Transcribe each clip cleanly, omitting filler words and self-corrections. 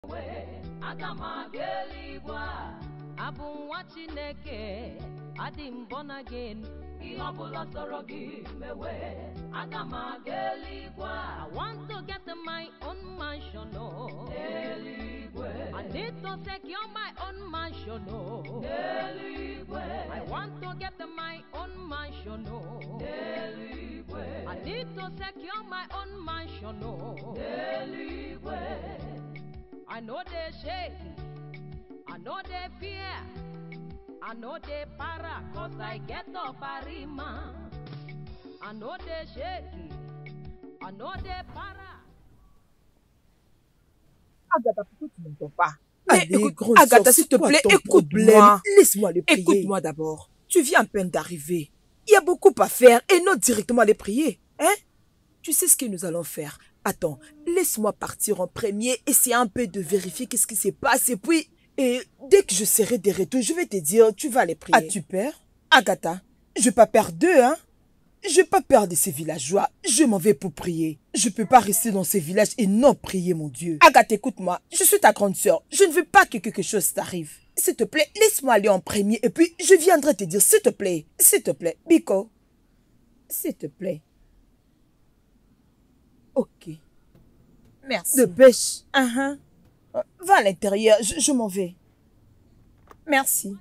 aga m aga eluigwe a. Abụ nwa Chineke, adị m born again. Ihe ọbụla sọrọ gị mewe, aga m aga eluigwe a. I want to get my own mansion, oh. Eluigwe. I need to secure my own mansion, oh. Eluigwe. I want to get my own mansion, oh. Eluigwe. I need to secure my own mansion, oh. Eluigwe. I know they shake, I know they fear, I know they para, cause I get up Arima. I know they shake, I know they para. Agatha, pourquoi tu n'entends pas? Allez, Écoute, Agatha, s'il te plaît, écoute-moi. Laisse-moi les prier. Écoute-moi d'abord. Tu viens à peine d'arriver. Il y a beaucoup à faire et non directement aller prier. Hein? Tu sais ce que nous allons faire? Attends, laisse-moi partir en premier, essayer un peu de vérifier qu'est-ce qui se passe et puis, et dès que je serai de retour, je vais te dire, tu vas aller prier. As-tu peur? Agatha, je vais pas perdre d'eux, hein? Je vais pas perdre de ces villageois, je m'en vais pour prier. Je peux pas rester dans ces villages et non prier, mon Dieu. Agatha, écoute-moi, je suis ta grande sœur, je ne veux pas que quelque chose t'arrive. S'il te plaît, laisse-moi aller en premier et puis je viendrai te dire, s'il te plaît, Biko, s'il te plaît. Ok. Merci. Dépêche. Va à l'intérieur, je m'en vais. Merci.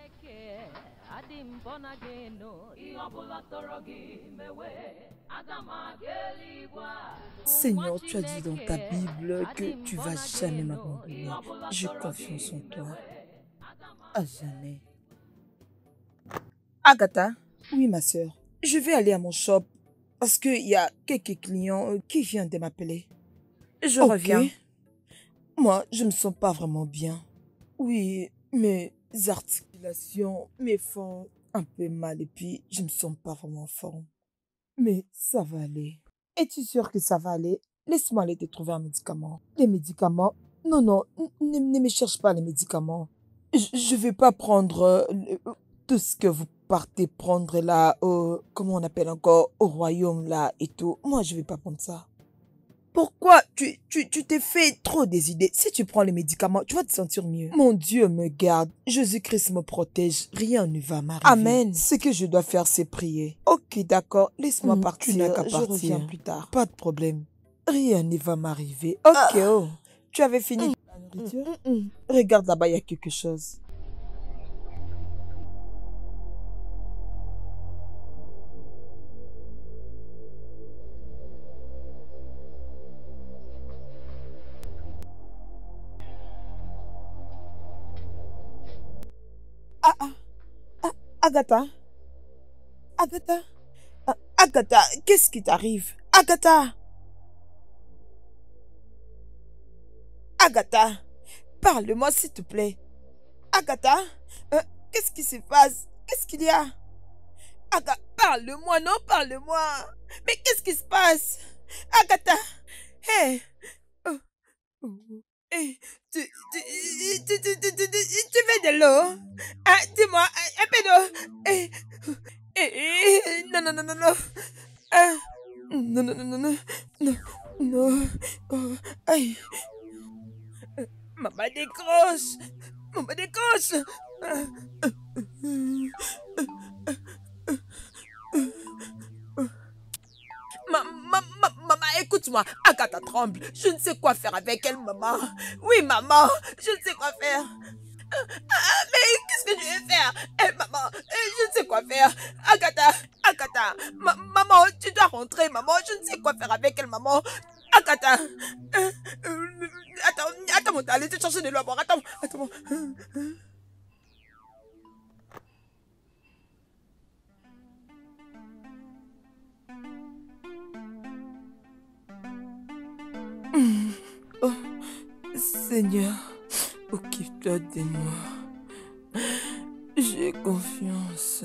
Seigneur, tu as dit dans ta Bible que tu vas jamais m'abandonner. J'ai confiance en toi. À jamais. Agatha, Oui, ma sœur. je vais aller à mon shop parce qu'il y a quelques clients qui viennent de m'appeler. Je Ok. reviens. Moi, je me sens pas vraiment bien. Oui, mes articulations me font un peu mal et puis je me sens pas vraiment en forme. Mais ça va aller. Es-tu sûr que ça va aller? Laisse-moi aller te trouver un médicament. Les médicaments? Non, non, ne me cherche pas les médicaments. Je vais pas prendre tout ce que vous partez prendre là, comment on appelle encore, au royaume là et tout. Moi, je vais pas prendre ça. Pourquoi tu t'es fait trop des idées? Si tu prends les médicaments, tu vas te sentir mieux. Mon Dieu me garde, Jésus-Christ me protège, rien ne va m'arriver. Amen. Ce que je dois faire, c'est prier. Ok, d'accord. Laisse-moi partir. Tu n'as qu'à Je partir. reviens plus tard. Pas de problème. Rien ne va m'arriver. Ok, oh. Tu avais fini La nourriture? Regarde là-bas, il y a quelque chose. Agatha? Agatha? Agatha, qu'est-ce qui t'arrive? Agatha? Agatha, parle-moi s'il te plaît. Agatha? Qu'est-ce qui se passe? Qu'est-ce qu'il y a? Agatha, parle-moi, non, parle-moi. Mais qu'est-ce qui se passe? Agatha? Hé! Tu veux de l'eau? Ah, dis-moi, un peu d'eau. Non, non, non, non, non. Ah, non, non, non, non, non, non, non. Oh, aïe. Maman décroche. Maman décroche. Maman, écoute-moi. Agatha tremble. Je ne sais quoi faire avec elle, maman. Oui, maman, je ne sais quoi faire. Mais qu'est-ce que je vais faire? Maman, je ne sais quoi faire. Agatha, maman, tu dois rentrer, maman. Je ne sais quoi faire avec elle, maman. Agatha. Attends, allez te chercher de l'eau à boire. Attends. Oh, Seigneur, occupe-toi de moi. J'ai confiance.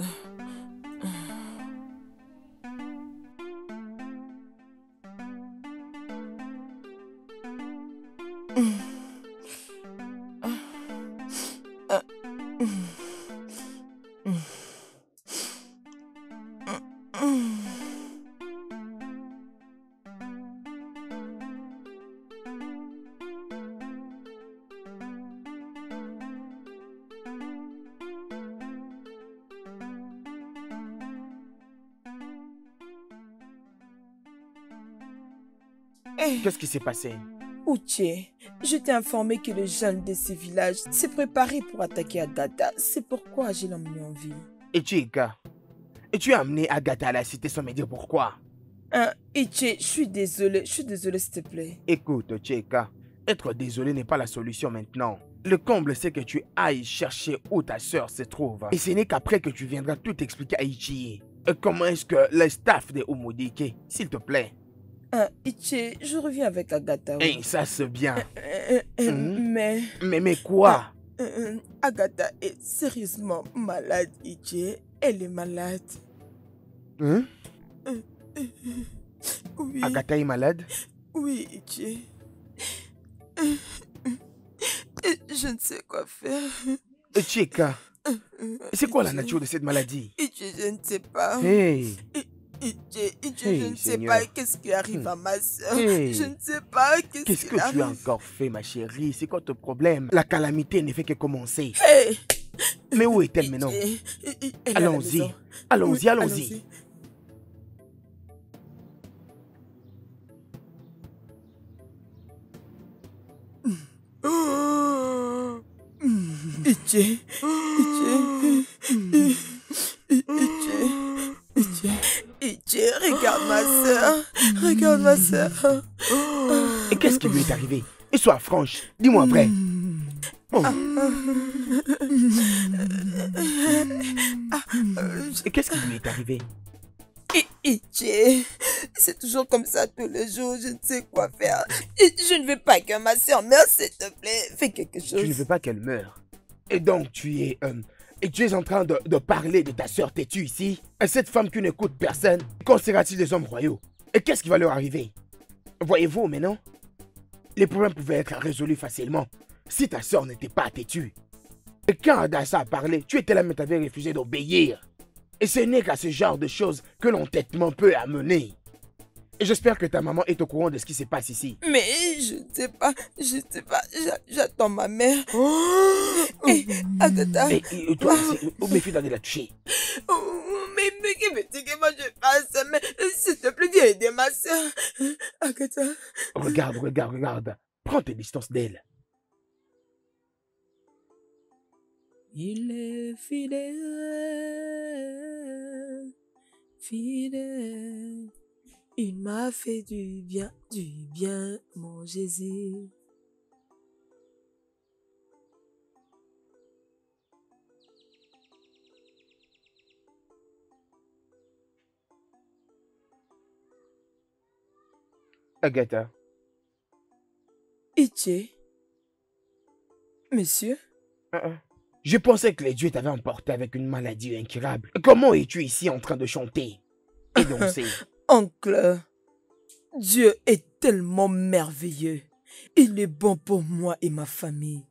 Qu'est-ce qui s'est passé? Uche, je t'ai informé que le jeune de ce village s'est préparé pour attaquer Agatha. C'est pourquoi je l'ai emmené en ville. Et Chika, et tu as amené Agatha à la cité sans me dire pourquoi? Uche, je suis désolée, s'il te plaît. Écoute, Chika, être désolé n'est pas la solution maintenant. Le comble, c'est que tu ailles chercher où ta sœur se trouve. Et ce n'est qu'après que tu viendras tout expliquer à Ichie. Comment est-ce que le staff de Umudike, s'il te plaît? Uche, je reviens avec Agatha. Eh, ça c'est bien. Mais quoi? Agatha est sérieusement malade, Uche. Elle est malade. Hein? Oui. Agatha est malade? Oui, Uche. Je ne sais quoi faire. Chika, c'est quoi la nature de cette maladie? Je ne sais pas. Hey. Je ne sais pas qu'est-ce qui arrive à ma soeur. Je ne sais pas qu'est-ce que tu as encore fait, ma chérie? C'est quoi ton problème? La calamité ne fait que commencer. Mais où est-elle maintenant? Allons-y. Allons-y. Ichi, regarde ma soeur. Regarde ma soeur. Et qu'est-ce qui lui est arrivé? Et sois franche, dis-moi vrai. Et qu'est-ce qui lui est arrivé? Ichi, c'est toujours comme ça tous les jours, je ne sais quoi faire. Je ne veux pas que ma soeur meure, s'il te plaît. Fais quelque chose. Tu ne veux pas qu'elle meure. Et donc tu es en train de parler de ta soeur têtue ici? Et cette femme qui n'écoute personne, qu'en sera-t-il des hommes royaux? Et qu'est-ce qui va leur arriver? Voyez-vous maintenant? Les problèmes pouvaient être résolus facilement si ta soeur n'était pas têtue. Et quand Adassa a parlé, tu étais là mais t'avais refusé d'obéir. Et ce n'est qu'à ce genre de choses que l'entêtement peut amener. Et j'espère que ta maman est au courant de ce qui se passe ici. Mais je ne sais pas, j'attends ma mère. Agatha. Et toi, méfie-toi de la toucher. Mais que moi je fasse, mais s'il te plaît, viens aider ma soeur. Agatha. Regarde. Prends tes distances d'elle. Il est fidèle, fidèle. Il m'a fait du bien, mon Jésus. Agatha. Ichi. Monsieur? Je pensais que les dieux t'avaient emporté avec une maladie incurable. Comment es-tu ici en train de chanter et danser? Oncle, Dieu est tellement merveilleux. Il est bon pour moi et ma famille.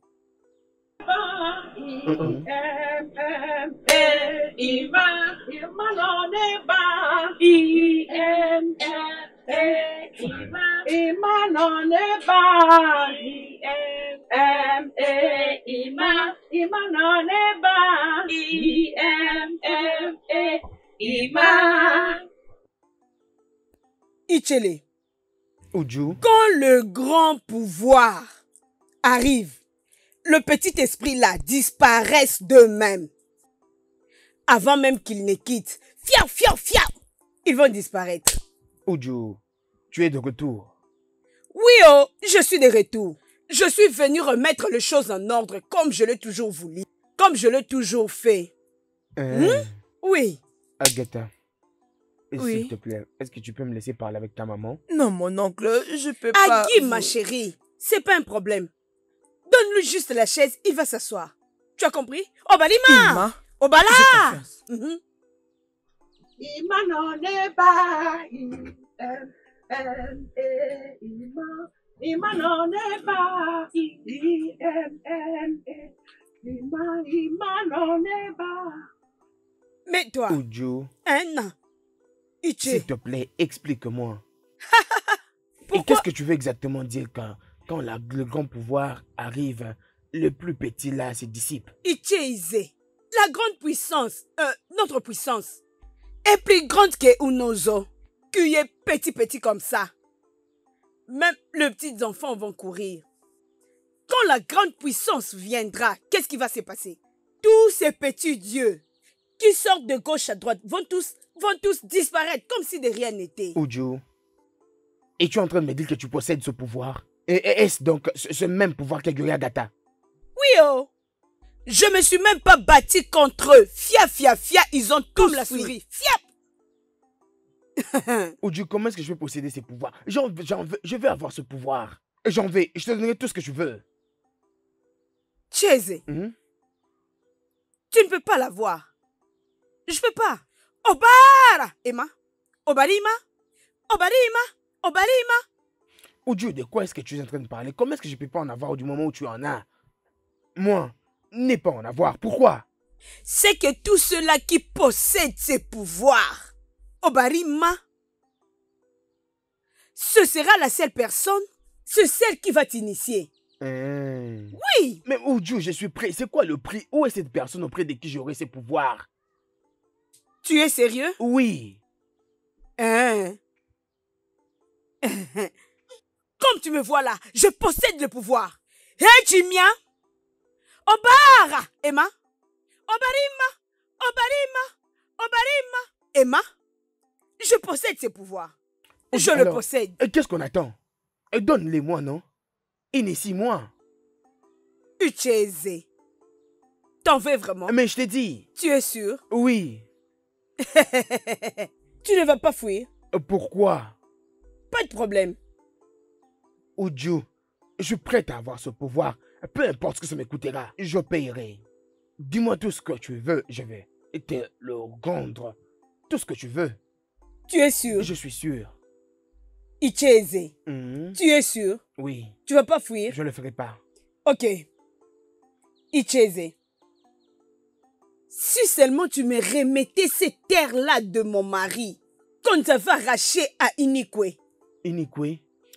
Ichele. Uju. Quand le grand pouvoir arrive, le petit esprit là disparaisse d'eux-mêmes. Avant même qu'ils ne quittent, ils vont disparaître. Uju, tu es de retour. Oui, oh, je suis de retour. Je suis venu remettre les choses en ordre comme je l'ai toujours voulu, comme je l'ai toujours fait. Oui. Agatha, Oui. s'il te plaît, est-ce que tu peux me laisser parler avec ta maman? Non, mon oncle, je peux pas... Agui, ma chérie, c'est pas un problème. Donne-lui juste la chaise, il va s'asseoir. Tu as compris? Obalima! Obala! Ima no neba, Ima no neba, Ima no neba. Mais toi, Uju, non. Ichi, s'il te plaît, explique-moi. Et pourquoi? qu'est-ce que tu veux exactement dire quand le grand pouvoir arrive, le plus petit là se dissipe? Ichi Izé, la grande puissance, notre puissance, est plus grande que Unozo, qui est petit comme ça. même les petits enfants vont courir. Quand la grande puissance viendra, qu'est-ce qui va se passer? Tous ces petits dieux qui sortent de gauche à droite vont tous disparaître comme si de rien n'était. Uju, es-tu en train de me dire que tu possèdes ce pouvoir? Et est-ce donc ce même pouvoir qu'a guéri Agatha? Oui, oh! Je me suis même pas bâti contre eux. Fia, fia, fia, ils ont tous la souris. Fiap! Uju, comment est-ce que je vais posséder ces pouvoirs? Je veux avoir ce pouvoir. Je te donnerai tout ce que tu veux. Chese, tu ne peux pas l'avoir. Je peux pas. Obara! Emma? Obarima? Obarima? Obarima? Uju, de quoi est-ce que tu es en train de parler? Comment est-ce que je peux pas en avoir du moment où tu en as? Moi, ne pas en avoir. Pourquoi? C'est que tous ceux-là qui possèdent ces pouvoirs, Obarima, ce sera la seule personne, c'est celle qui va t'initier. Oui! Mais Uju, je suis prêt. C'est quoi le prix? Où est cette personne auprès de qui j'aurai ces pouvoirs? Tu es sérieux? Oui. Comme tu me vois là, je possède le pouvoir. Hé, Jimia! Obara! Emma? Obarima! Obarima! Obarima! Emma? Je possède ces pouvoirs. Je le possède. Qu'est-ce qu'on attend? Donne-les-moi, non? Initie-moi. Ucheze. T'en veux vraiment? Mais je t'ai dit. Tu es sûr? Oui. Tu ne vas pas fuir? Pourquoi? Pas de problème. Uju, je suis prêt à avoir ce pouvoir. Peu importe ce que ça me coûtera, je payerai. Dis-moi tout ce que tu veux, je vais te le rendre. Tout ce que tu veux. Tu es sûr? Je suis sûr. Icheze. Tu es sûr? Oui. Tu vas pas fuir? Je le ferai pas. Ok. Icheze. Si seulement tu me remettais ces terres-là de mon mari, qu'on t'avait arraché à Inikwe. Inikwe?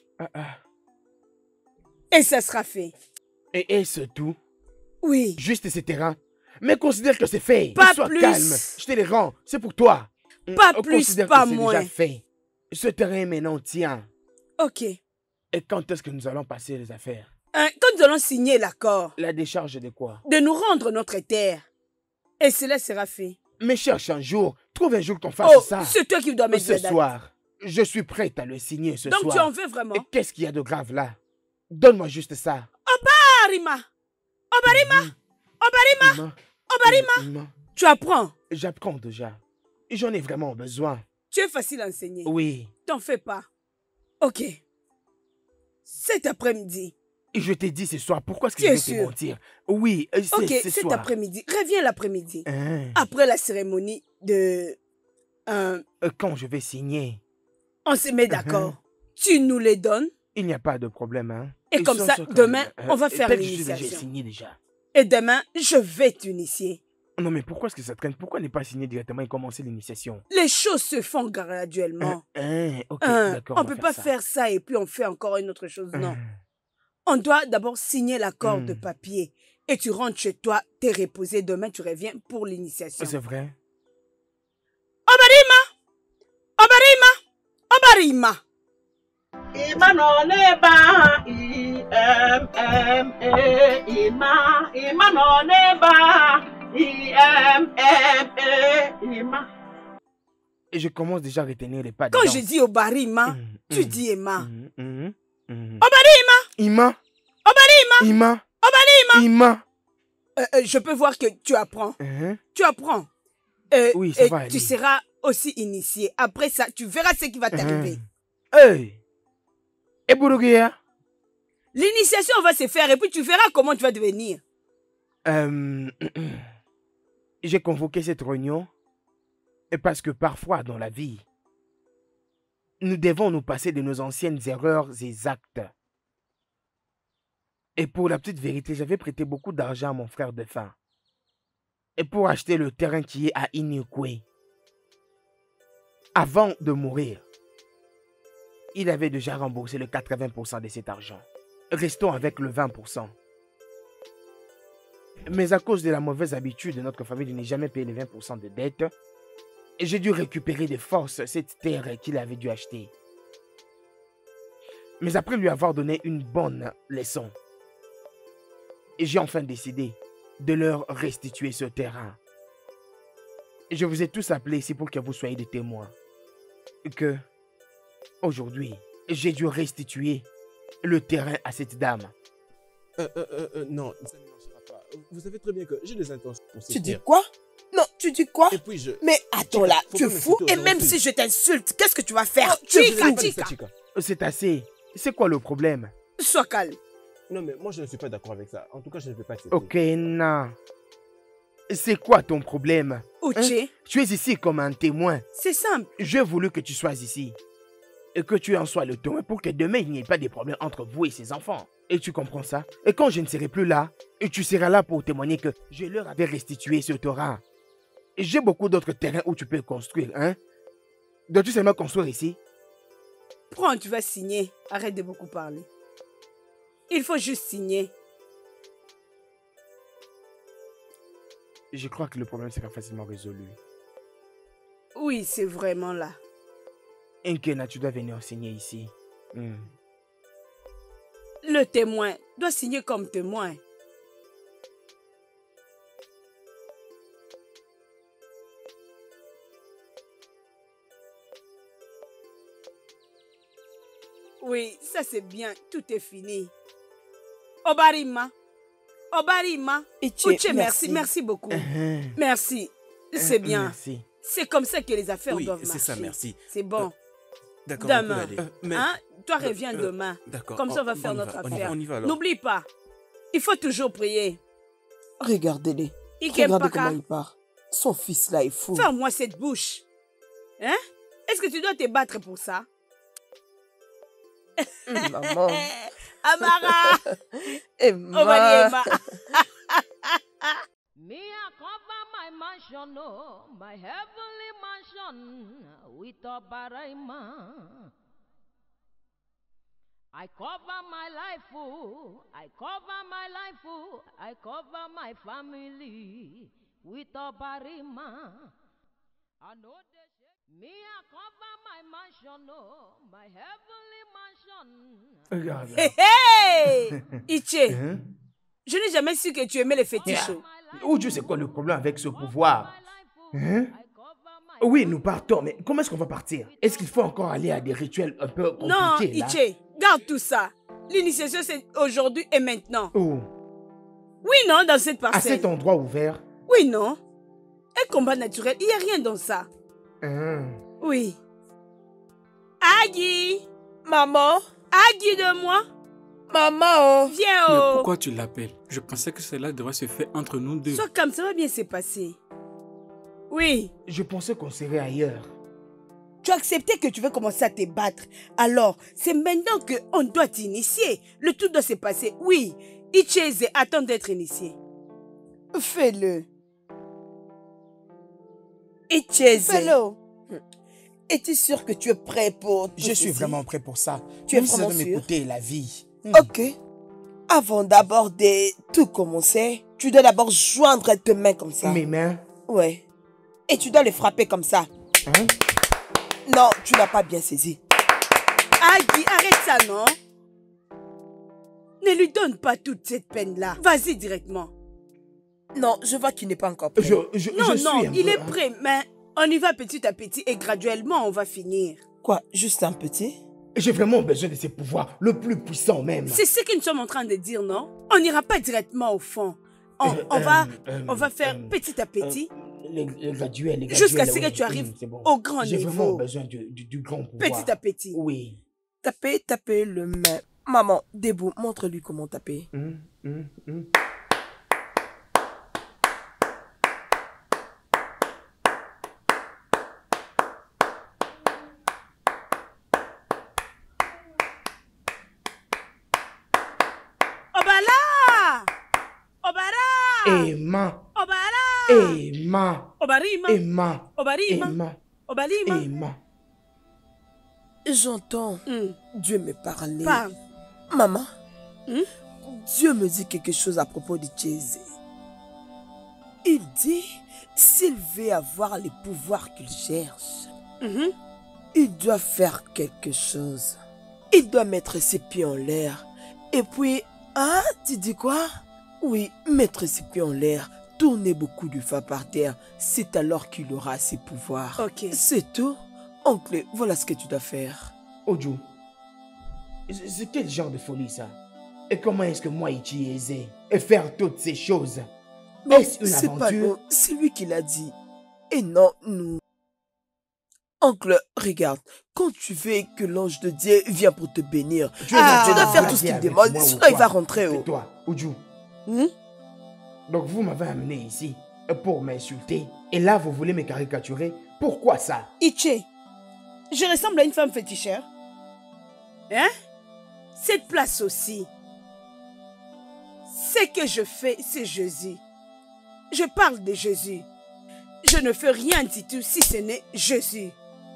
Et ça sera fait. Et est-ce tout? Oui. Juste ces terrains? Mais considère que c'est fait. Pas Sois plus. calme. Je te les rends. C'est pour toi. Pas plus, Considère pas que c'est moins. déjà fait. Ce terrain est maintenant tien. Ok. Et quand est-ce que nous allons passer les affaires? Quand nous allons signer l'accord. La décharge de quoi? De nous rendre notre terre. Et cela sera fait. Mais cherche un jour. Trouve un jour qu'on fasse ça. C'est toi qui dois mettre la Ce date. soir. Je suis prête à le signer ce soir. Donc tu en veux vraiment? Et qu'est-ce qu'il y a de grave là? Donne-moi juste ça. Obarima! Obarima! Obarima! Obarima! Tu apprends? J'apprends déjà. J'en ai vraiment besoin. Tu es facile à enseigner. Oui. T'en fais pas. Ok. Cet après-midi. Je t'ai dit ce soir, pourquoi est-ce que Tu je es vais te sûr? mentir? Oui, c'est Ok, ce cet soir. après-midi. Reviens l'après-midi. Après la cérémonie de... Quand je vais signer. On se met d'accord. Tu nous les donnes. Il n'y a pas de problème, hein. Et comme ça, demain, on va faire l'initiation. J'ai signé déjà. Et demain, je vais t'initier. Non, mais pourquoi est-ce que ça traîne? Pourquoi ne pas signer directement et commencer l'initiation? Les choses se font graduellement. Ok, d'accord. On ne peut pas faire ça et puis on fait encore une autre chose, non. On doit d'abord signer l'accord de papier. Et tu rentres chez toi, t'es reposé. Demain, tu reviens pour l'initiation. C'est vrai? Obarima! Obarima! Obarima! Imanoneba, Imanoneba, Ima. Et je commence déjà à retenir les pas de Quand danse. je dis Obarima, tu dis Emma. Obarima! Ima! Obarima! Ima! Obarima! Ima! Je peux voir que tu apprends. Tu apprends. Oui, ça va aller. Tu seras aussi initié. Après ça, tu verras ce qui va t'arriver. Hey! Et Bourouguia? L'initiation va se faire et puis tu verras comment tu vas devenir. J'ai convoqué cette réunion parce que parfois dans la vie, nous devons nous passer de nos anciennes erreurs et actes. Et pour la petite vérité, j'avais prêté beaucoup d'argent à mon frère défunt. Et pour acheter le terrain qui est à Inikwe. Avant de mourir, il avait déjà remboursé le 80% de cet argent. Restons avec le 20%. Mais à cause de la mauvaise habitude de notre famille de ne jamais payer les 20% de dette, j'ai dû récupérer de force cette terre qu'il avait dû acheter. Mais après lui avoir donné une bonne leçon, j'ai enfin décidé de leur restituer ce terrain. Je vous ai tous appelés ici pour que vous soyez des témoins. Que, aujourd'hui, j'ai dû restituer le terrain à cette dame. Non, ça ne marchera pas. Vous savez très bien que j'ai des intentions pour Tu dis quoi? Non, tu dis quoi? Et puis je... Mais attends là, Faut tu es pas fou? m'insulter Et même aujourd'hui. si je t'insulte, qu'est-ce que tu vas faire? Oh, Tu es Chica, fou? Chica. C'est assez. C'est quoi le problème? Sois calme. Non, mais moi je ne suis pas d'accord avec ça. En tout cas, je ne vais pas accepter. Ok, non. C'est quoi ton problème? Uche, Tu es ici comme un témoin. c'est simple. J'ai voulu que tu sois ici. Et que tu en sois le témoin pour que demain il n'y ait pas de problème entre vous et ses enfants. Et tu comprends ça? Et quand je ne serai plus là, et tu seras là pour témoigner que je leur avais restitué ce terrain. Et j'ai beaucoup d'autres terrains où tu peux construire, hein? Dois-tu seulement construire ici? Prends, tu vas signer. Arrête de beaucoup parler. Il faut juste signer. Je crois que le problème sera facilement résolu. Oui, c'est vraiment là. Nkena, tu dois venir signer ici. Le témoin doit signer comme témoin. Oui, ça c'est bien. Tout est fini. Obarima. Obarima. Iche, Uche, merci. Merci beaucoup. Merci. C'est bien. Merci. C'est comme ça que les affaires Oui, doivent c'est marcher. ça, merci. C'est bon. D'accord, on peut Demain. aller. Mais... Hein? Toi, reviens demain. D'accord. Comme ça, on va y faire notre on y va, affaire. on y va alors. N'oublie pas. Il faut toujours prier. Regardez-les. Ikem Regardez Paka, comment il part. Son fils là est fou. ferme-moi cette bouche. Hein? Est-ce que tu dois te battre pour ça? Maman. Amara! Emma. Obadiema. Me, I cover my mansion, oh, my heavenly mansion, with a baraima. I cover my life, oh, I cover my life, oh, I cover my family with a barima. I know they shake. Me, I cover my mansion, oh, my heavenly mansion. Regarde. Hey, hey! Iche, Hein? je n'ai jamais su que tu aimais les fétiches. Oh Dieu, c'est quoi le problème avec ce pouvoir? Hein? Oui, nous partons, mais comment est-ce qu'on va partir? Est-ce qu'il faut encore aller à des rituels un peu compliqués Non, là? Iche, garde tout ça. L'initiation, c'est aujourd'hui et maintenant. Oh, Oui, non, dans cette à parcelle. cet endroit ouvert? Oui, non. Un combat naturel, il n'y a rien dans ça. Hein? Oui. Agui! Maman. Agui de moi! Maman. Viens, Mais oh! pourquoi tu l'appelles? Je pensais que cela devrait se faire entre nous deux. Sois calme, ça va bien se passer. Oui. Je pensais qu'on serait ailleurs. Tu as accepté que tu veux commencer à te battre. Alors, c'est maintenant qu'on doit t'initier. Le tout doit se passer. Oui. Icheze attend d'être initié. Fais-le. Icheze. Fais-le. Es-tu sûr que tu es prêt pour tout Je suis ceci? vraiment prêt pour ça. Tu es Même si ça vraiment doit sûr? m'écouter la vie. Ok. Avant d'abord de tout commencer, tu dois d'abord joindre tes mains comme ça. Mes mains? Ouais. Et tu dois les frapper comme ça. Hein? Non, tu n'as pas bien saisi. Agui, arrête ça, non? Ne lui donne pas toute cette peine-là. Vas-y directement. Non, je vois qu'il n'est pas encore prêt. Non, je non, suis un il peu, est hein. prêt, mais on y va petit à petit et graduellement, on va finir. Quoi, juste un petit? J'ai vraiment besoin de ces pouvoirs, le plus puissant même. C'est ce que nous sommes en train de dire, non? On n'ira pas directement au fond. On va faire petit à petit. Les graduels, Jusqu'à ce que oui, tu arrives c'est bon. au grand J'ai niveau. vraiment besoin du grand pouvoir. Petit à petit. Oui. Tapez le main. Maman, debout, montre-lui comment taper. Obala! Obara! Emma, Obara! Emma, Obarima! Emma, Obarima! Emma, Obalima! Emma. J'entends Dieu me parler. Parle. Maman, Hmm? Dieu me dit quelque chose à propos de Jésus. Il dit, s'il veut avoir les pouvoirs qu'il cherche, Mhm. il doit faire quelque chose. Il doit mettre ses pieds en l'air. Et puis, hein, tu dis quoi? Oui, mettre ses pieds en l'air, tourner beaucoup de fois par terre, c'est alors qu'il aura ses pouvoirs. Ok. C'est tout. Oncle, voilà ce que tu dois faire. Oju, c'est quel genre de folie ça? Et comment est-ce que moi, Ichi est aisé et faire toutes ces choses? Bon, Est-ce une c'est pas aventure? nous, c'est lui qui l'a dit. Et non, nous. Oncle, regarde, quand tu veux que l'ange de Dieu vienne pour te bénir, tu dois faire tout ce qu'il demande, sinon il va rentrer. Et toi, Oju. Hmm? Donc vous m'avez amené ici pour m'insulter. Et là, vous voulez me caricaturer. Pourquoi ça? Iché, je ressemble à une femme féticheur. Hein? Cette place aussi. Ce que je fais, c'est Jésus. Je parle de Jésus. Je ne fais rien du tout si ce n'est Jésus.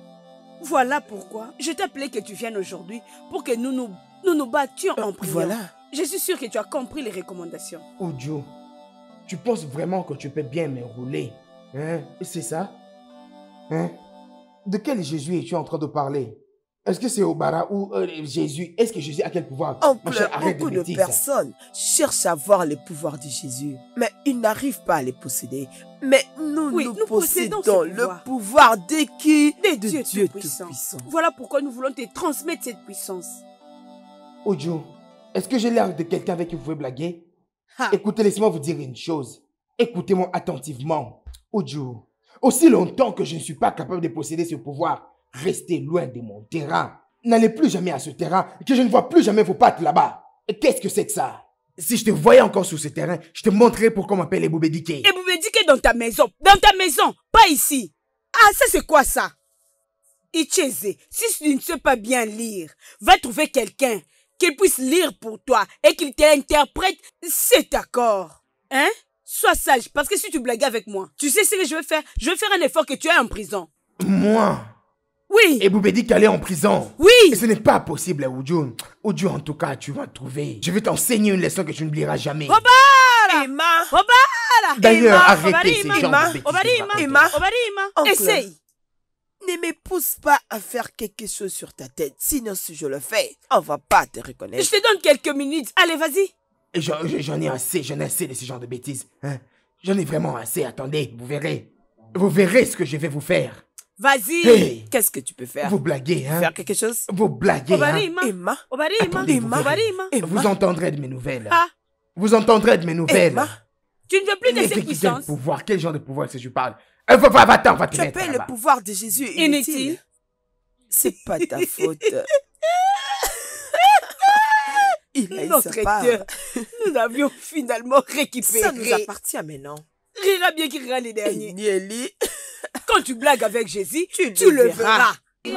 Voilà pourquoi je t'ai appelé que tu viennes aujourd'hui pour que nous nous battions en priant. Voilà. Je suis sûre que tu as compris les recommandations. Oju, tu penses vraiment que tu peux bien me rouler? Hein? C'est ça? Hein? De quel Jésus es-tu en train de parler? Est-ce que c'est Obara ou Jésus? Est-ce que Jésus a quel pouvoir? Mon Oncle, cher, arrête beaucoup de bêtises. personnes cherchent à voir les pouvoirs de Jésus, mais ils n'arrivent pas à les posséder. Mais nous, Oui, nous nous possédons possédons ce le pouvoir. pouvoir de qui? De De Dieu Dieu Tout-Puissant. Tout-Puissant. Voilà pourquoi nous voulons te transmettre cette puissance. Oju, est-ce que j'ai l'air de quelqu'un avec qui vous pouvez blaguer? Ha. Écoutez, laissez-moi vous dire une chose. Écoutez-moi attentivement. Oju, aussi longtemps que je ne suis pas capable de posséder ce pouvoir, restez loin de mon terrain. N'allez plus jamais à ce terrain, que je ne vois plus jamais vos pattes là-bas. Qu'est-ce que c'est que ça? Si je te voyais encore sur ce terrain, je te montrerais pourquoi on m'appelle Eboubedike. Et vous me dites que dans ta maison, pas ici. Ah, ça c'est quoi ça? Icheze, si tu ne sais pas bien lire, va trouver quelqu'un qui puisse lire pour toi et qu'il t'interprète cet accord. Hein? Sois sage, parce que si tu blagues avec moi, tu sais ce que je vais faire? Je vais faire un effort que tu es en prison. Moi? Oui. Eboubedike aller en prison? Oui. Et ce n'est pas possible, Oju. Oju, en tout cas, tu vas trouver. Je vais t'enseigner une leçon que tu n'oublieras jamais. Obara! Emma! Obara! D'ailleurs, Emma, arrêtez ces Obarima, genres de bêtises. Obarima, Emma. Obarima, Oncle. essaye. Ne me pousse pas à faire quelque chose sur ta tête, sinon si je le fais, on va pas te reconnaître. Je te donne quelques minutes. Allez, vas-y. Et j'en ai assez de ce genre de bêtises. Hein? J'en ai vraiment assez, attendez, vous verrez. Vous verrez ce que je vais vous faire. Vas-y. Hey, Qu'est-ce que tu peux faire? vous blaguez, hein? Faire quelque chose? Vous blaguez, hein? Obarima, Emma? Obarima, Attendez, vous verrez. Obarima. Emma? Vous entendrez de mes nouvelles. Ah. Vous entendrez de mes nouvelles. Emma? Tu ne veux plus de Mais cette quel puissance. pouvoir? Quel genre de pouvoir est-ce que je parle? Va-t'en, va te Tu mettre appelles le là-bas. pouvoir de Jésus Inutile. inutile. C'est pas ta faute. Il a eu Notre sa part. cœur, nous avions finalement récupéré. Ça nous appartient maintenant. Rira bien qui rira les derniers. Nieli, Quand tu blagues avec Jésus, Tu tu le le verras.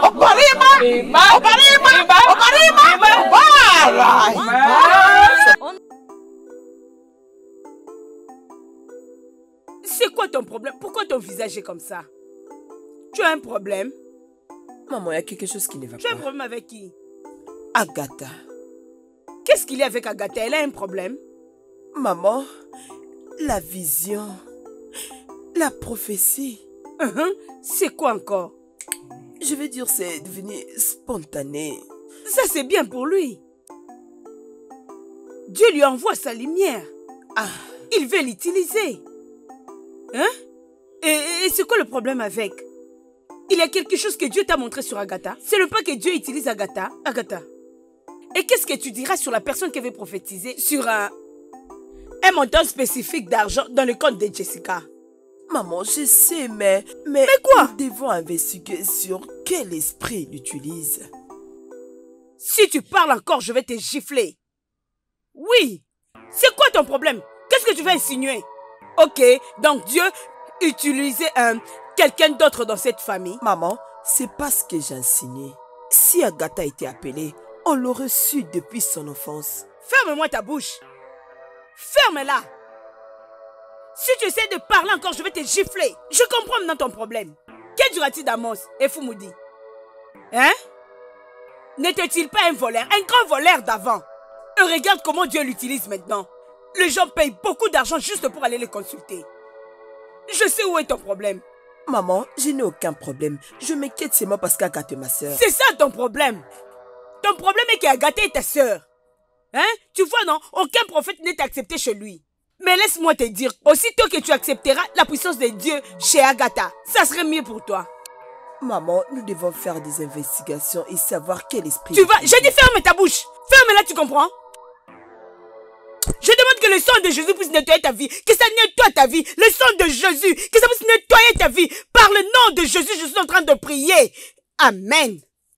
C'est quoi ton problème? Pourquoi ton visage est comme ça? Tu as un problème? maman, il y a quelque chose qui ne va Tu as un pas. problème avec qui? Agatha. Qu'est-ce qu'il y a avec Agatha? Elle a un problème? Maman, la vision, la prophétie, C'est quoi encore? je veux dire, c'est devenu spontané. Ça, c'est bien pour lui. Dieu lui envoie sa lumière. Ah, Il veut l'utiliser. Hein? Et c'est quoi le problème avec? Il y a quelque chose que Dieu t'a montré sur Agatha. C'est le pas que Dieu utilise Agatha. Agatha. Et qu'est-ce que tu diras sur la personne qui veut prophétiser sur un montant spécifique d'argent dans le compte de Jessica? maman, je sais, mais quoi? nous devons investiguer sur quel esprit il utilise. Si tu parles encore, je vais te gifler. Oui. C'est quoi ton problème? Qu'est-ce que tu veux insinuer? Ok, donc Dieu utilisait quelqu'un d'autre dans cette famille. Maman, c'est pas ce que j'ai insinué. Si Agatha était appelée, on l'aurait su depuis son enfance. Ferme-moi ta bouche. Ferme-la. Si tu essaies de parler encore, je vais te gifler. Je comprends maintenant ton problème. Que dira-t-il d'Amos et Foumoudi? Hein? N'était-il pas un voleur, un grand voleur d'avant? Et regarde comment Dieu l'utilise maintenant. Les gens payent beaucoup d'argent juste pour aller les consulter. Je sais où est ton problème. Maman, je n'ai aucun problème. Je m'inquiète seulement parce qu'Agatha est ma soeur. C'est ça ton problème. Ton problème est qu'Agatha est ta sœur. Hein? Tu vois, non? Aucun prophète n'est accepté chez lui. Mais laisse-moi te dire, aussitôt que tu accepteras la puissance de Dieu chez Agatha, ça serait mieux pour toi. Maman, nous devons faire des investigations et savoir quel esprit... Tu vas... J'ai dit ferme ta bouche. Ferme-la, tu comprends? Je demande que le sang de Jésus puisse nettoyer ta vie. Que ça nettoie ta vie. Le sang de Jésus. Que ça puisse nettoyer ta vie. Par le nom de Jésus, je suis en train de prier. Amen.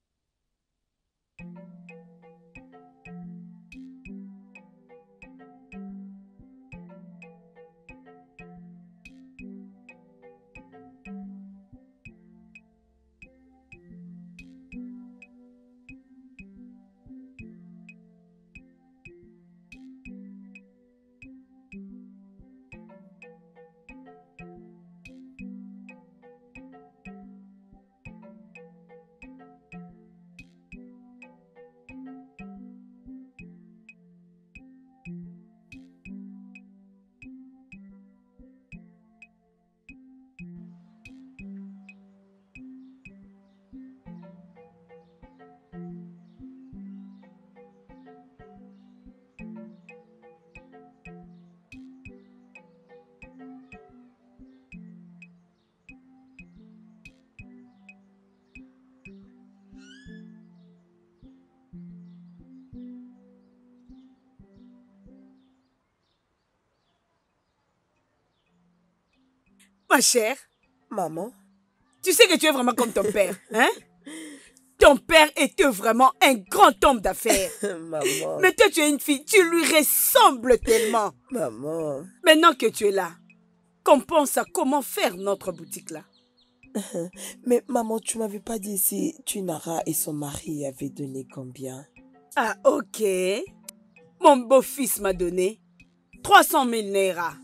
Ma chère, Maman? tu sais que tu es vraiment comme ton père, hein? Ton père était vraiment un grand homme d'affaires. Maman. Mais toi, tu es une fille, tu lui ressembles tellement. Maman. Maintenant que tu es là, qu'on pense à comment faire notre boutique là. Mais maman, tu m'avais pas dit si Tunara et son mari avaient donné combien? Ah, ok. Mon beau-fils m'a donné 300 000 naira.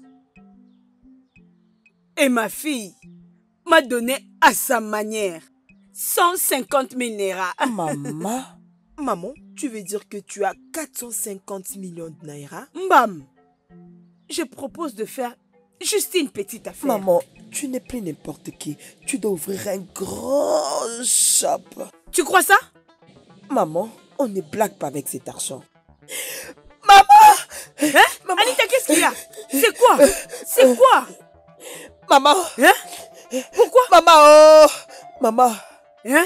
Et ma fille m'a donné à sa manière 150 000 naira. Maman? Maman, tu veux dire que tu as 450 millions de naira? Mbam, je propose de faire juste une petite affaire. Maman, tu n'es plus n'importe qui. Tu dois ouvrir un grand shop. Tu crois ça? Maman, on ne blague pas avec cet argent. Maman! Hein? Maman. Anita, qu'est-ce qu'il y a? C'est quoi? C'est quoi? Maman! Hein? Pourquoi? Maman, oh! Maman! Hein?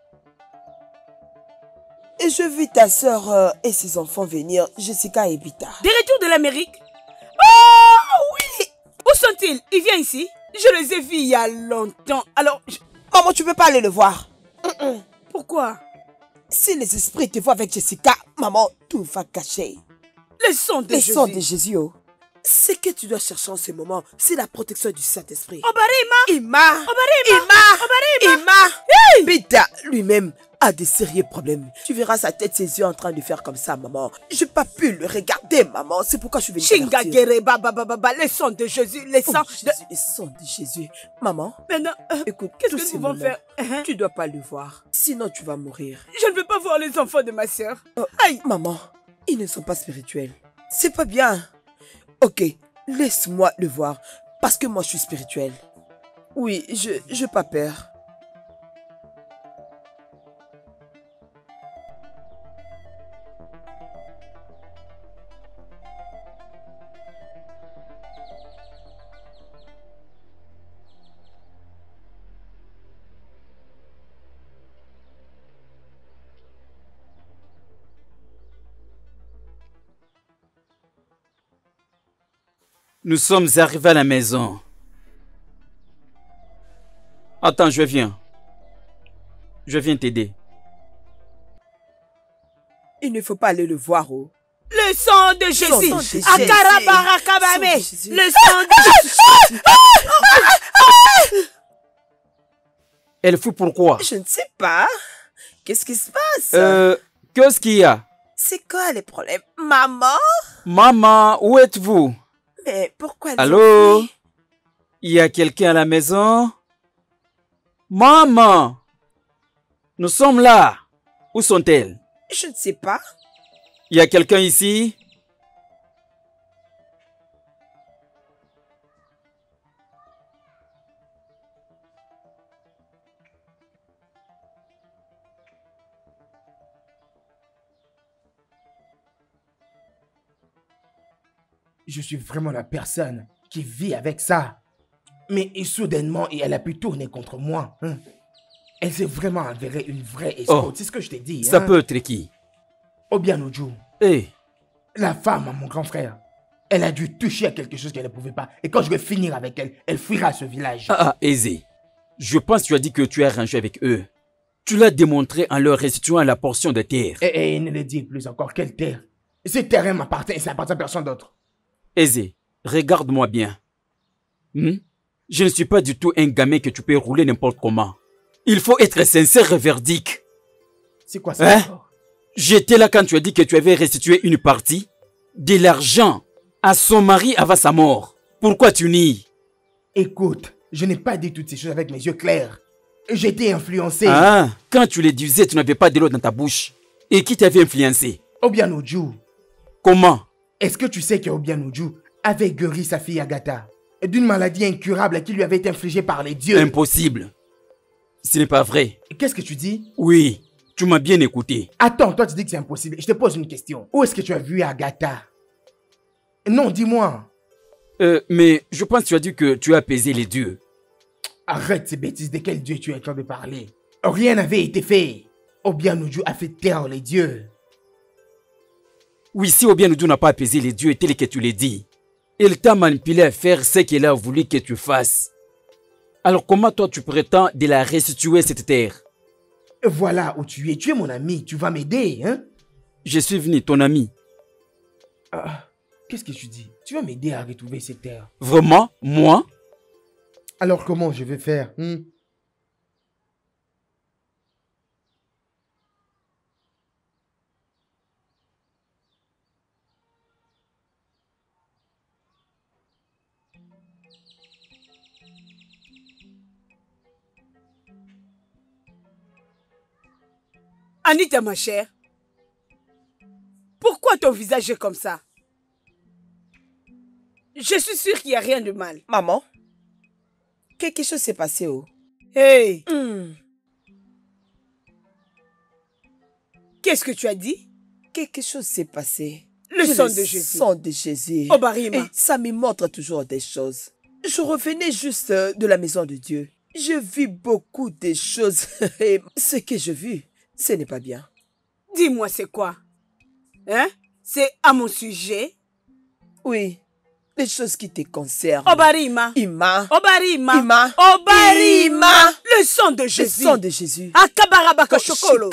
Et je vis ta soeur et ses enfants venir, Jessica et Bita. Des retours de l'Amérique? Oh oui! Où sont-ils? Ils viennent ici? Je les ai vus il y a longtemps. Alors... Maman, tu peux pas aller le voir. Pourquoi? Si les esprits te voient avec Jessica, maman, tout va cacher. Le sang de Jésus. Le sang de Jésus, oh. Ce que tu dois chercher en ce moment, c'est la protection du Saint-Esprit. Obarima! Ima! Obarima! Ima! Bita lui-même a des sérieux problèmes. Tu verras sa tête, ses yeux en train de faire comme ça, maman. J'ai pas pu le regarder, maman. C'est pourquoi je suis venue Shinga Gereba, le sang de Jésus, le sang de... Le sang de Jésus. Maman, maintenant, écoute, qu'est-ce que nous pouvons faire? Tu dois pas le voir. Sinon, tu vas mourir. Je ne veux pas voir les enfants de ma sœur. Oh, aïe! Maman, ils ne sont pas spirituels. C'est pas bien. Ok, laisse-moi le voir. Parce que moi, je suis spirituel. Oui, je pas peur. Nous sommes arrivés à la maison. Attends, je viens. Je viens t'aider. Il ne faut pas aller le voir, oh. Le sang de Jésus. Jésus. Akarabarakabame. Jésus. Le sang de Jésus. Elle fout pourquoi? Je ne sais pas. Qu'est-ce qui se passe? Qu'est-ce qu'il y a? C'est quoi les problèmes? Maman? Maman, où êtes-vous? Mais pourquoi? Allô? Il y a quelqu'un à la maison? Maman! Nous sommes là. Où sont-elles? Je ne sais pas. Il y a quelqu'un ici? je suis vraiment la personne qui vit avec ça. Mais soudainement, elle a pu tourner contre moi. Hein. Elle s'est vraiment avérée une vraie escroque. C'est ce que je t'ai dit. Ça peut être qui? Obianoju. Hey. La femme à mon grand frère. Elle a dû toucher à quelque chose qu'elle ne pouvait pas. Et quand je vais finir avec elle, elle fuira ce village. Aisé. Je pense que tu as dit que tu as arrangé avec eux. Tu l'as démontré en leur restituant la portion de terre. Ne le dis plus encore. Quelle terre? Ce terrain m'appartient et ça appartient à personne d'autre. Aisé, regarde-moi bien. Je ne suis pas du tout un gamin que tu peux rouler n'importe comment. Il faut être sincère et verdict. C'est quoi ça? J'étais là quand tu as dit que tu avais restitué une partie de l'argent à son mari avant sa mort. Pourquoi tu nies? Écoute, je n'ai pas dit toutes ces choses avec mes yeux clairs. J'étais influencé. Quand tu les disais, tu n'avais pas de l'eau dans ta bouche. Et qui t'avait influencé? Obianoju. Comment? Est-ce que tu sais qu'Obianoju avait guéri sa fille Agatha d'une maladie incurable qui lui avait été infligée par les dieux? Impossible. Ce n'est pas vrai. Qu'est-ce que tu dis? Oui, tu m'as bien écouté. Attends, toi tu dis que c'est impossible. Je te pose une question. Où est-ce que tu as vu Agatha? Non, dis-moi. Mais je pense que tu as dit que tu as apaisé les dieux. Arrête ces bêtises. De quel dieu tu es en train de parler? Rien n'avait été fait. Obianoju a fait taire les dieux. Oui, si Obianoju n'a pas apaisé les dieux, tel que tu l'as dit, il t'a manipulé à faire ce qu'il a voulu que tu fasses. Alors comment toi tu prétends de la restituer cette terre? Voilà où tu es. Tu es mon ami. Tu vas m'aider, hein? Je suis venu, ton ami. Qu'est-ce que tu dis? Tu vas m'aider à retrouver cette terre. Vraiment? Moi? Alors comment je vais faire? Anita, ma chère, pourquoi ton visage est comme ça? Je suis sûre qu'il n'y a rien de mal. Maman, quelque chose s'est passé, Hey! Qu'est-ce que tu as dit? Quelque chose s'est passé. Le sang de Jésus. Le sang de Jésus. Obarima. Et ça me montre toujours des choses. Je revenais juste de la maison de Dieu. Je vis beaucoup de choses. Et ce que je vis, ce n'est pas bien. Dis-moi, c'est quoi? Hein? C'est à mon sujet? Oui. Les choses qui te concernent. Obarima. Ima. Obarima. Ima. Obarima. Le sang de Jésus. Le sang de Jésus. Akabarabaka chokolo.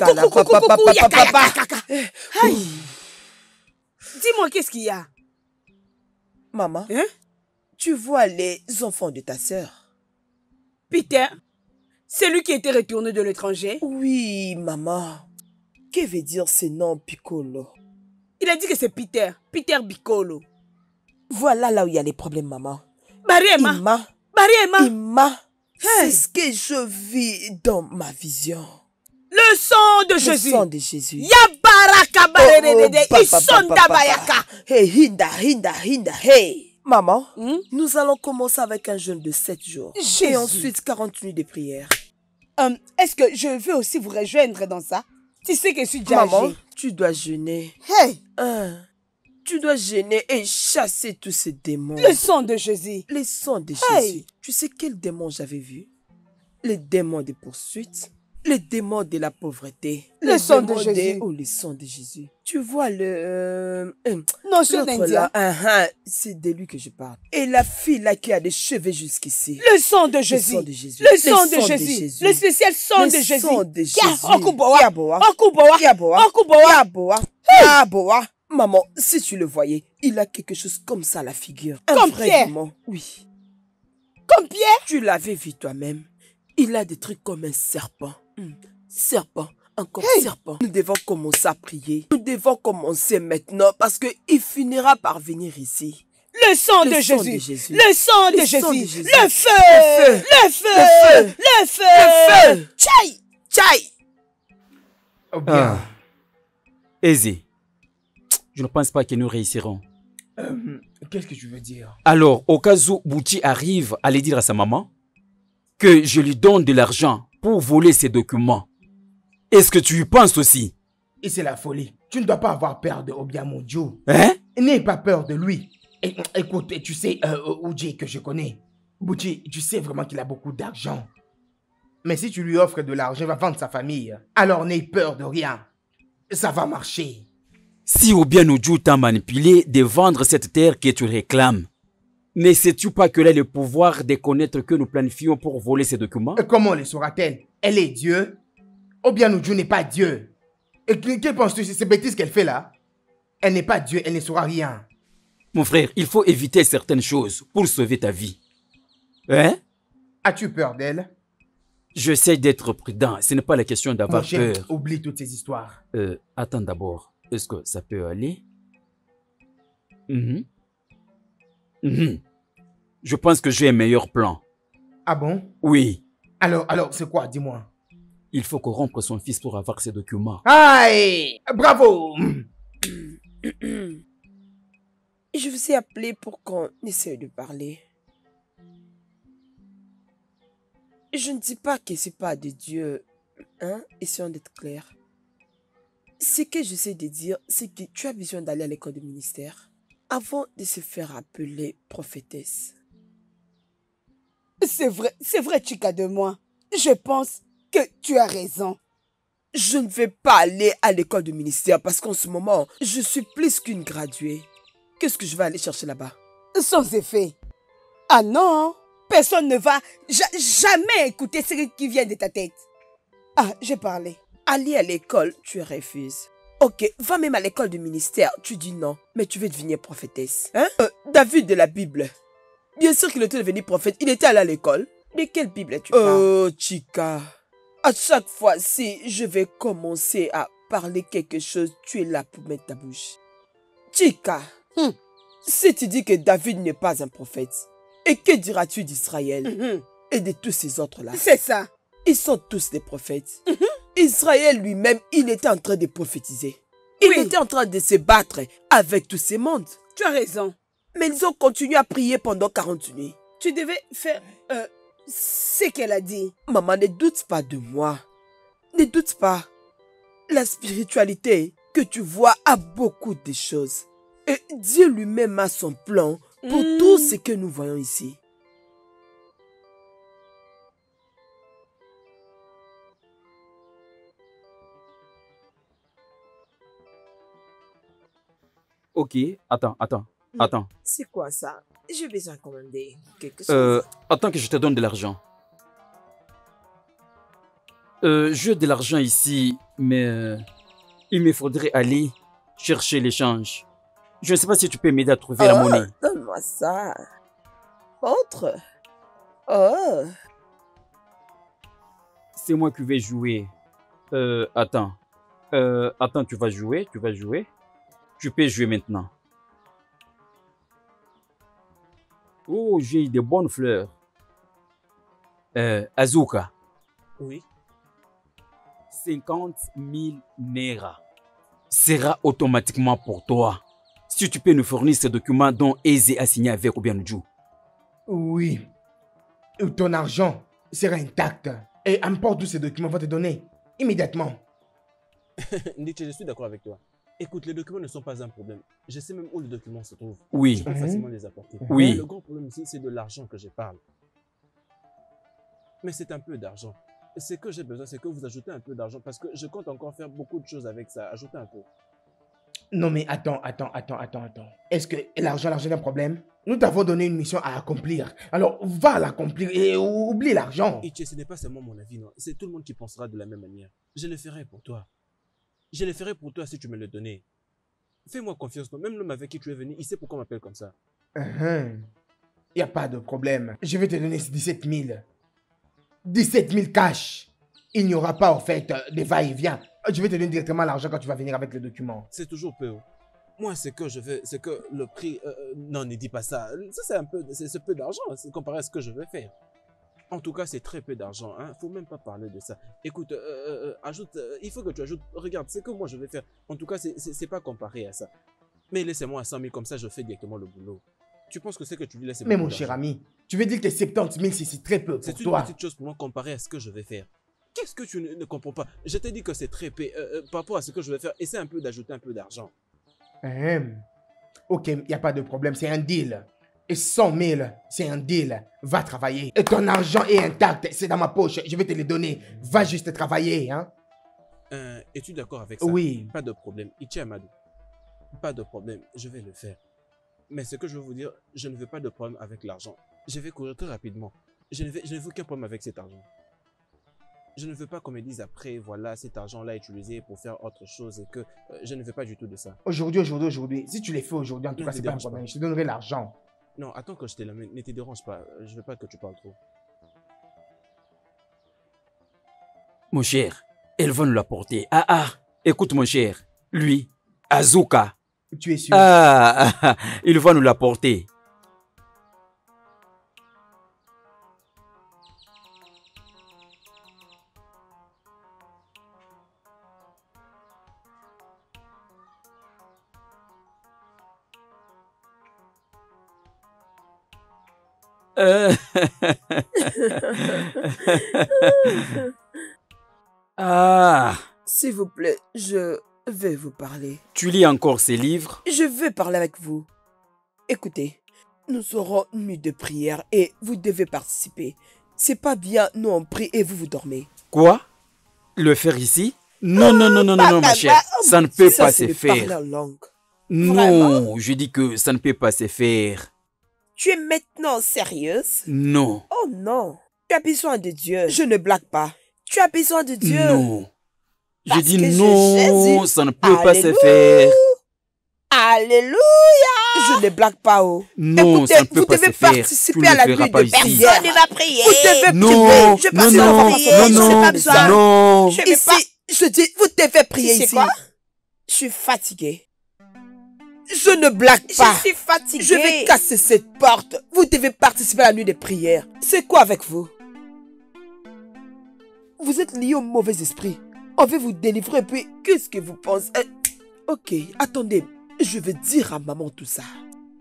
Dis-moi, qu'est-ce qu'il y a? Maman, hein? Tu vois les enfants de ta sœur? Peter, c'est lui qui était retourné de l'étranger? Oui, maman. Que veut dire ce nom Piccolo? Il a dit que c'est Peter. Peter Piccolo. Voilà là où il y a les problèmes, maman. Bariema. Ima. Bariema. Ima. Hey. C'est ce que je vis dans ma vision. Le sang de Jésus. Le sang de Jésus. Yabaraka barede. Isonda bayaka. Hey, hinda. Hey. Maman, nous allons commencer avec un jeûne de 7 jours. Jésus. Et ensuite 40 nuits de prière. Est-ce que je veux aussi vous rejoindre dans ça? Tu sais que je suis déjà Maman, âgée. tu dois jeûner. Hey. Tu dois jeûner et chasser tous ces démons. Le sang de Jésus. Le sang de Hey. Jésus. Tu sais quel démon j'avais vu? Les démons de poursuite. Les démons de la pauvreté. Le sang de Jésus. Oh, le sang de Jésus. Tu vois le... non, je suis là. C'est de lui que je parle. Et la fille là qui a des cheveux jusqu'ici. Le sang de Jésus. Le sang de Jésus. Le sang de Jésus. Le spécial sang de Jésus. Le sang de Jésus. Yaboa. Maman, si tu le voyais, il a quelque chose comme ça à la figure. Comme Pierre. Démon. Oui. Comme Pierre. Tu l'avais vu toi-même. Il a des trucs comme un serpent. Serpent. Encore serpent. Nous devons commencer à prier. Nous devons commencer maintenant parce qu'il finira par venir ici. Le sang de Jésus. Le sang de Jésus. Le feu. Le feu. Le feu. Tchaï. Oh bien. Aisé. Je ne pense pas que nous réussirons. Qu'est-ce que tu veux dire? Alors, au cas où Bouti arrive à aller dire à sa maman que je lui donne de l'argent pour voler ses documents, est-ce que tu y penses aussi? Et c'est la folie. Tu ne dois pas avoir peur de Obianoju. Hein? N'aie pas peur de lui. Écoute, tu sais, Uji, que je connais. Bouchi, tu sais vraiment qu'il a beaucoup d'argent. Mais si tu lui offres de l'argent, il va vendre sa famille. Alors n'aie peur de rien. Ça va marcher. Si Obianoudjou t'a manipulé de vendre cette terre que tu réclames, ne sais-tu pas qu'elle a le pouvoir de connaître que nous planifions pour voler ces documents? Comment le saura-t-elle? Elle est Dieu. Obianoudjou n'est pas Dieu. Et que penses-tu? C'est ces bêtises qu'elle fait là? Elle n'est pas Dieu, elle ne saura rien. Mon frère, il faut éviter certaines choses pour sauver ta vie. Hein? As-tu peur d'elle? J'essaie d'être prudent. Ce n'est pas la question d'avoir Mon cher, peur. oublie toutes ces histoires. Attends d'abord. Est-ce que ça peut aller? Je pense que j'ai un meilleur plan. Ah bon? Oui. Alors c'est quoi? Dis-moi. Il faut corrompre son fils pour avoir ces documents. Aïe! Bravo! Je vous ai appelé pour qu'on essaie de parler. Je ne dis pas que c'est pas de Dieu, hein, essayons d'être clairs. Ce que j'essaie de dire, c'est que tu as besoin d'aller à l'école de ministère avant de se faire appeler prophétesse. C'est vrai, Chica de moi. Je pense que tu as raison. Je ne vais pas aller à l'école de ministère parce qu'en ce moment, je suis plus qu'une graduée. Qu'est-ce que je vais aller chercher là-bas? Sans effet. Ah non, personne ne va jamais écouter ce qui vient de ta tête. Ah, j'ai parlé. Aller à l'école, tu refuses. Ok, va même à l'école de ministère, tu dis non, mais tu veux devenir prophétesse. Hein? David de la Bible. Bien sûr qu'il était devenu prophète, il était allé à l'école. De quelle Bible tu parles? Oh, Chica. À chaque fois, si je vais commencer à parler quelque chose, tu es là pour mettre ta bouche. Chica, si tu dis que David n'est pas un prophète, et que diras-tu d'Israël et de tous ces autres-là? C'est ça. Ils sont tous des prophètes. Israël lui-même, il était en train de prophétiser. Il était en train de se battre avec tous ces mondes. Tu as raison. Mais ils ont continué à prier pendant 40 nuits. Tu devais faire ce qu'elle a dit. Maman, ne doute pas de moi. Ne doute pas. La spiritualité que tu vois a beaucoup de choses. Et Dieu lui-même a son plan pour tout ce que nous voyons ici. Ok, attends. C'est quoi ça? J'ai besoin de commander quelque chose. Attends que je te donne de l'argent. J'ai de l'argent ici, mais il me faudrait aller chercher l'échange. Je ne sais pas si tu peux m'aider à trouver la monnaie. Donne-moi ça. Autre. Oh. C'est moi qui vais jouer. Attends, tu vas jouer. Tu peux jouer maintenant. Oh, j'ai de bonnes fleurs. Azuka. Oui. 50 000 Naira sera automatiquement pour toi. Si tu peux nous fournir ces documents dont Eze a signé avec Obianoudjou. Oui. Ton argent sera intact. Et importe tous ces documents, on va te donner immédiatement. Nietzsche, je suis d'accord avec toi. Écoute, les documents ne sont pas un problème. Je sais même où les documents se trouvent. Oui. Je peux facilement les apporter. Oui. Mais le grand problème ici, c'est de l'argent que je parle. Mais c'est un peu d'argent. Ce que j'ai besoin, c'est que vous ajoutez un peu d'argent parce que je compte encore faire beaucoup de choses avec ça. Ajoutez un peu. Non mais attends. Est-ce que l'argent est un problème? Nous t'avons donné une mission à accomplir. Alors va l'accomplir et oublie l'argent. Itché, ce n'est pas seulement mon avis, non. C'est tout le monde qui pensera de la même manière. Je le ferai pour toi. Je le ferai pour toi si tu me le donnais. Fais-moi confiance, non. Même l'homme avec qui tu es venu, il sait pourquoi on m'appelle comme ça. Il n'y a pas de problème. Je vais te donner 17 000. 17 000 cash. Il n'y aura pas, en fait, de va-et-vient. Je vais te donner directement l'argent quand tu vas venir avec les documents. C'est toujours peu. Moi, ce que je veux, c'est que le prix... non, ne dis pas ça. Ça, c'est peu d'argent comparé à ce que je vais faire. En tout cas, c'est très peu d'argent. Hein. Faut même pas parler de ça. Écoute, ajoute... il faut que tu ajoutes... Regarde, c'est que moi, je vais faire. En tout cas, c'est pas comparé à ça. Mais laissez-moi à 100 000, comme ça, je fais directement le boulot. Tu penses que c'est que tu dis là, c'est mais mon cher ami, tu veux dire que 70 000, c'est très peu pour toi. C'est une petite chose pour moi comparé à ce que je vais faire. Qu'est-ce que tu ne comprends pas? Je t'ai dit que c'est très peu par rapport à ce que je vais faire. Essaie un peu d'ajouter un peu d'argent. Ok, il n'y a pas de problème, c'est un deal. Et 100 000, c'est un deal. Va travailler. Et ton argent est intact, c'est dans ma poche. Je vais te le donner. Va juste travailler, hein. Es-tu d'accord avec ça? Oui. Pas de problème. Ichi Amadou. Pas de problème, je vais le faire. Mais ce que je veux vous dire, je ne veux pas de problème avec l'argent. Je vais courir très rapidement. Je ne veux aucun problème avec cet argent. Je ne veux pas qu'on me dise après, voilà, cet argent-là est utilisé pour faire autre chose et que je ne veux pas du tout de ça. Aujourd'hui. Si tu les fais aujourd'hui, en tout cas, c'est pas un problème. Je te donnerai l'argent. Non, attends que je te l'amène. Ne te dérange pas. Je veux pas que tu parles trop. Mon cher, elles vont nous l'apporter. Écoute mon cher, lui, Azuka. Tu es sûr? Il va nous l'apporter. S'il vous plaît, je vais vous parler. Tu lis encore ces livres? Je veux parler avec vous. Écoutez, nous aurons une nuit de prière et vous devez participer. C'est pas bien, nous on prie et vous dormez. Quoi? Le faire ici? Non, ma chère. Ça ne peut pas se faire. Non, Vraiment? je dis que ça ne peut pas se faire. Tu es maintenant sérieuse? Non. Oh non. Tu as besoin de Dieu. Je ne blague pas. Tu as besoin de Dieu. Non. Je Parce dis que non, Jésus... ça ne peut pas se Alléluia. faire. Alléluia. Je ne blague pas. Non, Écoutez, ça ne peut vous pas devez se faire. participer Tu à ne la le feras nuit pas de ici. prière. Personne ne va prier. Vous devez Non, prier. Je passe non, la prière. Je n'ai pas besoin. non. Ici, je dis, vous devez prier C'est ici. quoi? Je suis fatiguée. Je ne blague pas. Je suis fatiguée. Je vais casser cette porte. Vous devez participer à la nuit de prière. C'est quoi avec vous? Vous êtes lié au mauvais esprit. On veut vous délivrer, puis qu'est-ce que vous pensez? Ok, attendez. Je vais dire à maman tout ça.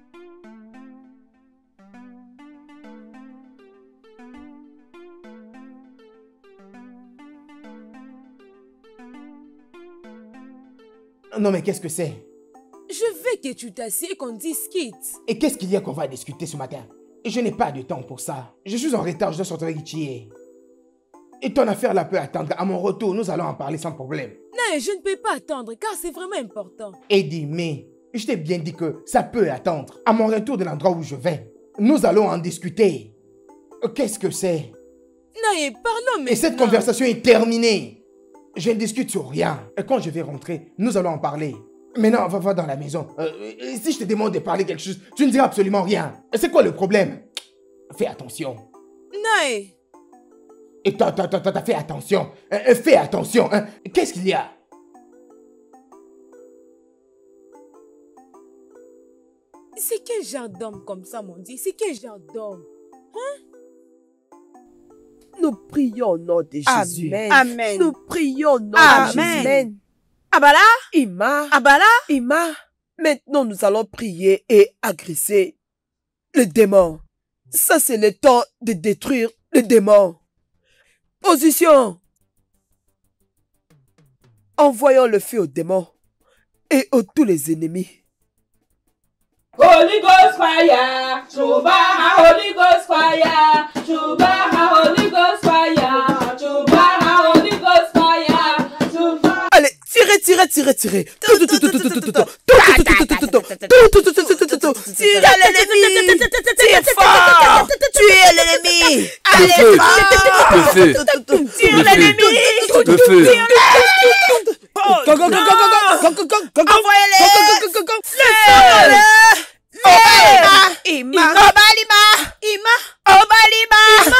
Non, mais qu'est-ce que c'est? Je veux que tu t'assieds et qu'on discute. Et qu'est-ce qu'il y a qu'on va discuter ce matin? Je n'ai pas de temps pour ça. Je suis en retard, je dois sortir avec Ichie. Et ton affaire là peut attendre. À mon retour, nous allons en parler sans problème. Non, je ne peux pas attendre car c'est vraiment important. Eddie, mais je t'ai bien dit que ça peut attendre. À mon retour de l'endroit où je vais, nous allons en discuter. Qu'est-ce que c'est? Non, parlons maintenant. Et cette conversation est terminée. Je ne discute sur rien. Et quand je vais rentrer, nous allons en parler. Maintenant, va dans la maison. Si je te demande de parler quelque chose, tu ne diras absolument rien. C'est quoi le problème? Fais attention. Non. Et toi, fais attention. Fais attention. Hein. Qu'est-ce qu'il y a? C'est quel genre d'homme comme ça, mon Dieu? C'est quel genre d'homme? Hein? Nous prions au nom de Jésus. Amen. Amen. Nous prions au nom Amen. de Jésus. Abala? Ima. Abala? Ima. Maintenant, nous allons prier et agresser le démon. Ça, c'est le temps de détruire le démon. Position. Envoyons le feu au démon et à tous les ennemis. Holy Ghost fire, Chubaha Holy Ghost fire, Chubaha Holy Ghost fire, Chubaha Holy Ghost fire, Chubaha. Allez, tirez. Tirez l'ennemi. Tire fort. Tuez l'ennemi. Allez fort. Le feu. Tire l'ennemi. Le feu. Envoyez-les. Ima. Obalima.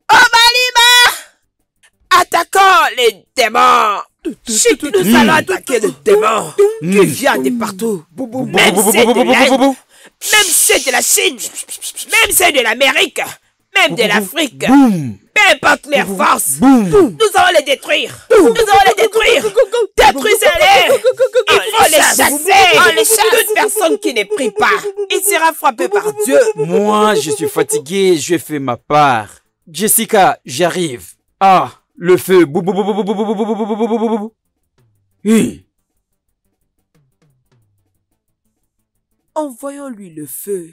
Attaquons les démons. Chut, nous allons attaquer le démon qui vient de partout. Même ceux de l'Inde, même ceux de la Chine, même ceux de l'Amérique, même de l'Afrique. Peu importe leurs forces, nous allons les détruire. Détruisez-les. Il faut les chasser. Toute personne qui ne prie pas, il sera frappé par Dieu. Moi, je suis fatigué, je fais ma part. Jessica, j'arrive. Ah, le feu. Envoyons-lui le feu.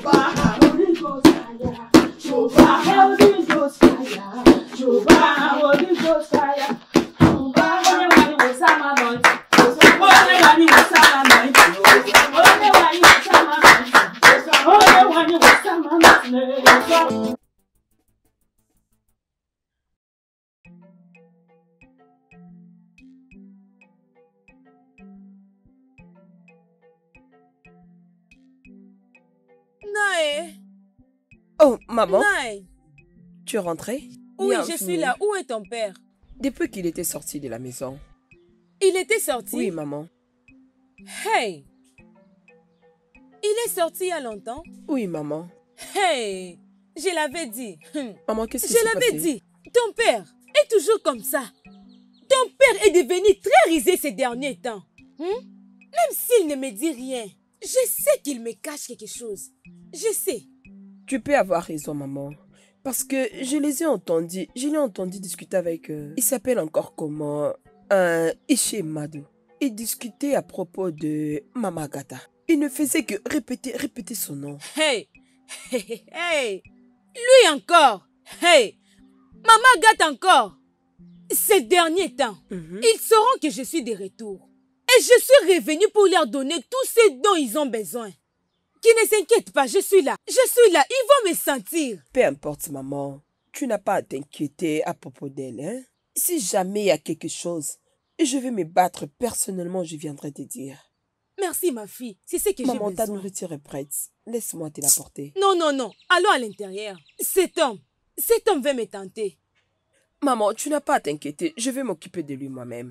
Nae, Oh, maman, Nae. tu es rentrée? Oui, je Bienvenue. suis là. Où est ton père? Depuis qu'il était sorti de la maison. Il était sorti? Oui, maman. Hey! Il est sorti il y a longtemps? Oui, maman. Hey! Je l'avais dit. Maman, qu'est-ce qui Je s'est l'avais passé? dit. Ton père est toujours comme ça. Ton père est devenu très risé ces derniers temps. Même s'il ne me dit rien, je sais qu'il me cache quelque chose. Je sais. Tu peux avoir raison, maman. Parce que je les ai entendus. Je l'ai entendu discuter avec eux. Il s'appelle encore comment? Ishemado. Il discutait à propos de Mama Gata. Il ne faisait que répéter son nom. Hey! Hey! Hey! Lui encore! Hey! Maman gâte encore! Ces derniers temps, ils sauront que je suis de retour. Et je suis revenu pour leur donner tout ce dont ils ont besoin. Qu'ils ne s'inquiètent pas, je suis là. Je suis là, ils vont me sentir. Peu importe, maman. Tu n'as pas à t'inquiéter à propos d'elle, hein? Si jamais il y a quelque chose, je vais me battre personnellement, je viendrai te dire. Merci ma fille, c'est ce que j'ai Maman, ta besoin. nourriture est prête. Laisse-moi te l'apporter. Non, non, non, allons à l'intérieur. Cet homme veut me tenter. Maman, tu n'as pas à t'inquiéter. Je vais m'occuper de lui moi-même.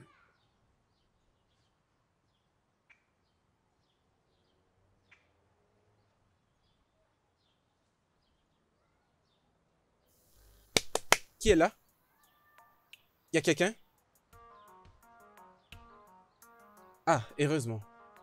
Qui est là? Y a quelqu'un? Ah, heureusement.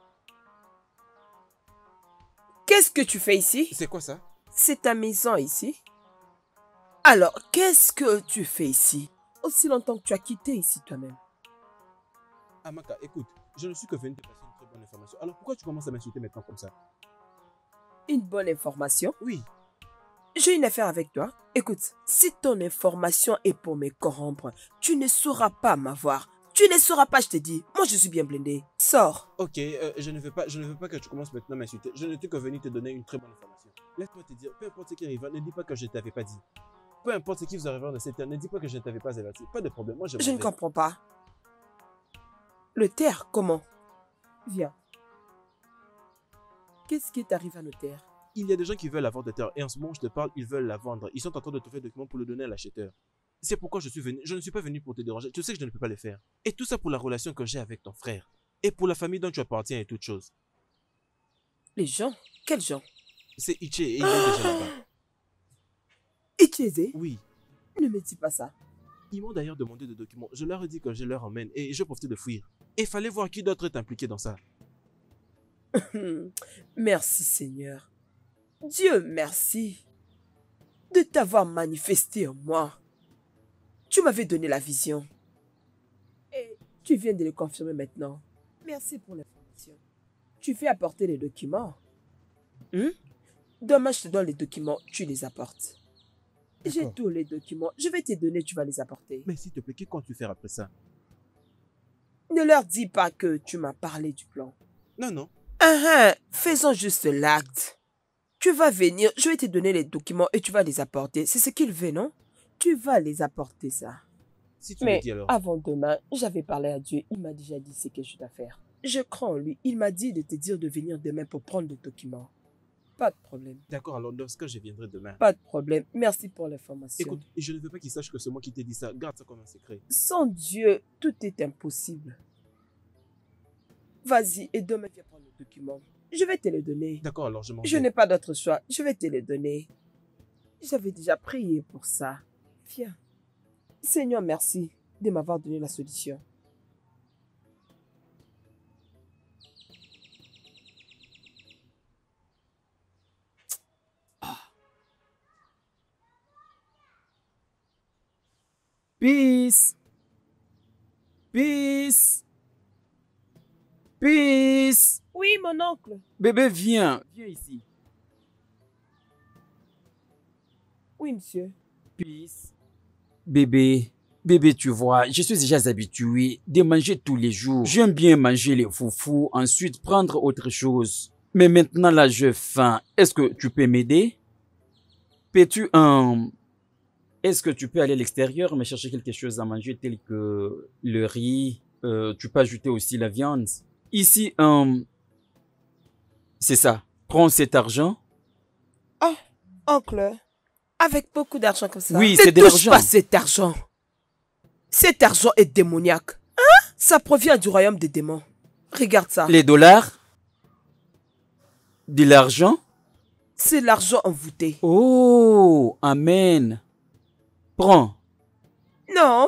Qu'est-ce que tu fais ici? C'est quoi ça? C'est ta maison ici? Alors, qu'est-ce que tu fais ici? Aussi longtemps que tu as quitté ici toi-même. Amaka, écoute, je ne suis que venu te passer une très bonne information. Alors pourquoi tu commences à m'insulter maintenant comme ça? Une bonne information? Oui. J'ai une affaire avec toi. Écoute, si ton information est pour me corrompre, tu ne sauras pas m'avoir. Tu ne sauras pas, je te dis. Moi, je suis bien blindé. Sors. Ok, je ne veux pas que tu commences maintenant à m'insulter. Je n'étais que venu te donner une très bonne information. Laisse-moi te dire, peu importe ce qui arrive, ne dis pas que je ne t'avais pas dit. Peu importe ce qui vous arrivera dans cette terre, ne dis pas que je ne t'avais pas averti. Pas de problème, moi je Je ne comprends pas. Le terre, comment? Viens. Qu'est-ce qui t'arrive à nos terres? Il y a des gens qui veulent avoir de terre et en ce moment je te parle, ils veulent la vendre. Ils sont en train de trouver des documents pour le donner à l'acheteur. C'est pourquoi je suis venu. Je ne suis pas venu pour te déranger. Tu sais que je ne peux pas le faire. Et tout ça pour la relation que j'ai avec ton frère. Et pour la famille dont tu appartiens et toutes choses. Les gens? Quels gens? C'est Iche et il est déjà là-bas. Icheze? Oui. Ne me dis pas ça. Ils m'ont d'ailleurs demandé des documents. Je leur ai dit que je leur emmène et je profitais de fuir. Et il fallait voir qui d'autre est impliqué dans ça. Merci Seigneur. Dieu merci de t'avoir manifesté en moi. Tu m'avais donné la vision. Et tu viens de le confirmer maintenant. Merci pour l'information. Tu fais apporter les documents. Demain, je te donne les documents, tu les apportes. J'ai tous les documents. Je vais te donner, tu vas les apporter. Mais s'il te plaît, qu'est-ce que tu fais après ça? Ne leur dis pas que tu m'as parlé du plan. Non, non. Faisons juste l'acte. Tu vas venir, je vais te donner les documents et tu vas les apporter. C'est ce qu'il veut, non? Tu vas les apporter, ça. Si tu Mais me dis alors. avant demain, j'avais parlé à Dieu. Il m'a déjà dit ce que je dois faire. Je crois en lui. Il m'a dit de te dire de venir demain pour prendre les documents. Pas de problème. D'accord, alors lorsque je viendrai demain. Pas de problème. Merci pour l'information. Écoute, je ne veux pas qu'il sache que c'est moi qui t'ai dit ça. Garde ça comme un secret. Sans Dieu, tout est impossible. Vas-y, et demain, viens prendre les documents. Je vais te les donner. D'accord, alors je m'en vais. Je n'ai pas d'autre choix. Je vais te les donner. J'avais déjà prié pour ça. Viens. Seigneur, merci de m'avoir donné la solution. Peace. Peace. Peace. Oui, mon oncle. Bébé, viens. Viens ici. Oui, monsieur. Peace. Bébé, tu vois, je suis déjà habitué de manger tous les jours. J'aime bien manger les foufous, ensuite prendre autre chose. Mais maintenant, là, j'ai faim. Est-ce que tu peux m'aider? Est-ce que tu peux aller à l'extérieur me chercher quelque chose à manger tel que le riz? Tu peux ajouter aussi la viande. Ici, c'est ça. Prends cet argent. Oh, oncle. Avec beaucoup d'argent comme ça. Oui, c'est de Ne touche l'argent. pas cet argent. Cet argent est démoniaque. Hein? Ça provient du royaume des démons. Regarde ça. Les dollars? De l'argent? C'est l'argent envoûté. Oh, amen. Prends. Non.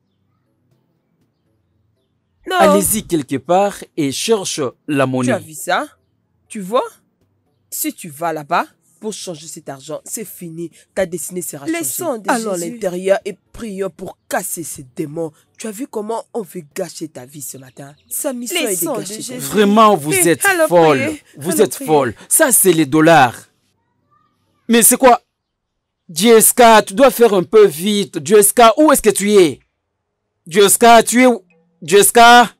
Non. Allez-y quelque part et cherche la Tu monnaie. as vu ça? Tu vois? Si tu vas là-bas pour changer cet argent, c'est fini. Ta destinée sera changée. Laissons de Allons à Jésus. l'intérieur et prions pour casser ces démons. Tu as vu comment on veut gâcher ta vie ce matin? Sa mission est de Laissons de gâcher ta Jésus. vie. Vraiment, vous Eh, êtes allons folle. prier. Vous Allons êtes prier. folle. Ça, c'est les dollars. Mais c'est quoi? Jessica, tu dois faire un peu vite. Jessica, où est-ce que tu es? Jessica, tu es où? Jessica?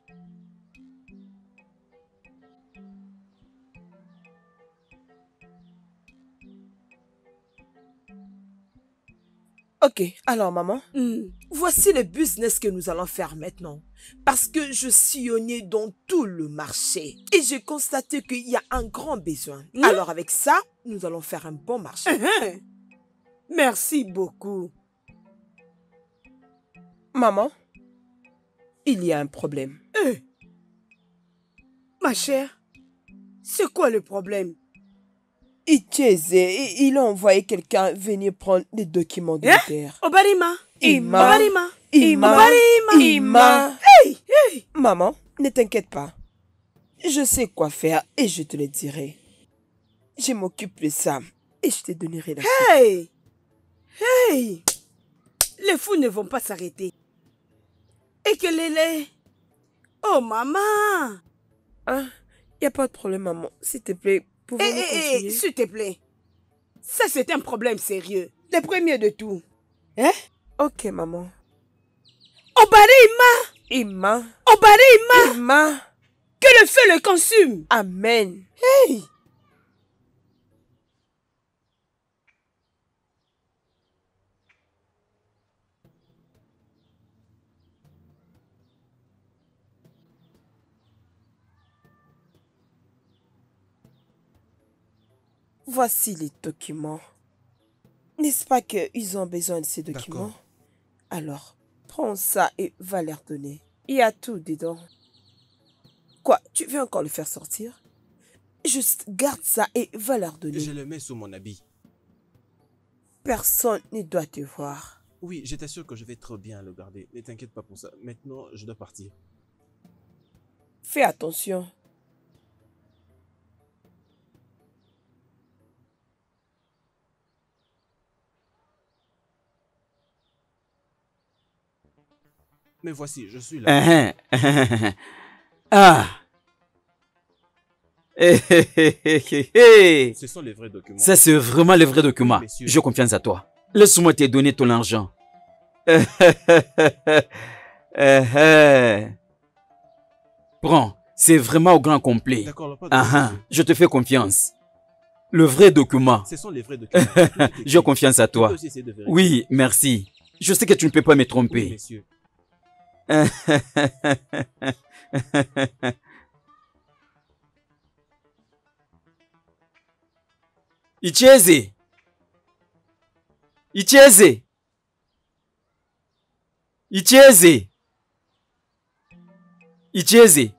Ok, alors maman, voici le business que nous allons faire maintenant. Parce que je sillonnais dans tout le marché et j'ai constaté qu'il y a un grand besoin. Alors avec ça, nous allons faire un bon marché. Merci beaucoup. Maman, il y a un problème. Ma chère, c'est quoi le problème? Icheze, il a envoyé quelqu'un venir prendre les documents de terre. Obarima. Ima. Obarima. Ima. Obarima. Ima. Hey, hey. Maman, ne t'inquiète pas. Je sais quoi faire et je te le dirai. Je m'occupe de ça et je te donnerai la suite. Hey. Hey. Les fous ne vont pas s'arrêter. Et que les... Oh, maman. Hein? Y a pas de problème, maman. S'il te plaît, pouvons-nous continuer? S'il te plaît. Ça, c'est un problème sérieux. Le premier de tout. Hein? Ok, maman. Obarima. Ima. Obarima. Ima. Que le feu le consume. Amen. Hey. Voici les documents. N'est-ce pas qu'ils ont besoin de ces documents? D'accord. Alors, prends ça et va leur donner. Il y a tout dedans. Quoi, tu veux encore le faire sortir? Juste garde ça et va leur donner. Je le mets sous mon habit. Personne ne doit te voir. Oui, je t'assure que je vais très bien le garder. Ne t'inquiète pas pour ça. Maintenant, je dois partir. Fais attention. Mais voici, je suis là. Ah. Ce sont les vrais documents. Ça, c'est vraiment le vrai document. Oui, monsieur. J'ai confiance à toi. Laisse-moi te donner ton argent. Prends. C'est vraiment au grand complet. D'accord, pas de problème, monsieur. Je te fais confiance. Le vrai document. Ce sont les vrais documents. J'ai confiance à Tu peux toi. aussi essayer de vérifier. Oui, merci. Je sais que tu ne peux pas me Oui, tromper. messieurs. Icheze. Icheze. Icheze. Icheze.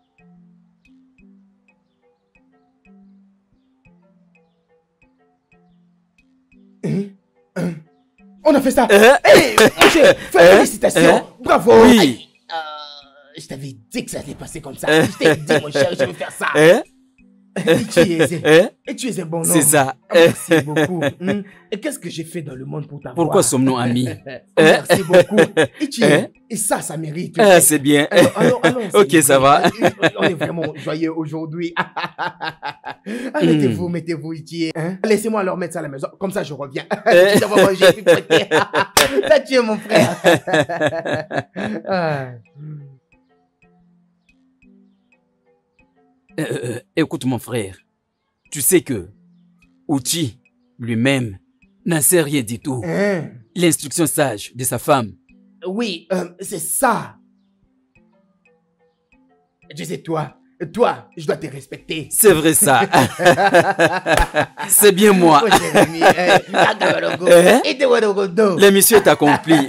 On a fait ça. Hein? Hey, mon cher, félicitations. Bravo. Oui. Aïe, je t'avais dit que ça allait passer comme ça. Je t'ai dit, mon cher, je vais faire ça. Hein? Tu es un bon homme. C'est ça. Merci beaucoup. Et qu'est-ce que j'ai fait dans le monde pour t'avoir? Pourquoi sommes-nous amis? Merci beaucoup. Et ça mérite. C'est bien. Allons, ok, ça va. On est vraiment joyeux aujourd'hui. Mettez-vous, Itié. Laissez-moi alors mettre ça à la maison. Comme ça, je reviens. Tu dois manger, puis prêter. Ça, tu es mon frère. Écoute mon frère, tu sais que Uchi lui-même n'en sait rien du tout. L'instruction sage de sa femme. Oui, c'est ça. Je sais, toi, je dois te respecter. C'est vrai ça. C'est bien moi. L'émission est accomplie.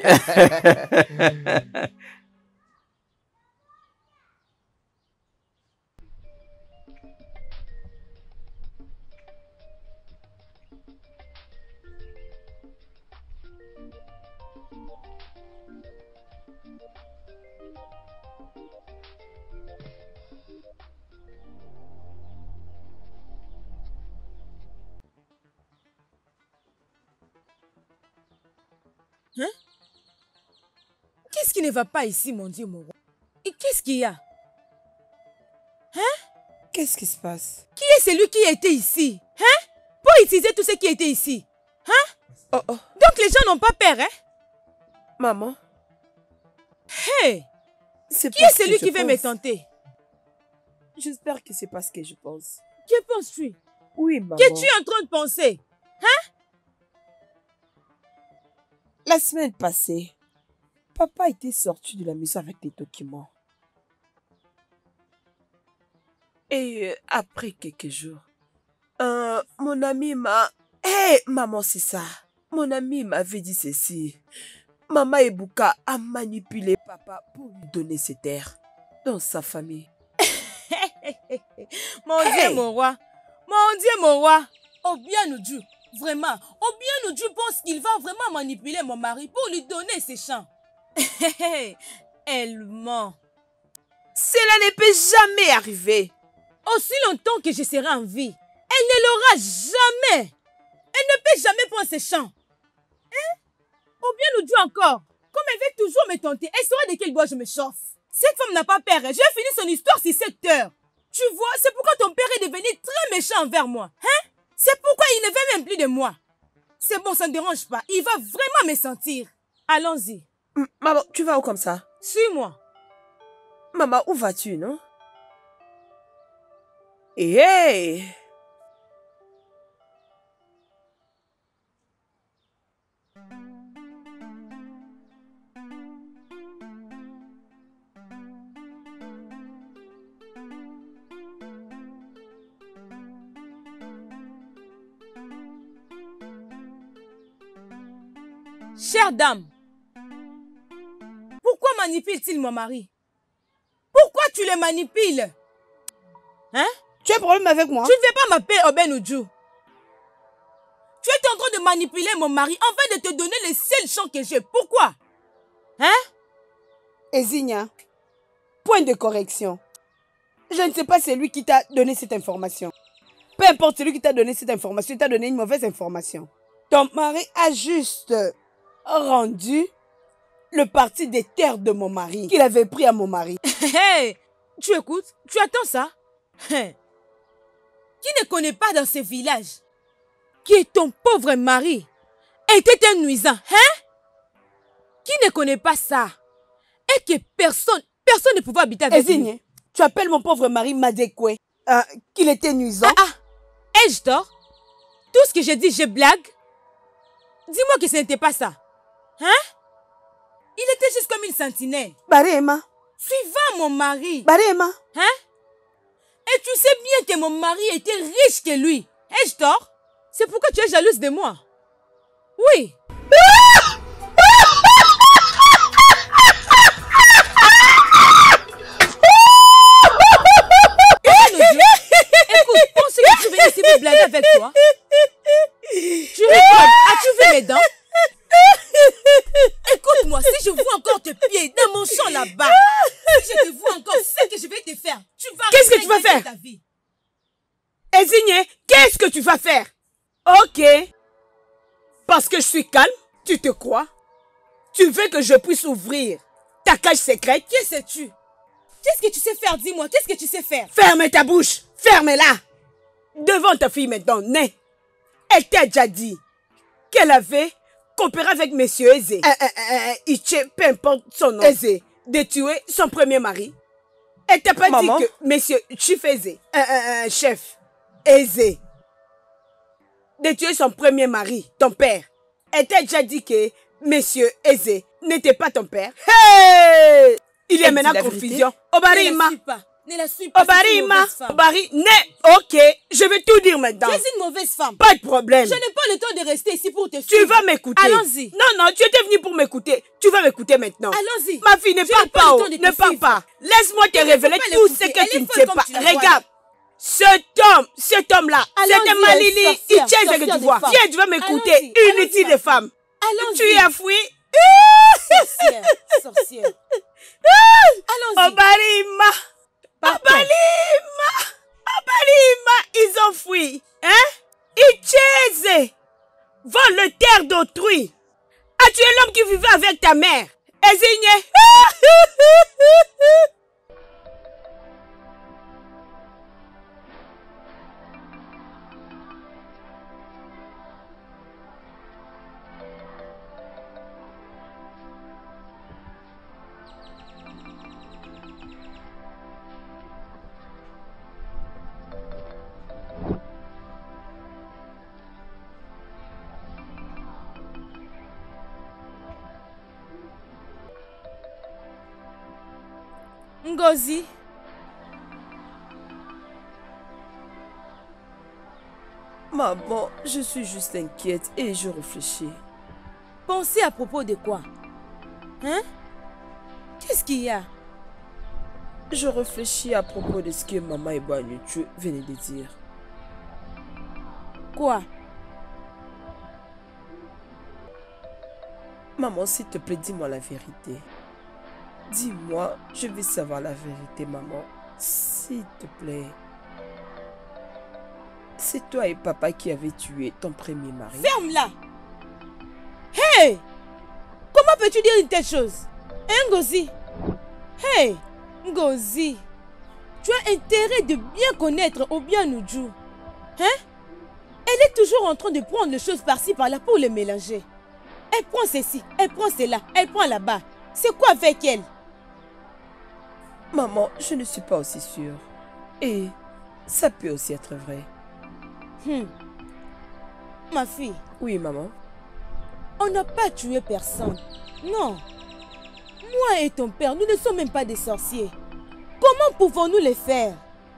Hein? Qu'est-ce qui ne va pas ici, mon Dieu, mon roi? Et qu'est-ce qu'il y a? Hein? Qu'est-ce qui se passe? Qui est celui qui était ici? Hein? Pour utiliser tout ce qui était ici? Hein? Donc les gens n'ont pas peur, hein? Maman? Hey! Qui est celui qui veut me tenter? J'espère que c'est pas ce que je pense. Que penses-tu? Oui, maman. Qu'es-tu en train de penser? Hein? La semaine passée, papa était sorti de la maison avec des documents. Et après quelques jours, mon ami m'a... Hé, maman, c'est ça. Mon ami m'avait dit ceci. Maman Ebuka a manipulé papa pour lui donner ses terres dans sa famille. Mon Dieu, mon roi. Mon Dieu, mon roi. Obianoudjou, vraiment. Obianoudjou pense qu'il va vraiment manipuler mon mari pour lui donner ses champs. Elle ment. Cela ne peut jamais arriver. Aussi longtemps que je serai en vie, elle ne l'aura jamais. Elle ne peut jamais prendre ses champs. Hein? Obianoudjou encore. Comme elle veut toujours me tenter, elle saura de quel bois je me chauffe. Cette femme n'a pas peur. Je vais finir son histoire sur 7 heures. Tu vois, c'est pourquoi ton père est devenu très méchant envers moi. Hein? C'est pourquoi il ne veut même plus de moi. C'est bon, ça ne dérange pas. Il va vraiment me sentir. Allons-y. Maman, tu vas où comme ça? Suis-moi. Maman, où vas-tu, non? Hey! Chère dame, pourquoi manipule-t-il mon mari? Pourquoi tu le manipules? Hein? Tu as un problème avec moi? Tu ne veux pas m'appeler Obianoudjou. Tu es en train de manipuler mon mari afin de te donner les seuls champs que j'ai. Pourquoi? Hein? Ezinia, point de correction. Je ne sais pas c'est lui qui t'a donné cette information. Peu importe celui qui t'a donné cette information, il t'a donné une mauvaise information. Ton mari a juste rendu le parti des terres de mon mari qu'il avait pris à mon mari. Hey, tu écoutes? Tu attends ça? Hey. Qui ne connaît pas dans ce village que ton pauvre mari était un nuisant, hein? Qui ne connaît pas ça? Et que personne ne pouvait habiter avec lui. Tu appelles mon pauvre mari Madekwe qu'il était nuisant? Ai-je tort? Tout ce que j'ai dit, je blague? Dis-moi que ce n'était pas ça. Hein? Il était juste comme une sentinelle. Barema. Suivant mon mari. Barema. Hein? Et tu sais bien que mon mari était riche que lui. Ai-je tort? C'est pourquoi tu es jalouse de moi. Oui. Écoute, pense que tu venais ici me blaguer avec toi. Tu rigoles. As-tu vu mes dents? Écoute-moi, si je vois encore tes pieds dans mon champ là-bas, si je te vois encore, c'est que je vais te faire. Tu vas Qu'est-ce que tu vas faire? Ta vie. Ezinye, qu'est-ce que tu vas faire? Ok. Parce que je suis calme, tu te crois? Tu veux que je puisse ouvrir ta cage secrète? Qui sais-tu? Qu'est-ce que tu sais faire? Dis-moi, qu'est-ce que tu sais faire? Ferme ta bouche, ferme-la. Devant ta fille maintenant, née. Elle t'a déjà dit qu'elle avait coopéré avec monsieur Eze. Iche, peu importe son nom. Eze, de tuer son premier mari. Elle t'a pas dit que monsieur Chief Eze, chef Eze, de tuer son premier mari, ton père. Elle t'a déjà dit que monsieur Eze n'était pas ton père. Hey! Il y a maintenant confusion. Obarima. Ne la suis pas. Obarima. Obari. Ok. Je vais tout dire maintenant. Tu es une mauvaise femme. Pas de problème. Je n'ai pas le temps de rester ici pour te suivre. Tu vas m'écouter. Allons-y. Non, tu étais venu pour m'écouter. Tu vas m'écouter maintenant. Allons-y. Ma fille, ne parle pas. Ne parle pas. Laisse-moi te révéler tout ce que tu ne sais pas. Regarde. Cet homme-là, c'était Malili Icheze que tu vois. Viens, tu vas m'écouter. Inutile de femme. Tu as fui. Sorcière. Allons-y. Obarima. Obarima, ils ont fui. Hein? Icheze vole le terre d'autrui. A tué l'homme qui vivait avec ta mère. Ezinye. Ngozi. Maman, je suis juste inquiète et je réfléchis. Pensez à propos de quoi? Hein? Qu'est-ce qu'il y a? Je réfléchis à propos de ce que maman et Banuchu venaient de dire. Quoi? Maman, s'il te plaît, dis-moi la vérité. Dis-moi, je veux savoir la vérité, maman. S'il te plaît. C'est toi et papa qui avez tué ton premier mari. Ferme-la! Hey! Comment peux-tu dire une telle chose? Hein, Ngozi? Hey! Ngozi! Tu as intérêt de bien connaître Obianuju. Hein? Elle est toujours en train de prendre les choses par-ci, par-là pour les mélanger. Elle prend ceci, elle prend cela, elle prend là-bas. C'est quoi avec elle? Maman, je ne suis pas aussi sûre. Et ça peut aussi être vrai. Ma fille. Oui, maman. On n'a pas tué personne. Non. Moi et ton père, nous ne sommes même pas des sorciers. Comment pouvons-nous les faire?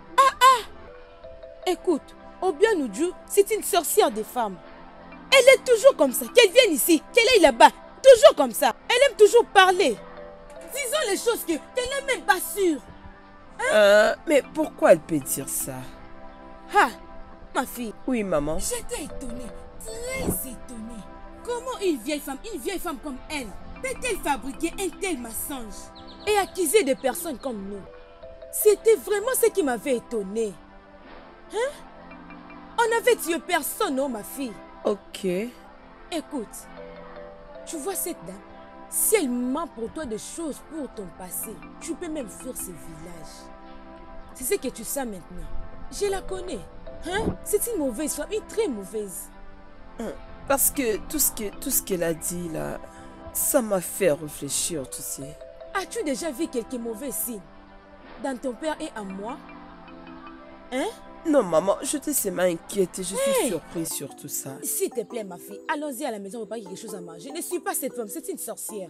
Écoute, Obianuju, c'est une sorcière des femmes. Elle est toujours comme ça. Qu'elle vienne ici, qu'elle aille là-bas. Toujours comme ça. Elle aime toujours parler. Disons les choses que tu n'es même pas sûre. Mais pourquoi elle peut dire ça? Ah, ma fille. Oui, maman. J'étais étonnée, très étonnée. Comment une vieille femme comme elle, peut-elle fabriquer un tel mensonge et accuser des personnes comme nous? C'était vraiment ce qui m'avait étonnée. Hein? On n'avait tué personne, non, ma fille? Ok. Écoute, tu vois cette dame? Si elle ment pour toi des choses pour ton passé, tu peux même fuir ce village. C'est ce que tu sais maintenant. Je la connais. Hein? C'est une mauvaise femme, une très mauvaise. Parce que tout ce qu'elle a dit là, ça m'a fait réfléchir, tu sais. As-tu déjà vu quelques mauvais signes dans ton père et en moi? Hein? Non, maman, je te sais m'inquiète et je suis surprise sur tout ça. S'il te plaît, ma fille, allons-y à la maison, on va quelque chose à manger. Je ne suis pas cette femme, c'est une sorcière.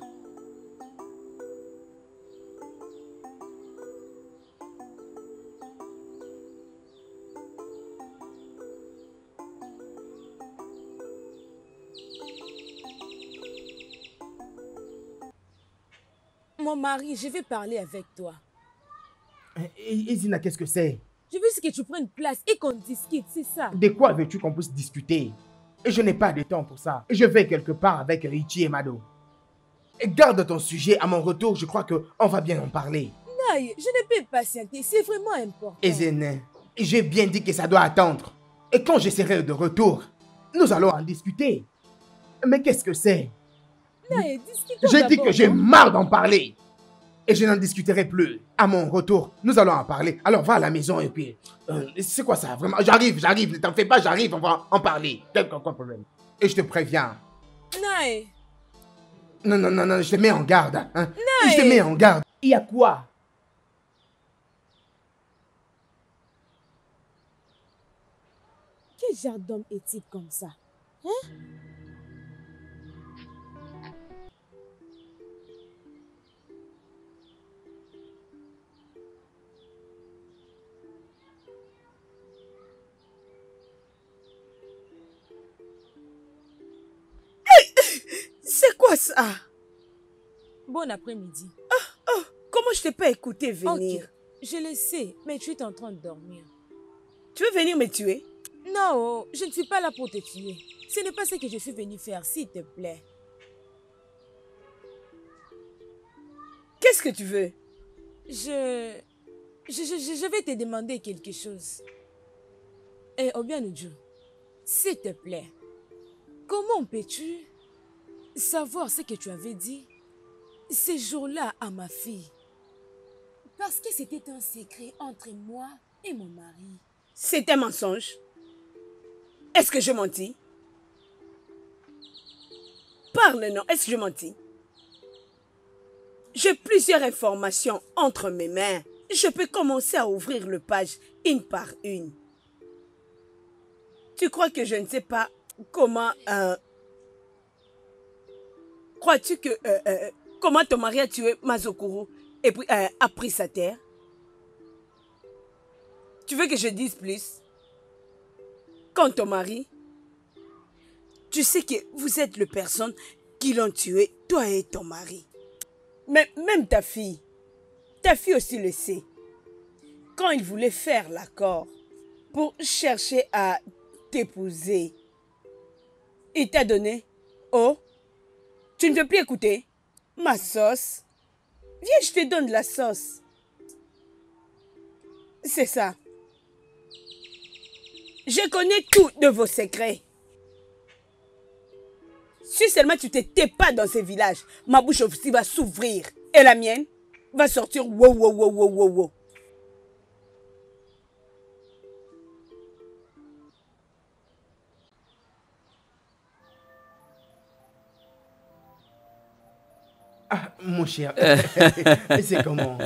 Mon mari, je vais parler avec toi. Ezina, qu'est-ce que c'est? Je veux que tu prennes place et qu'on discute, c'est ça. De quoi veux-tu qu'on puisse discuter? Et je n'ai pas de temps pour ça. Je vais quelque part avec Richie et Mado. Et garde ton sujet, à mon retour, je crois qu'on va bien en parler. Naï, je ne peux patienter, c'est vraiment important. Ezine, J'ai bien dit que ça doit attendre. Et quand je serai de retour, nous allons en discuter. Mais qu'est-ce que c'est? Naé, discutons J'ai dit d'abord, que j'ai non? marre d'en parler. Et je n'en discuterai plus. À mon retour, nous allons en parler. Alors va à la maison et puis... c'est quoi ça? Vraiment, j'arrive. Ne t'en fais pas, j'arrive. On va en parler. Aucun problème. Et je te préviens. Naé, Non, je te mets en garde. Hein? Naé. Je te mets en garde. Il y a quoi? quel genre d'homme est-il comme ça? Hein? C'est quoi ça? Bon après-midi. Comment je t'ai pas écouté venir? Ok, je le sais, mais tu es en train de dormir. Tu veux venir me tuer? Non, je ne suis pas là pour te tuer. Ce n'est pas ce que je suis venue faire, s'il te plaît. Qu'est-ce que tu veux? Je vais te demander quelque chose. Eh, Obianoudjou, s'il te plaît, comment peux-tu savoir ce que tu avais dit ces jours-là à ma fille? Parce que c'était un secret entre moi et mon mari. C'est un mensonge. Est-ce que je mentis? Parle, non. Est-ce que je mentis? J'ai plusieurs informations entre mes mains. Je peux commencer à ouvrir le page une par une. Tu crois que je ne sais pas comment... Crois-tu que... comment ton mari a tué Mazokuru et puis a pris sa terre? Tu veux que je dise plus? Quand ton mari, tu sais que vous êtes les personnes qui l'ont tué, toi et ton mari. Mais même ta fille aussi le sait. Quand il voulait faire l'accord pour chercher à t'épouser, il t'a donné, oh, tu ne veux plus écouter ma sauce? Viens, je te donne de la sauce. C'est ça. Je connais tout de vos secrets. Si seulement tu ne te tais pas dans ces villages, ma bouche aussi va s'ouvrir. Et la mienne va sortir wow, wow, wow, wow, wow, wow. Ah, mon cher. C'est comment?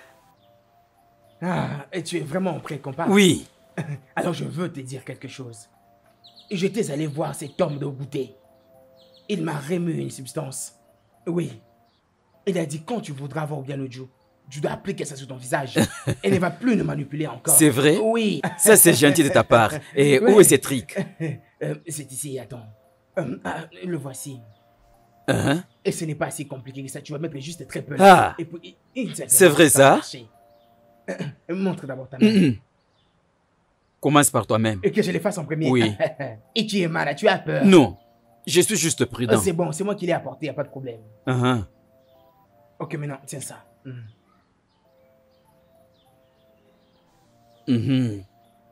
Ah, et tu es vraiment prêt, comparé? Oui. Alors je veux te dire quelque chose. J'étais allé voir cet homme de goûter. Il m'a remis une substance. Oui. Il a dit quand tu voudras voir Obianoudjou, tu dois appliquer ça sur ton visage. Elle ne va plus nous manipuler encore. C'est vrai? Oui. Ça, c'est gentil de ta part. Et Ouais. où est Cétric? C'est ici, attends. Le voici. Hein? Et ce n'est pas si compliqué que ça. Tu vas mettre juste très peu là. Ah. Et puis, C'est vrai, va ça? marcher. Montre d'abord ta main. Commence par toi-même. Et que je les fasse en premier. Oui. Et tu es malade, tu as peur. Non, je suis juste prudent. C'est bon, c'est moi qui l'ai apporté, il n'y a pas de problème. Uh-huh. Ok, maintenant, tiens ça. Mhm.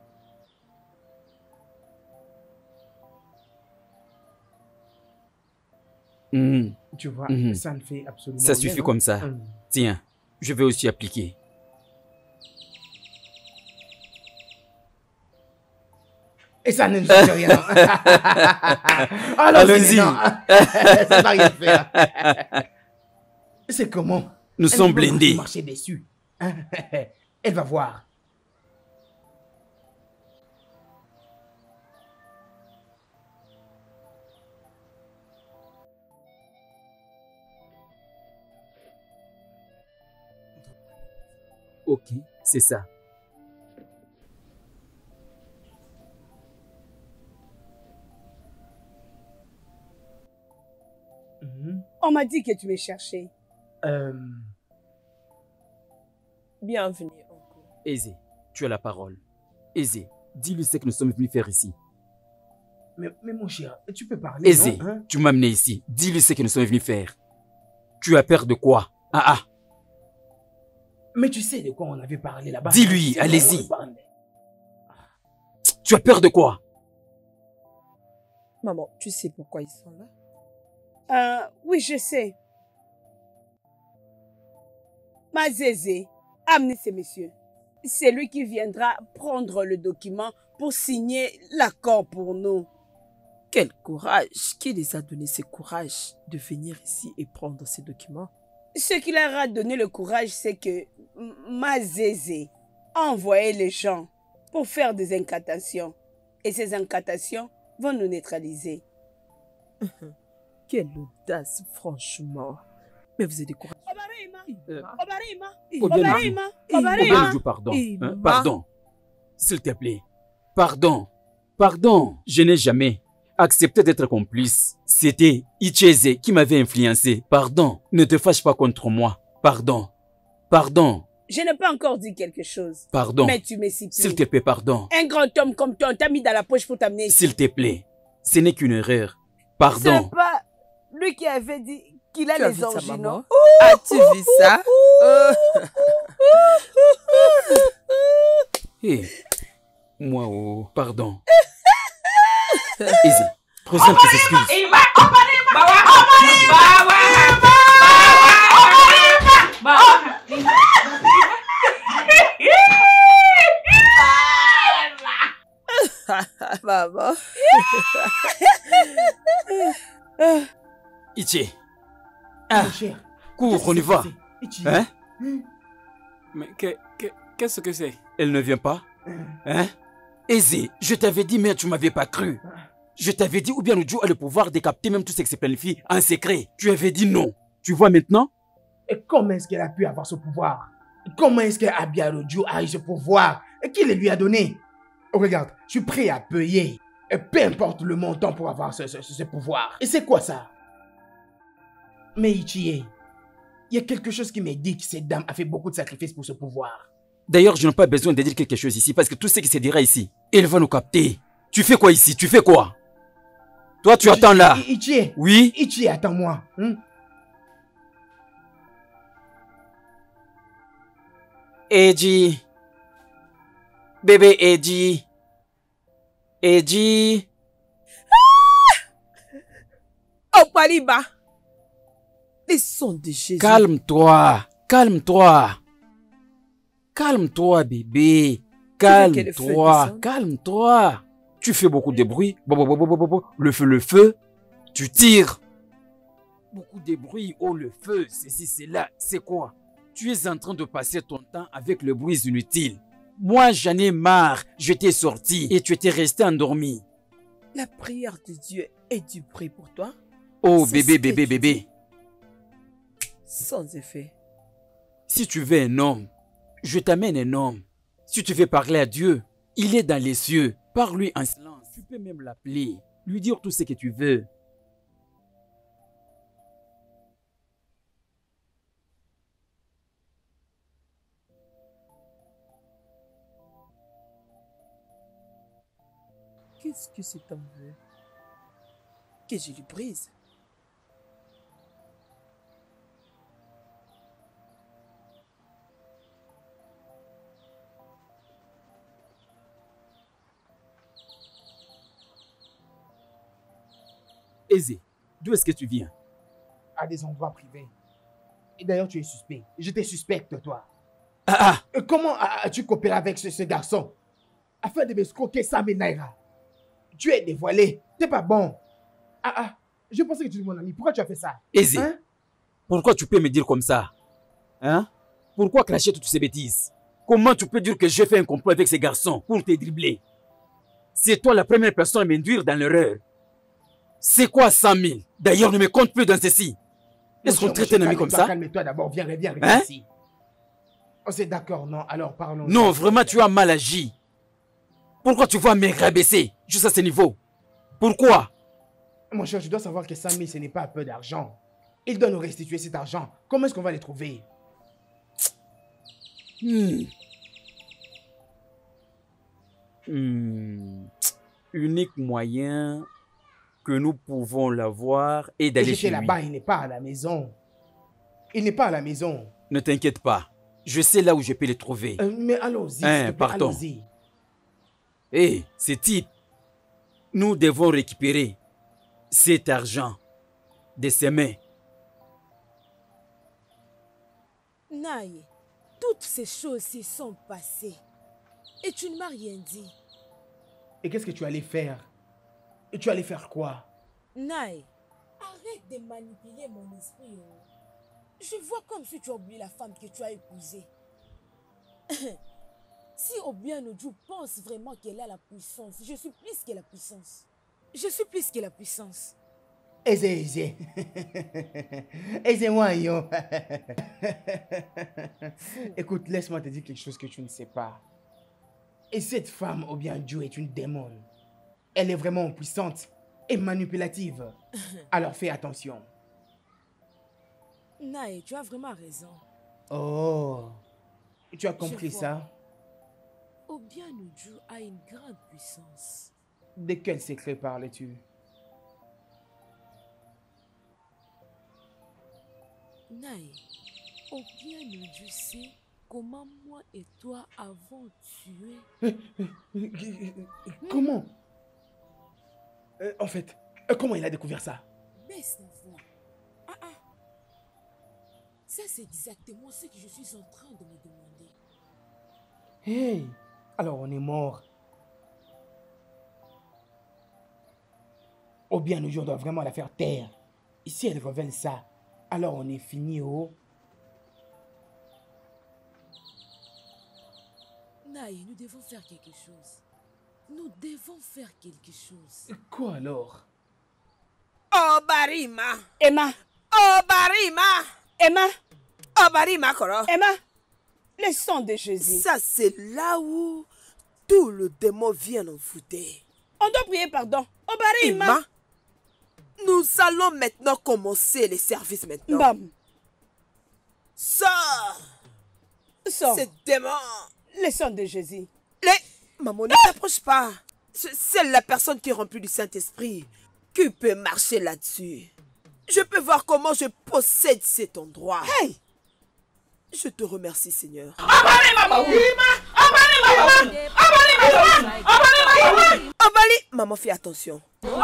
Mhm. Tu vois, Mhm. ça ne fait absolument Ça rien, suffit non? comme ça. Tiens, je vais aussi appliquer. Et ça ne nous fait rien. Allons-y. Non. Ça va rien faire. C'est comment? Nous sommes blindés. Marcher dessus. Elle va voir. Ok, c'est ça. On m'a dit que tu m'es cherché. Bienvenue, oncle. Aisé, tu as la parole. Aisé, dis-lui ce que nous sommes venus faire ici. Mais mon cher, tu peux parler, Aisé, non, hein? tu m'as amené ici. Dis-lui ce que nous sommes venus faire. Tu as peur de quoi? Ah. Mais tu sais de quoi on avait parlé là-bas? Dis-lui, C'est allez-y. bon, on parlait. Tu as peur de quoi? Maman, tu sais pourquoi ils sont là? Oui, je sais. Mazézé, amenez ces messieurs. C'est lui qui viendra prendre le document pour signer l'accord pour nous. Quel courage! Qui les a donné ce courage de venir ici et prendre ces documents? Ce qui leur a donné le courage, c'est que Mazézé a envoyé les gens pour faire des incantations. Et ces incantations vont nous neutraliser. Quelle audace, franchement. Mais vous êtes des courageux. Pardon. Pardon. S'il te plaît. Pardon. Pardon. Je n'ai jamais accepté d'être complice. C'était Icheze qui m'avait influencé. Pardon. Ne te fâche pas contre moi. Pardon. Pardon. Je n'ai pas encore dit quelque chose. Pardon. Mais tu me supplies. S'il te plaît, pardon. Un grand homme comme toi, on t'a mis dans la poche pour t'amener ici. S'il te plaît. Ce n'est qu'une erreur. Pardon. C'est pas lui qui avait dit qu'il a les originaux. As-tu vu ça? Hey. Moi, oh, pardon. Easy. Présente tes excuses. Maman. Ichi. Ah, cours, on y va. Hein? Mais qu'est-ce que c'est? Elle ne vient pas? Hein? Easy, je t'avais dit, mais tu m'avais pas cru. Je t'avais dit, ou bien Oudjou a le pouvoir de capter même tout ce qui se planifie en secret. Tu avais dit non. Tu vois maintenant? Et comment est-ce qu'elle a pu avoir ce pouvoir? Comment est-ce qu'Abiarodjou a eu ce pouvoir? Et qui le lui a donné? Oh, regarde, je suis prêt à payer. Et peu importe le montant pour avoir ce pouvoir. Et c'est quoi ça? Mais Ichie, il y a quelque chose qui me dit que cette dame a fait beaucoup de sacrifices pour ce pouvoir. D'ailleurs, je n'ai pas besoin de dire quelque chose ici, parce que tout ce qui se dira ici, elle va nous capter. Tu fais quoi ici? Tu fais quoi? Toi, tu attends là. Ichie. Oui? Ichie, attends-moi. Eddie. Bébé Eddie. Eddie. Oh, Paliba. Les sons de Jésus. Calme-toi. Calme-toi. Calme-toi, bébé. Calme-toi. Calme-toi. Tu fais beaucoup de bruit. Le feu. Tu tires. Beaucoup de bruit. Oh, le feu. Ceci, c'est là. C'est quoi? Tu es en train de passer ton temps avec le bruit inutile. Moi, j'en ai marre. Je t'ai sorti et tu étais resté endormi. La prière de Dieu est du bruit pour toi? Oh, bébé. Sans effet. Si tu veux un homme, je t'amène un homme. Si tu veux parler à Dieu, il est dans les cieux. Parle-lui en silence. Tu peux même l'appeler, lui dire tout ce que tu veux. Qu'est-ce que cet homme veut? Que je lui brise? Aisé, d'où est-ce que tu viens? À des endroits privés. Et d'ailleurs, tu es suspect. Je te suspecte, toi. Comment as-tu coopéré avec ce garçon afin de me escroquer 100 000 naira? Tu es dévoilé. T'es pas bon. Je pensais que tu étais mon ami. Pourquoi tu as fait ça? Aisé, pourquoi tu peux me dire comme ça? Hein? Pourquoi cracher toutes ces bêtises? Comment tu peux dire que j'ai fait un complot avec ces garçons pour te dribbler? C'est toi la première personne à m'induire dans l'erreur. C'est quoi 100 000? D'ailleurs, ne me compte plus dans ceci. Est-ce qu'on traite un ami comme ça? Calme-toi d'abord, viens hein? ici. Oh, c'est d'accord, non? Alors parlons. Non, vraiment, tu as mal agi. Pourquoi tu vas me rabaisser juste à ce niveau? Pourquoi? Mon cher, tu dois savoir que 100 000, ce n'est pas un peu d'argent. Il doit nous restituer cet argent. Comment est-ce qu'on va les trouver? Unique moyen que nous pouvons l'avoir et d'aller chez lui. Là-bas, il n'est pas à la maison. Il n'est pas à la maison. Ne t'inquiète pas. Je sais là où je peux les trouver. Mais allons-y. Partons. Allons-y. Hé, ce type, nous devons récupérer cet argent de ses mains. Naï, toutes ces choses s'y sont passées. Et tu ne m'as rien dit. Et qu'est-ce que tu allais faire? Et tu allais faire quoi? Naï, arrête de manipuler mon esprit. Oh. Je vois comme si tu as oublié la femme que tu as épousée. Si Obianoju pense vraiment qu'elle a la puissance, je suis plus que la puissance. Je suis plus que la puissance. Eze. Eze-moi, yo. Écoute, laisse-moi te dire quelque chose que tu ne sais pas. Et cette femme, Obianoju, est une démon. Elle est vraiment puissante et manipulative. Alors fais attention. Naï, tu as vraiment raison. Oh, tu as compris vois. ça? Obianoju a une grande puissance. De quel secret parles-tu? Naï, Obianoju sait comment moi et toi avons tué. Comment? En fait, comment il a découvert ça? Baisse la voix. Ça, c'est exactement ce que je suis en train de me demander. Hey, alors on est mort. Obianoju, on doit vraiment la faire taire. Et si elle révèle ça, alors on est fini, oh. Naï, nous devons faire quelque chose. Nous devons faire quelque chose. Quoi alors? Obarima. Emma. Obarima. Emma. Obarima, Koro. Emma. Le sang de Jésus. Ça, c'est là où tout le démon vient en fouter. On doit prier pardon. Obarima. Emma, nous allons maintenant commencer les services maintenant. Bam. Sors. Sors. Ce démon. Le sang de Jésus. Maman, ne t'approche pas. C'est la personne qui est remplie du Saint-Esprit qui peut marcher là-dessus. Je peux voir comment je possède cet endroit. Hey! Je te remercie, Seigneur. Obali, maman, fais attention.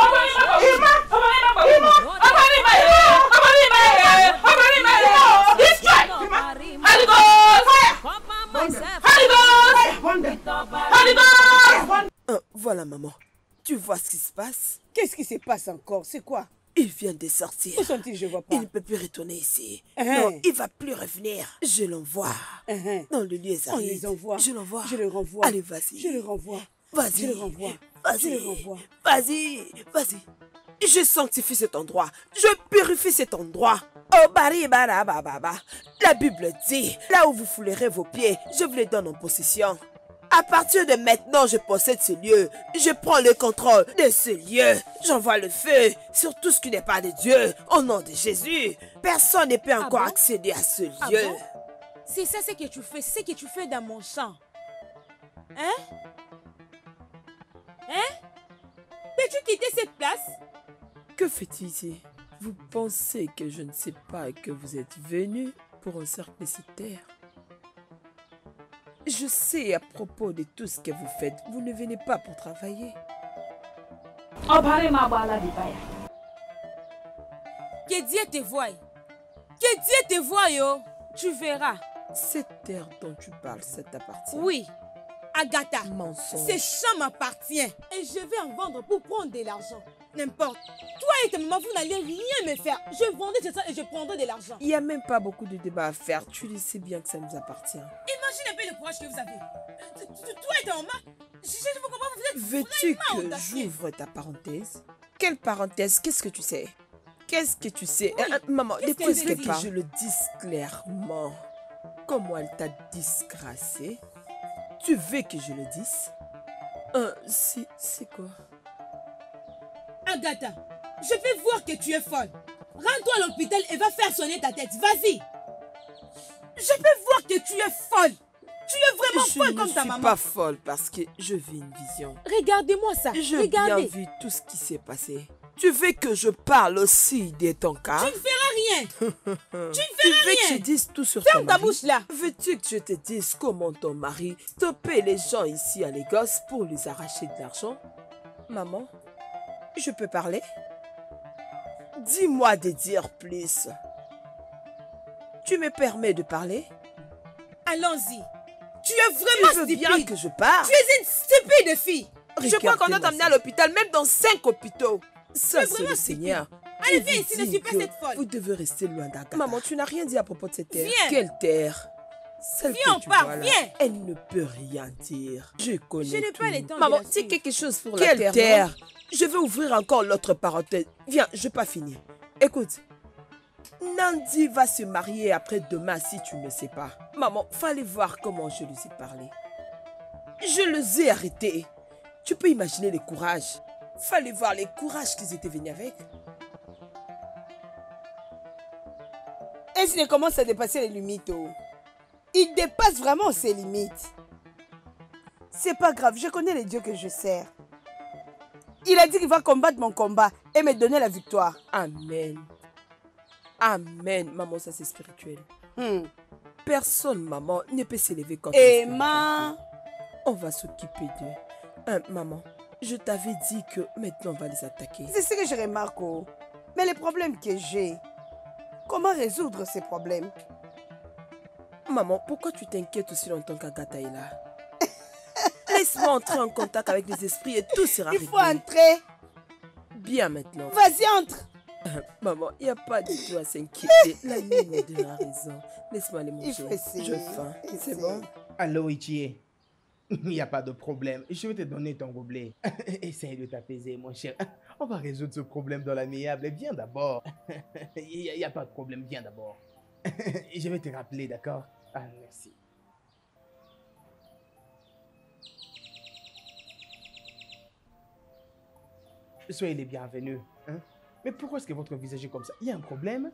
Voilà, maman. Tu vois ce qui se passe? Qu'est-ce qui se passe encore? C'est quoi? Il vient de sortir. Où sont-ils? Je vois pas. Il ne peut plus retourner ici. Non, il va plus revenir. Je l'envoie dans le lieu On les envoie. Je l'envoie. Je le renvoie. Allez, vas-y. Je le renvoie. Vas-y. Je le renvoie. Vas-y. Je le renvoie. Vas-y. Vas-y. Je sanctifie cet endroit. Je purifie cet endroit. Oh, bari, bara, baba. La Bible dit, là où vous foulerez vos pieds, je vous les donne en possession. À partir de maintenant, je possède ce lieu. Je prends le contrôle de ce lieu. J'envoie le feu sur tout ce qui n'est pas de Dieu. Au nom de Jésus, personne ne peut encore accéder à ce lieu. Bon? C'est ça ce que tu fais, ce que tu fais dans mon champ. Hein? Peux-tu quitter cette place? Que fais-tu ici? Vous pensez que je ne sais pas que vous êtes venu pour encercler cette terre? Je sais à propos de tout ce que vous faites. Vous ne venez pas pour travailler. Que Dieu te voie. Que Dieu te voie, yo. Tu verras. Cette terre dont tu parles, ça t'appartient? Oui. Agatha, Mensonge. ce champ m'appartient et je vais en vendre pour prendre de l'argent. N'importe. Toi et ta maman, vous n'allez rien me faire. Je vendrai tout ça et je prendrai de l'argent. Il n'y a même pas beaucoup de débats à faire. Tu le sais bien que ça nous appartient. Imagine un peu le courage que vous avez. Toi et ta maman, je ne vous comprends pas, vous êtes Veux-tu vraiment que audacieux. j'ouvre ta parenthèse? Quelle parenthèse? Qu'est-ce que tu sais? Qu'est-ce que tu sais? Oui. Maman, Qu'est-ce écoute qu'elle que veut dire? je le dise clairement. Comment elle t'a disgracé? Tu veux que je le dise? C'est quoi? Agatha, je peux voir que tu es folle. Rends-toi à l'hôpital et va faire sonner ta tête. Vas-y. Je peux voir que tu es folle. Tu es vraiment folle comme ta maman. Je ne suis pas folle parce que je vis une vision. Regardez-moi ça. J'ai bien Regardez. vu tout ce qui s'est passé. Tu veux que je parle aussi de ton cas? Tu ne feras rien. Tu ne Tu feras veux que rien. je dise tout sur ton Ferme ta mari? bouche là. Veux-tu que je te dise comment ton mari topait les gens ici à Lagos pour lui arracher de l'argent? Maman, je peux parler? Dis-moi de dire plus. Tu me permets de parler? Allons-y. Tu es Tu vraiment veux bien stupide. que je parle? Tu es une stupide fille. Je crois qu'on doit t'emmener à l'hôpital, même dans 5 hôpitaux. Ça, es c'est vraiment le stupide. Seigneur. Allez, qui viens vous ici, ne dit suis pas que cette folle. Vous devez rester loin d'Agatha. Maman, tu n'as rien dit à propos de cette terre. Viens. Quelle terre? Celle Viens, que on tu part, vois là. viens. Elle ne peut rien dire. Je connais Je n'ai tout. pas le temps de Maman, la dis suivre. quelque chose pour la terre. Quelle terre? Je vais ouvrir encore l'autre parenthèse. Viens, je n'ai pas fini. Écoute. Nandi va se marier après-demain si tu ne sais pas. Maman, fallait voir comment je lui ai parlé. Je les ai arrêtés. Tu peux imaginer le courage. Fallait voir les courages qu'ils étaient venus avec. Et s'il commence à dépasser les limites, oh. Il dépasse vraiment ses limites. C'est pas grave, je connais les dieux que je sers. Il a dit qu'il va combattre mon combat et me donner la victoire. Amen. Amen. Maman, ça c'est spirituel. Personne, maman, ne peut s'élever contre Emma. On va s'occuper d'eux. Maman, je t'avais dit que maintenant on va les attaquer. C'est ce que je remarque, oh. Mais les problèmes que j'ai, comment résoudre ces problèmes? Maman, pourquoi tu t'inquiètes aussi longtemps qu'Agatha est là? Laisse-moi entrer en contact avec les esprits et tout sera réglé. Il faut entrer. Bien maintenant. Vas-y, entre. Maman, il n'y a pas du tout à s'inquiéter. La nuit me donnera raison. Laisse-moi aller manger. Il faut essayer. Je faim. C'est bon? Allô, Ichie. Il n'y a pas de problème. Je vais te donner ton gobelet. Essaye de t'apaiser, mon cher. On va résoudre ce problème dans l'amiable. Viens d'abord. Il n'y a pas de problème. Viens d'abord. Je vais te rappeler, d'accord? Ah, merci. Soyez les bienvenus. Hein? Mais pourquoi est-ce que votre visage est comme ça? Il y a un problème?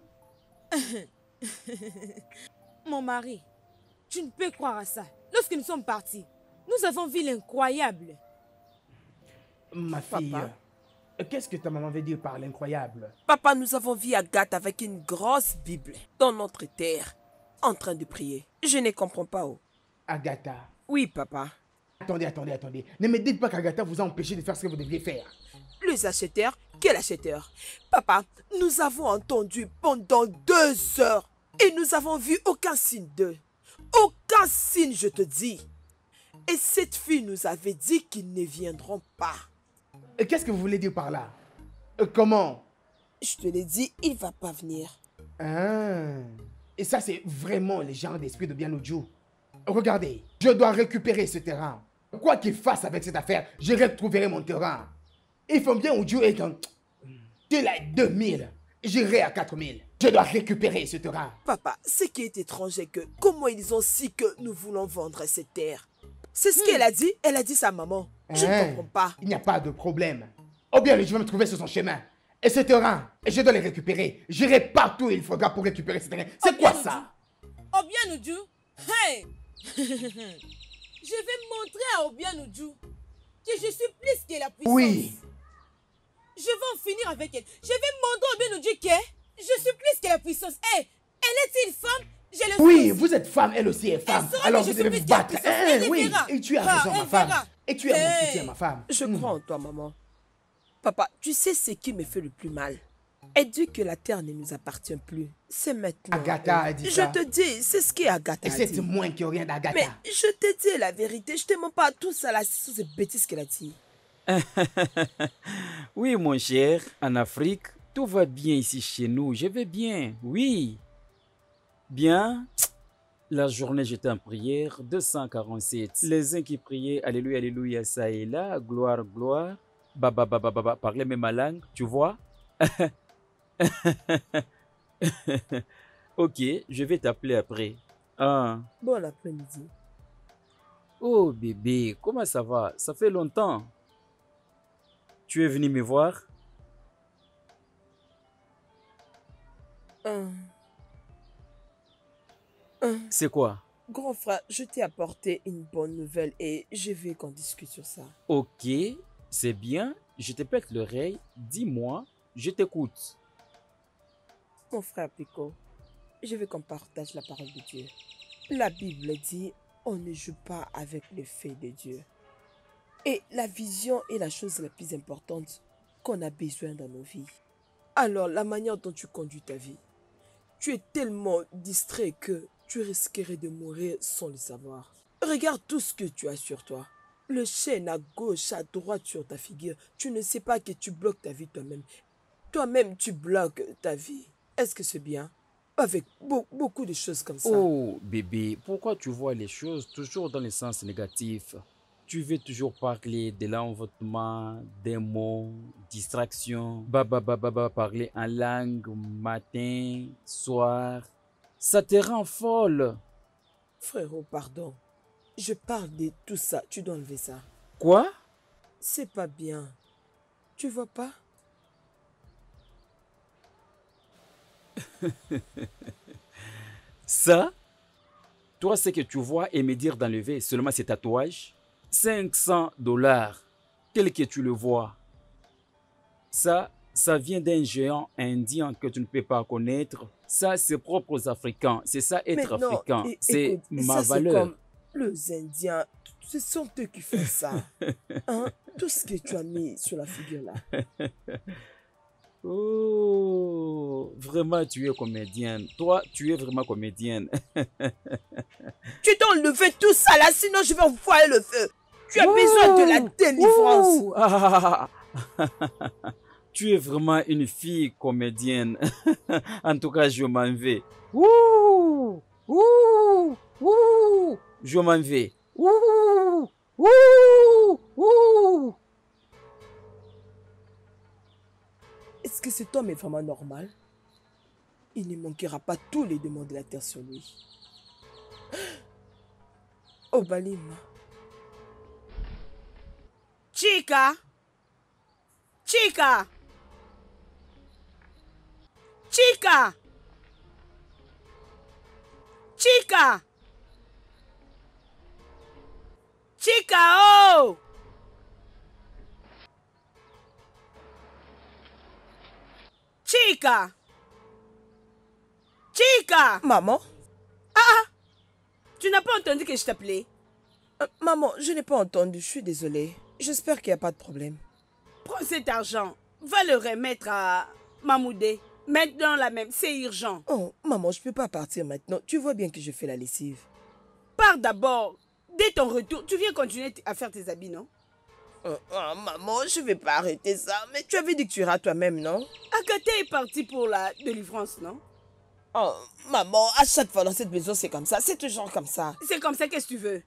Mon mari, tu ne peux croire à ça. Lorsque nous sommes partis, nous avons vu l'incroyable. Ma fille, qu'est-ce que ta maman veut dire par l'incroyable? Papa, nous avons vu Agathe avec une grosse Bible dans notre terre, en train de prier. Je ne comprends pas. Oh. Agatha. Oui, papa. Attendez. Ne me dites pas qu'Agatha vous a empêché de faire ce que vous deviez faire. Les acheteurs? Quel acheteur? Papa, nous avons entendu pendant 2 heures et nous avons vu aucun signe d'eux. Aucun signe, je te dis. Et cette fille nous avait dit qu'ils ne viendront pas. Qu'est-ce que vous voulez dire par là? Comment? Je te l'ai dit, il ne va pas venir. Ah. Et ça, c'est vraiment le genre d'esprit de Bianoudjou. Regardez, je dois récupérer ce terrain. Quoi qu'il fasse avec cette affaire, je retrouverai mon terrain. Il faut bien Oudjou est un... Il a 2000. J'irai à 4000. Je dois récupérer ce terrain. Papa, ce qui est étrange est que comment ils ont su que nous voulons vendre cette terre? C'est ce qu'elle a dit. Elle a dit sa maman. Je ne comprends pas. Il n'y a pas de problème. Ou bien je vais me trouver sur son chemin. Et ce terrain, je dois le récupérer. J'irai partout où il faudra pour récupérer ce terrain. C'est quoi ça? Obianoudjou, hey! Je vais montrer à Obianoudjou que je suis plus que la puissance. Oui. Je vais en finir avec elle. Je vais montrer à Obianoudjou que je suis plus que la puissance. Hey, elle est une femme, je le suis. Oui, vous êtes femme, elle aussi est femme. Alors vous je suis devez plus vous que la battre. puissance. Elle Oui, verra. et tu as Ah, raison, ma elle femme. verra. Et tu as mon Hey. soutien, ma femme. Je crois en toi, maman. Papa, tu sais ce qui me fait le plus mal? Elle dit que la terre ne nous appartient plus. C'est maintenant. Agatha a dit Je ça. te dis, c'est ce qu'Agatha Et a c'est dit. moins qu'il n'y a rien d'Agatha. Mais je te dis la vérité, je te mens pas tout ça là, c'est ces bêtises qu'elle a dit. Oui, mon cher, en Afrique, tout va bien ici chez nous. Je vais bien, oui. Bien. La journée, j'étais en prière, 247. Les uns qui priaient, Alléluia, Alléluia, ça et là, gloire, gloire. Ba, parler même ma langue, tu vois. Ok, je vais t'appeler après. Ah. Bon après-midi. Oh bébé, comment ça va? Ça fait longtemps. Tu es venu me voir? C'est quoi? Grand frère, je t'ai apporté une bonne nouvelle et je veux qu'on discute sur ça. Ok, C'est bien, je te pète l'oreille, dis-moi, je t'écoute. Mon frère Pico, je veux qu'on partage la parole de Dieu. La Bible dit, on ne joue pas avec les faits de Dieu. Et la vision est la chose la plus importante qu'on a besoin dans nos vies. Alors, la manière dont tu conduis ta vie, tu es tellement distrait que tu risquerais de mourir sans le savoir. Regarde tout ce que tu as sur toi. Le chêne à gauche, à droite sur ta figure. Tu ne sais pas que tu bloques ta vie toi-même. Toi-même, tu bloques ta vie. Est-ce que c'est bien? Avec beaucoup de choses comme ça. Oh, bébé, pourquoi tu vois les choses toujours dans le sens négatif? Tu veux toujours parler de l'envoûtement, des mots, distraction, parler en langue, matin, soir. Ça te rend folle. Frérot, pardon. Je parle de tout ça. Tu dois enlever ça. Quoi? C'est pas bien. Tu vois pas? Ça? Toi, ce que tu vois et me dire d'enlever seulement ces tatouages? $500, tel que tu le vois. Ça vient d'un géant indien que tu ne peux pas connaître. Ça, c'est propre aux Africains. C'est ça, être non, africain. C'est ma ça, valeur. Comme les Indiens, ce sont eux qui font ça. Hein? Tout ce que tu as mis sur la figure là. Oh, vraiment, tu es comédienne. Toi, tu es vraiment comédienne. Tu dois enlever tout ça là, sinon je vais envoyer le feu. Tu as besoin de la délivrance. Tu es vraiment une fille comédienne. En tout cas, je m'en vais. Je m'en vais. Est-ce que cet homme est vraiment normal? Il ne manquera pas tous les demandes de la terre sur lui. Oh, Balima. Chica! Chica! Chica! Chica! Chica, oh! Chica! Chica! Maman? Tu n'as pas entendu que je t'appelais? Maman, je n'ai pas entendu, je suis désolée. J'espère qu'il n'y a pas de problème. Prends cet argent, va le remettre à Mamoudé. Maintenant la même, c'est urgent. Oh, maman, je ne peux pas partir maintenant. Tu vois bien que je fais la lessive. Pars d'abord. Dès ton retour, tu viens continuer à faire tes habits, non? Maman, je ne vais pas arrêter ça. Mais tu avais dit que tu iras toi-même, non? Agathe est partie pour la délivrance, non? Oh, maman, à chaque fois dans cette maison, c'est comme ça. C'est toujours comme ça. C'est comme ça, qu'est-ce que tu veux?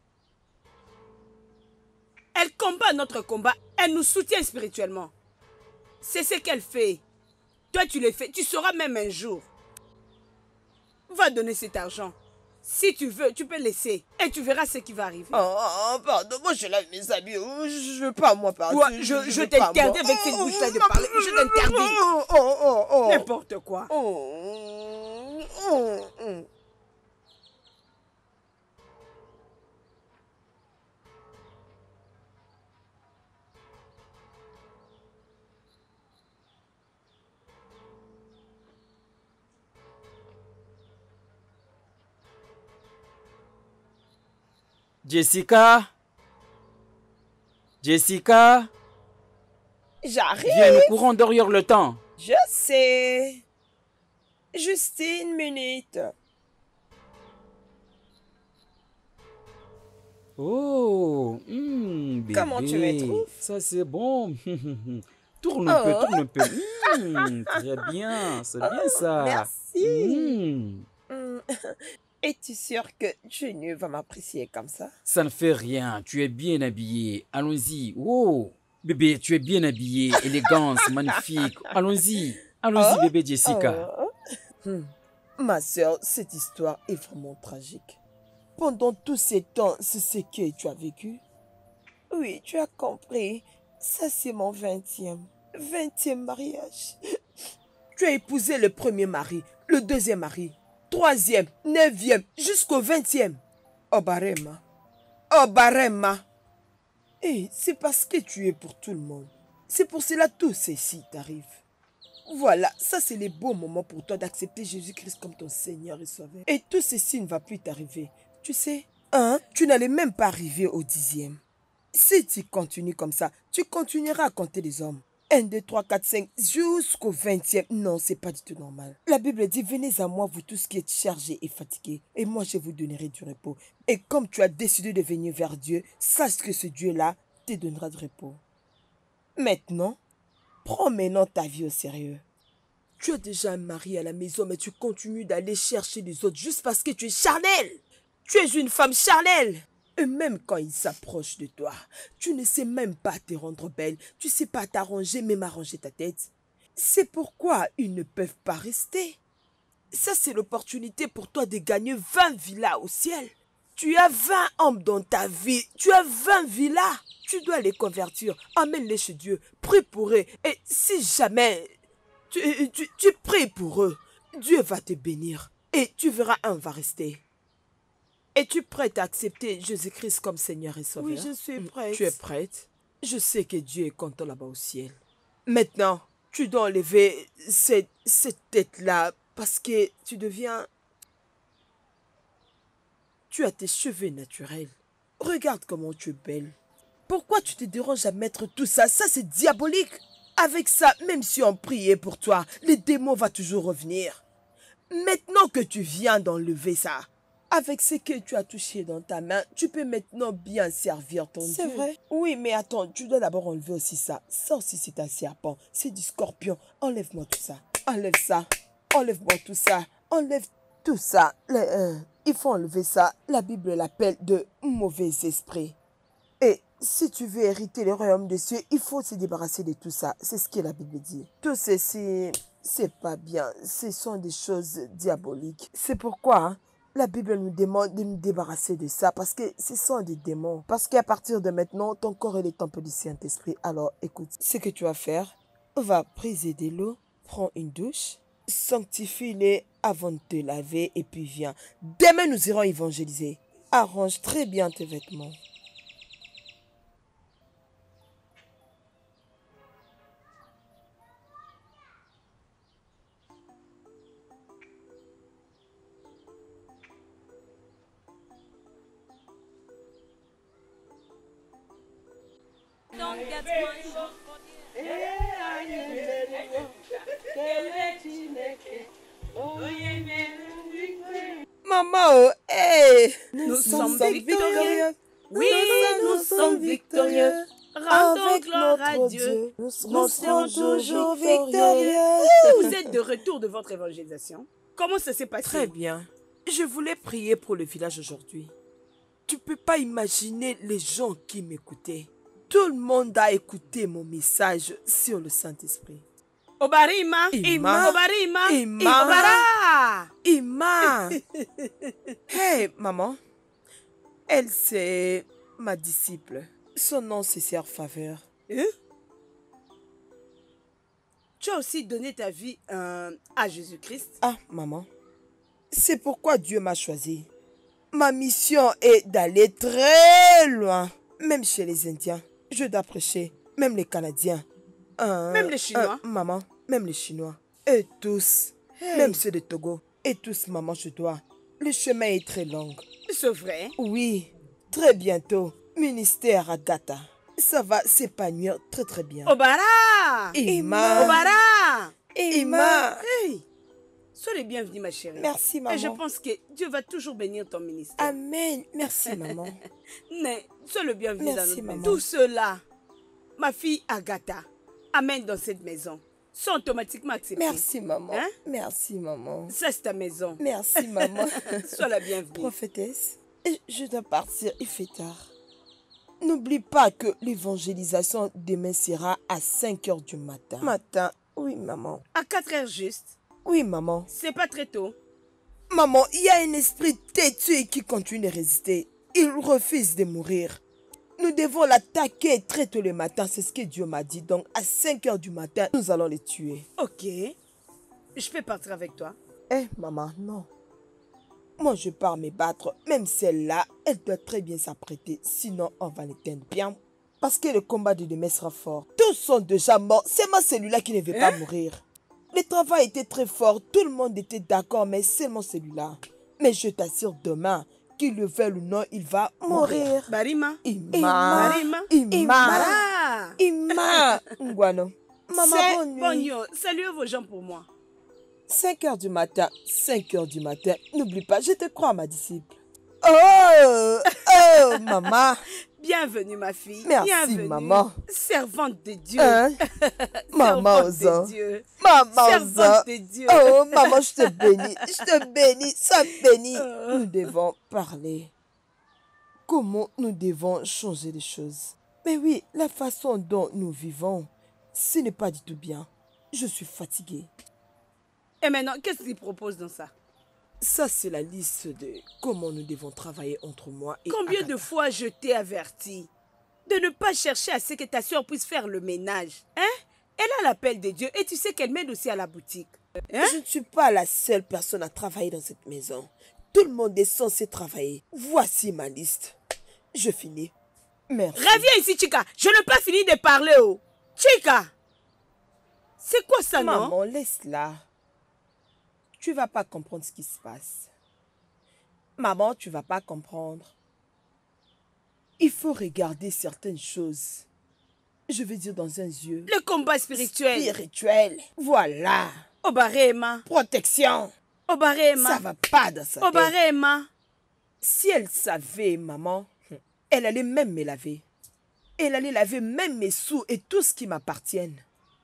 Elle combat notre combat. Elle nous soutient spirituellement. C'est ce qu'elle fait. Toi, tu le fais. Tu sauras même un jour. Va donner cet argent. Si tu veux, tu peux laisser. Et tu verras ce qui va arriver. Oh, pardon, moi je lave mes habits. Je veux pas, moi, partir. Ouais, je t'interdis avec cette bouche-là de parler. Je t'interdis. N'importe quoi. Jessica? Jessica? J'arrive. Viens, nous courons derrière le temps. Je sais. Juste une minute. Oh, bébé. Comment tu me trouves? Ça, c'est bon. Tourne un peu, tourne un peu. Très bien, c'est bien ça. Merci. Es-tu sûr que Junior va m'apprécier comme ça? Ça ne fait rien, tu es bien habillée. Allons-y. Oh, bébé, tu es bien habillée. Élégance, magnifique. Allons-y. Allons-y, bébé Jessica. Ma soeur, cette histoire est vraiment tragique. Pendant tous ces temps, c'est ce que tu as vécu? Oui, tu as compris. Ça, c'est mon 20e mariage. Tu as épousé le premier mari, le deuxième mari, 3e, 9e, jusqu'au 20e. Oh, Barema. Oh, Barema. Et c'est parce que tu es pour tout le monde. C'est pour cela que tout ceci t'arrive. Voilà, ça c'est les beaux moments pour toi d'accepter Jésus-Christ comme ton Seigneur et Sauveur. Et tout ceci ne va plus t'arriver. Tu sais, tu n'allais même pas arriver au 10e. Si tu continues comme ça, tu continueras à compter les hommes. 1, 2, 3, 4, 5, jusqu'au 20e. Non, c'est pas du tout normal. La Bible dit, venez à moi, vous tous qui êtes chargés et fatigués, et moi je vous donnerai du repos. Et comme tu as décidé de venir vers Dieu, sache que ce Dieu-là te donnera du repos. Maintenant, prends maintenant ta vie au sérieux. Tu as déjà un mari à la maison, mais tu continues d'aller chercher les autres juste parce que tu es charnel. Tu es une femme charnelle. Et même quand ils s'approchent de toi, tu ne sais même pas te rendre belle. Tu ne sais pas t'arranger, même arranger ta tête. C'est pourquoi ils ne peuvent pas rester. Ça, c'est l'opportunité pour toi de gagner 20 villas au ciel. Tu as 20 hommes dans ta vie. Tu as 20 villas. Tu dois les convertir. Amène-les chez Dieu. Prie pour eux. Et si jamais tu pries pour eux, Dieu va te bénir. Et tu verras, un va rester. Es-tu prête à accepter Jésus-Christ comme Seigneur et Sauveur? Oui, je suis prête. Tu es prête? Je sais que Dieu est content là-bas au ciel. Maintenant, tu dois enlever cette tête-là parce que tu deviens... Tu as tes cheveux naturels. Regarde comment tu es belle. Pourquoi tu te déranges à mettre tout ça? Ça, c'est diabolique. Avec ça, même si on priait pour toi, les démons vont toujours revenir. Maintenant que tu viens d'enlever ça, avec ce que tu as touché dans ta main, tu peux maintenant bien servir ton Dieu. C'est vrai? Oui, mais attends, tu dois d'abord enlever aussi ça. Ça aussi, c'est un serpent. C'est du scorpion. Enlève-moi tout ça. Enlève ça. Enlève-moi tout ça. Enlève tout ça. Il faut enlever ça. La Bible l'appelle de mauvais esprit. Et si tu veux hériter le royaume des cieux, il faut se débarrasser de tout ça. C'est ce que la Bible dit. Tout ceci, c'est pas bien. Ce sont des choses diaboliques. C'est pourquoi la Bible nous demande de nous débarrasser de ça parce que ce sont des démons. Parce qu'à partir de maintenant, ton corps est le temple du Saint-Esprit. Alors, écoute, ce que tu vas faire, va priser de l'eau, prends une douche, sanctifie-les avant de te laver et puis viens. Demain, nous irons évangéliser. Arrange très bien tes vêtements. Don't get my Maman, hey! Nous sommes victorieux. Oui, nous sommes victorieux. Rendons gloire à Dieu. Nous Nous serons toujours victorieux. Vous êtes de retour de votre évangélisation. Comment ça s'est passé? Très bien. Je voulais prier pour le village aujourd'hui. Tu peux pas imaginer les gens qui m'écoutaient. Tout le monde a écouté mon message sur le Saint-Esprit. Obarima, Ima. Obarima, Ima. Obara. Ima! Hey, maman. Elle, c'est ma disciple. Son nom, c'est Sœur Faveur. Hein? Tu as aussi donné ta vie à Jésus-Christ? Ah, maman. C'est pourquoi Dieu m'a choisi. Ma mission est d'aller très loin. Même chez les Indiens. Je dois prêcher. Même les Canadiens. Même les Chinois? Maman, même les Chinois. Et tous. Hey. Même ceux de Togo. Et tous, maman, je dois. Le chemin est très long. C'est vrai? Oui. Très bientôt. Ministère à Gata. Ça va s'épanouir très très bien. Obara! Ima. Obara! Ima. Hey! Sois le bienvenu, ma chérie. Merci, maman. Et je pense que Dieu va toujours bénir ton ministère. Amen. Merci, maman. Mais sois le bienvenu dans Merci, notre maman. maison. Tout cela, ma fille Agatha, amène dans cette maison. Sont automatiquement acceptés. Merci, maman. Hein? Merci, maman. Ça, c'est ta maison. Merci, maman. Sois la bienvenue. Prophétesse, je dois partir, il fait tard. N'oublie pas que l'évangélisation demain sera à 5 heures du matin. Matin, oui, maman. À 4 heures juste. Oui, maman. C'est pas très tôt. Maman, il y a un esprit têtu qui continue de résister. Il refuse de mourir. Nous devons l'attaquer très tôt le matin, c'est ce que Dieu m'a dit. Donc, à 5 heures du matin, nous allons les tuer. Ok. Je peux partir avec toi. Eh, maman, non. Moi, je pars me battre. Même celle-là, elle doit très bien s'apprêter. Sinon, on va l'éteindre bien. Parce que le combat de demain sera fort. Tous sont déjà morts. C'est moi celui-là qui ne veut pas mourir. Le travail était très fort. Tout le monde était d'accord, mais seulement celui-là. Mais je t'assure, demain, qu'il le veuille ou non, il va mourir. Barima. Ima. Ngwano. Maman, bonne nuit. Bonne saluez vos gens pour moi. 5 heures du matin. 5 heures du matin. N'oublie pas, je te crois, ma disciple. Oh, maman. Bienvenue, ma fille. Merci, bienvenue. maman. Servante de Dieu. Hein? Maman, Servante de Dieu. Maman, Servante de Dieu. Oh, maman, je te bénis. Je te bénis. Sois bénie. Nous devons parler. Comment nous devons changer les choses. Mais oui, la façon dont nous vivons, ce n'est pas du tout bien. Je suis fatiguée. Et maintenant, qu'est-ce qu'il propose dans ça? Ça, c'est la liste de comment nous devons travailler entre moi et Combien Agatha. de fois je t'ai averti de ne pas chercher à ce que ta soeur puisse faire le ménage? Hein? Elle a l'appel de Dieu et tu sais qu'elle m'aide aussi à la boutique. Hein? Je ne suis pas la seule personne à travailler dans cette maison. Tout le monde est censé travailler. Voici ma liste. Je finis. Merci. Reviens ici, Chica. Je n'ai pas fini de parler, oh. Chica! C'est quoi ça, non? Maman, laisse-la. Tu vas pas comprendre ce qui se passe. Maman, tu vas pas comprendre. Il faut regarder certaines choses. Je veux dire dans un yeux. Le combat spirituel. Spirituel. Voilà. Obarema. Protection. Obarema. Ça va pas dans sa tête. Obarema. Si elle savait, maman, elle allait même me laver. Elle allait laver même mes sous et tout ce qui m'appartiennent.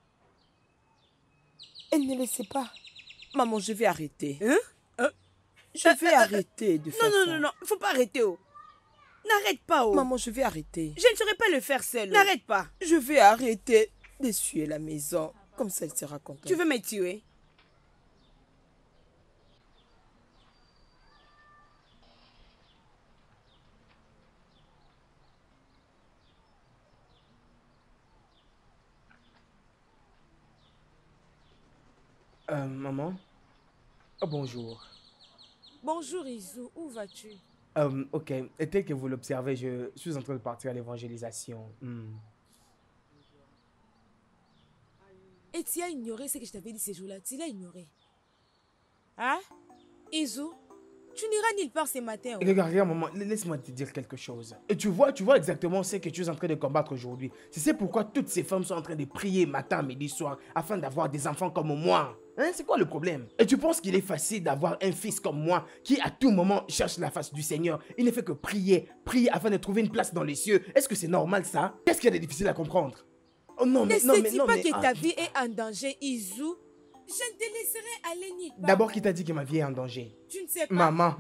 Elle ne le sait pas. Maman, je vais arrêter. Je vais arrêter de faire ça. Non, il faut pas arrêter, oh. N'arrête pas, oh. Maman, je vais arrêter. Je ne saurais pas le faire seule. N'arrête pas. Je vais arrêter d'essuyer la maison. Comme ça, elle sera contente. Tu veux me tuer? Maman? Oh, bonjour. Bonjour Izu, où vas-tu? Ok, et tel que vous l'observez, je suis en train de partir à l'évangélisation. Et tu as ignoré ce que je t'avais dit ces jours-là. Tu l'as ignoré. Hein? Izu, tu n'iras nulle part ce matin. Oh. Regarde, maman, laisse-moi te dire quelque chose. Et tu vois exactement ce que tu es en train de combattre aujourd'hui. C'est pourquoi toutes ces femmes sont en train de prier matin, midi, soir, afin d'avoir des enfants comme moi. Hein, c'est quoi le problème? Et tu penses qu'il est facile d'avoir un fils comme moi qui à tout moment cherche la face du Seigneur? Il ne fait que prier afin de trouver une place dans les cieux. Est-ce que c'est normal ça? Qu'est-ce qu'il y a de difficile à comprendre? Oh non, mais non, mais Ne non, sais-tu pas mais... que ta vie est en danger, Izu? Je ne te laisserai aller nulle part. D'abord, qui t'a dit que ma vie est en danger? Tu ne sais pas. Maman.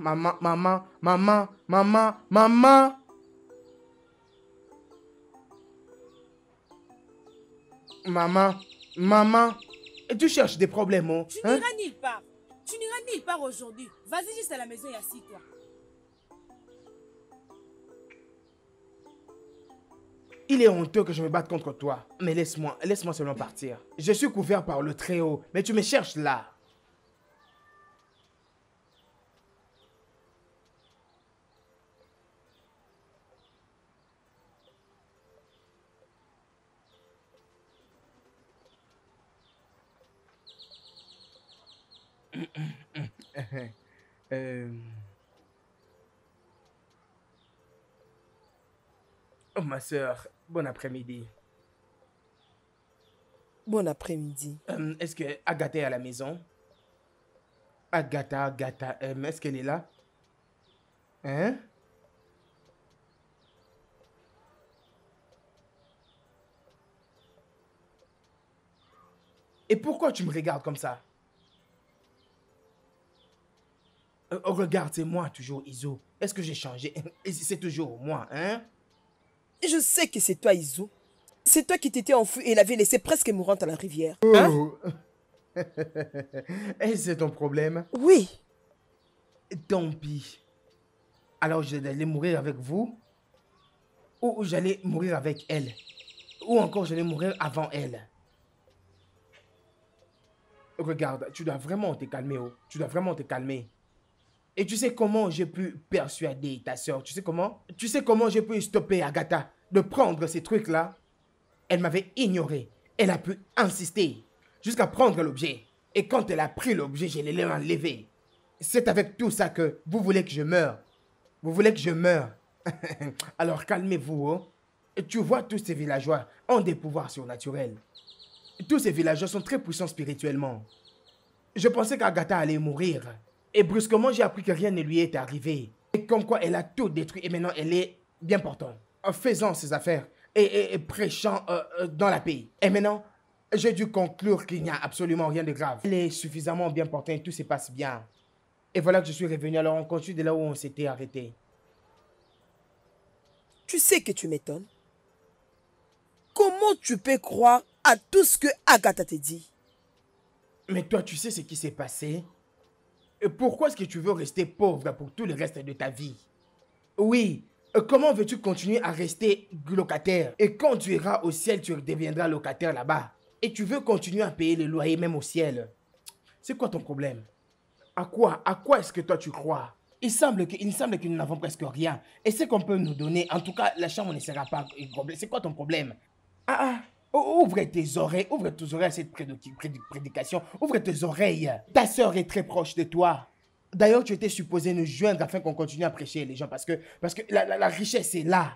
Maman. Et tu cherches des problèmes, oh? Tu n'iras nulle part. Tu n'iras nulle part aujourd'hui. Vas-y juste à la maison et assis-toi. Il est honteux que je me batte contre toi. Mais laisse-moi seulement partir. Je suis couvert par le Très-Haut, mais tu me cherches là. Oh, ma soeur, bon après-midi. Bon après-midi. Est-ce que Agatha est à la maison? Agatha, est-ce qu'elle est là? Hein? Et pourquoi tu me regardes comme ça? Regarde, c'est moi toujours, Izu. Est-ce que j'ai changé? C'est toujours moi, hein? Je sais que c'est toi, Izu. C'est toi qui t'étais enfui et l'avais laissé presque mourante à la rivière. Hein? Oh. Et c'est ton problème? Oui. Tant pis. Alors j'allais mourir avec vous? Ou j'allais mourir avec elle? Ou encore j'allais mourir avant elle? Regarde, tu dois vraiment te calmer, oh. Tu dois vraiment te calmer. Et tu sais comment j'ai pu persuader ta soeur? Tu sais comment? Tu sais comment j'ai pu stopper Agatha? de prendre ces trucs-là. Elle m'avait ignoré. Elle a pu insister jusqu'à prendre l'objet. Et quand elle a pris l'objet, je l'ai enlevé. C'est avec tout ça que vous voulez que je meure. Vous voulez que je meure. Alors calmez-vous. Hein? Tu vois, tous ces villageois ont des pouvoirs surnaturels. Tous ces villageois sont très puissants spirituellement. Je pensais qu'Agatha allait mourir. Et brusquement, j'ai appris que rien ne lui est arrivé. Et comme quoi, elle a tout détruit. Et maintenant, elle est bien portante. En faisant ses affaires et prêchant dans la paix. Et maintenant, j'ai dû conclure qu'il n'y a absolument rien de grave. Elle est suffisamment bien portée et tout se passe bien. Et voilà que je suis revenu. Alors, on continue de là où on s'était arrêté. Tu sais que tu m'étonnes. Comment tu peux croire à tout ce que Agatha te dit? Mais toi, tu sais ce qui s'est passé? Et pourquoi est-ce que tu veux rester pauvre pour tout le reste de ta vie? Oui, comment veux-tu continuer à rester locataire? Et quand tu iras au ciel, tu deviendras locataire là-bas. Et tu veux continuer à payer le loyer même au ciel. C'est quoi ton problème? À quoi est-ce que toi tu crois? Il semble que nous n'avons presque rien. Et ce qu'on peut nous donner, en tout cas, la chambre ne sera pas complète. C'est quoi ton problème? Ouvre tes oreilles à cette prédication. Ouvre tes oreilles. Ta sœur est très proche de toi. D'ailleurs, tu étais supposé nous joindre afin qu'on continue à prêcher les gens parce que la richesse est là.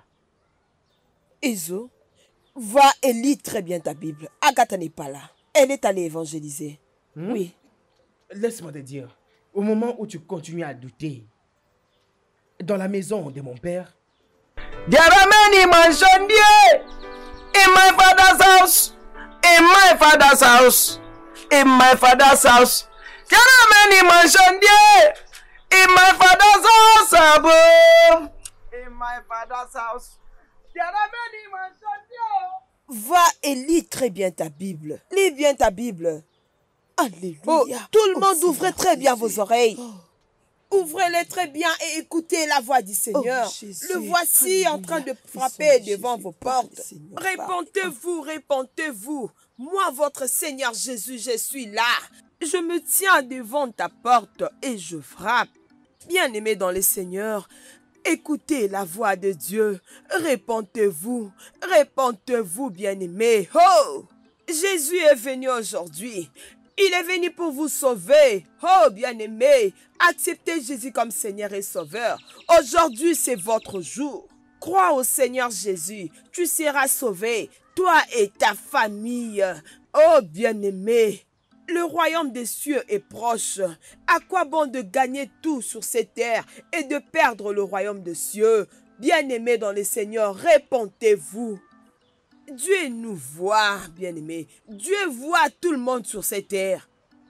Ezo, va et lis très bien ta Bible. Agatha n'est pas là. Elle est allée évangéliser. Oui. Laisse-moi te dire, au moment où tu continues à douter, dans la maison de mon père, there are many mansions there in my father's house. In my father's house. In my father's house. There are many mansions there in my father's house above. In my father's house. There are many mansions there. Va et lis très bien ta Bible. Lis bien ta Bible. Alléluia. Oh, tout le monde ouvrez très bien vos oreilles. Ouvrez-les très bien et écoutez la voix du Seigneur. Le voici en train de frapper devant vos portes. Répentez-vous, répentez-vous. Moi, votre Seigneur Jésus, je suis là. Je me tiens devant ta porte et je frappe. Bien-aimés dans le Seigneur, écoutez la voix de Dieu. Répentez-vous, répentez-vous, bien-aimés. Oh! Jésus est venu aujourd'hui. Il est venu pour vous sauver. Oh, bien-aimé, acceptez Jésus comme Seigneur et Sauveur. Aujourd'hui, c'est votre jour. Crois au Seigneur Jésus. Tu seras sauvé, toi et ta famille. Oh, bien-aimé, le royaume des cieux est proche. À quoi bon de gagner tout sur cette terre et de perdre le royaume des cieux? Bien-aimé dans le Seigneur, répentez-vous. Dieu nous voit, bien-aimés. Dieu voit tout le monde sur cette terre.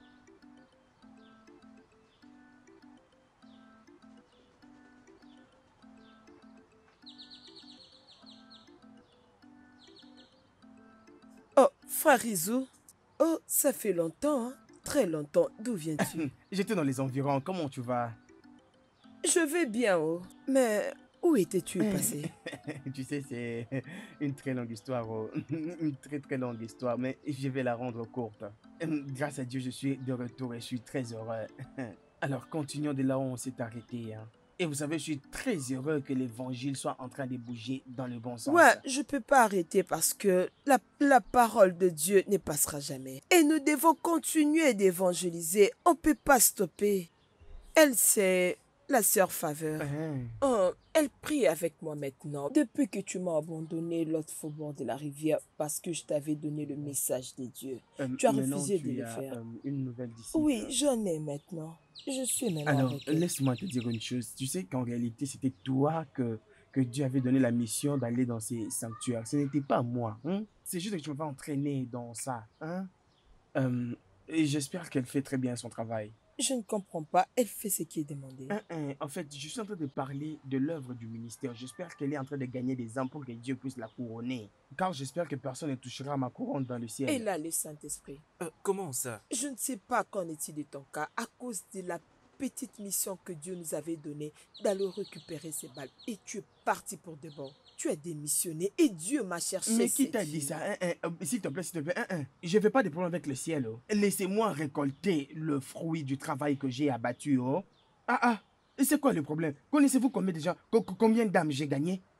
Oh, frère Izou. Oh, ça fait longtemps, hein? Très longtemps. D'où viens-tu? J'étais dans les environs. Comment tu vas? Je vais bien, oh. Mais où étais-tu passé? Tu sais, c'est une très longue histoire, oh. Une très longue histoire, mais je vais la rendre courte. Grâce à Dieu, je suis de retour et je suis très heureux. Alors, continuons de là où on s'est arrêté. Hein. Et vous savez, je suis très heureux que l'évangile soit en train de bouger dans le bon sens. Ouais, je peux pas arrêter parce que la parole de Dieu ne passera jamais. Et nous devons continuer d'évangéliser. On peut pas stopper. Elle, c'est la sœur Faveur. Oh, elle prie avec moi maintenant. Depuis que tu m'as abandonné l'autre faubourg de la rivière parce que je t'avais donné le message de Dieu. Tu as refusé de le faire. Une nouvelle disciple. Oui, j'en ai maintenant. Je suis maintenant. Alors, laisse-moi te dire une chose. Tu sais qu'en réalité, c'était toi que Dieu avait donné la mission d'aller dans ces sanctuaires. Ce n'était pas moi. Hein? C'est juste que tu m'as entraîné dans ça. Hein? Et j'espère qu'elle fait très bien son travail. Je ne comprends pas. Elle fait ce qui est demandé. En fait, je suis en train de parler de l'œuvre du ministère. J'espère qu'elle est en train de gagner des âmes pour que Dieu puisse la couronner. Car j'espère que personne ne touchera ma couronne dans le ciel. Et là, le Saint-Esprit. Comment ça? Je ne sais pas qu'en est-il de ton cas à cause de la petite mission que Dieu nous avait donnée d'aller récupérer ces balles. Et tu es parti pour de bon. Tu es démissionné et Dieu m'a cherché. Mais qui t'a dit ça? S'il te plaît, Je ne veux pas de problème avec le ciel. Oh. Laissez-moi récolter le fruit du travail que j'ai abattu. Oh. Et c'est quoi le problème? Connaissez-vous combien de gens, combien d'âmes j'ai gagné?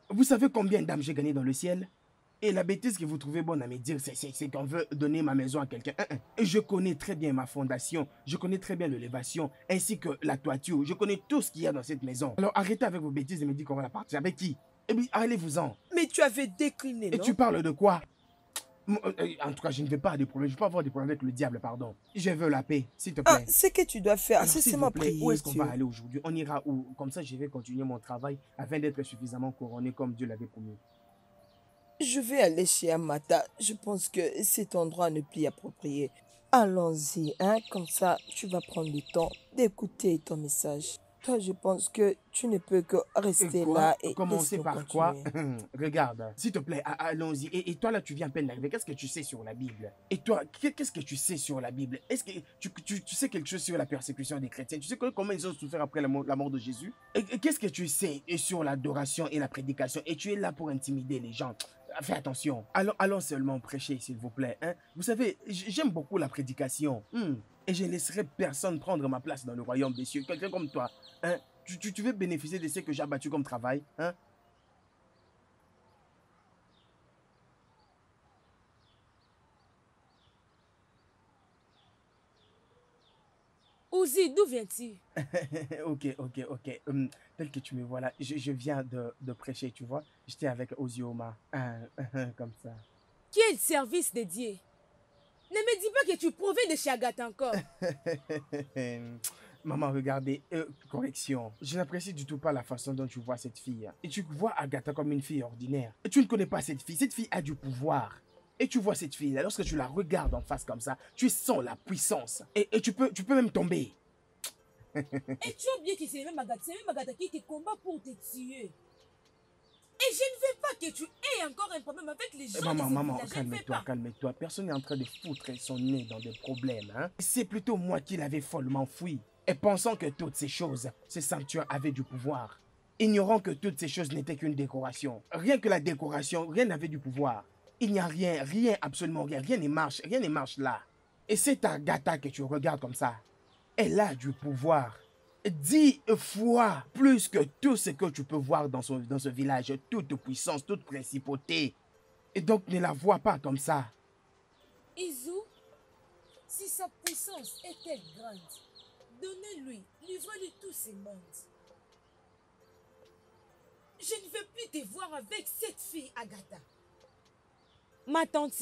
Vous savez combien d'âmes j'ai gagné dans le ciel? Et la bêtise que vous trouvez bonne à me dire, c'est qu'on veut donner ma maison à quelqu'un. Et je connais très bien ma fondation, je connais très bien l'élévation, ainsi que la toiture. Je connais tout ce qu'il y a dans cette maison. Alors arrêtez avec vos bêtises et me dites qu'on va la partir. Avec qui? Eh bien, allez-vous-en. Mais tu avais décliné, non? Et tu parles de quoi? En tout cas, je ne veux pas avoir des problèmes. Je ne veux pas avoir des problèmes avec le diable, pardon. Je veux la paix, s'il te plaît. Ah, ce que tu dois faire, Alors, c'est s'il seulement vous plaît, prier. où est-ce qu'on Dieu. va aller aujourd'hui? On ira où? Comme ça, je vais continuer mon travail afin d'être suffisamment couronné comme Dieu l'avait promis. Je vais aller chez Amata. Je pense que cet endroit n'est plus approprié. Allons-y, hein. Comme ça, tu vas prendre le temps d'écouter ton message. Toi, je pense que tu ne peux que rester là et Commencer laisse-nous par quoi? continuer. Regarde, s'il te plaît, allons-y. Et toi, là, tu viens à peine d'arriver. Qu'est-ce que tu sais sur la Bible? Et toi, qu'est-ce que tu sais sur la Bible? Est-ce que tu sais quelque chose sur la persécution des chrétiens? Tu sais comment ils ont souffert après la mort de Jésus? Et qu'est-ce que tu sais sur l'adoration et la prédication? Et tu es là pour intimider les gens. Fais attention. Allons seulement prêcher, s'il vous plaît. Hein? Vous savez, j'aime beaucoup la prédication. Et je ne laisserai personne prendre ma place dans le royaume des cieux. Quelqu'un comme toi. Hein? Tu veux bénéficier de ce que j'ai abattu comme travail? Hein? Ouzi, d'où viens-tu? Ok. Tel que tu me vois là, je viens de prêcher, tu vois. J'étais avec Ozioma. Comme ça. Quel service dédié? Ne me dis pas que tu proviens de chez Agatha encore. Maman, regardez, correction. Je n'apprécie du tout pas la façon dont tu vois cette fille. Et tu vois Agatha comme une fille ordinaire. Et tu ne connais pas cette fille. Cette fille a du pouvoir. Et tu vois cette fille-là, lorsque tu la regardes en face comme ça, tu sens la puissance. Et tu peux même tomber. Et tu as oublié que c'est même Agatha qui te combat pour te tuer. Et je ne veux pas que tu aies encore un problème avec les gens Maman, de ce village. calme-toi. Personne n'est en train de foutre son nez dans des problèmes. Hein? C'est plutôt moi qui l'avais follement fui. Et pensant que toutes ces choses, ce sanctuaire avait du pouvoir. Ignorant que toutes ces choses n'étaient qu'une décoration. Rien que la décoration, rien n'avait du pouvoir. Il n'y a rien, absolument rien. Rien ne marche là. Et cette Agatha que tu regardes comme ça, elle a du pouvoir. 10 fois plus que tout ce que tu peux voir dans ce village. Toute puissance, toute principauté. Et donc ne la vois pas comme ça. Izu, si sa puissance était grande, donnez-lui, livrez-lui tous ces mondes. Je ne veux plus te voir avec cette fille, Agatha. Ma tante?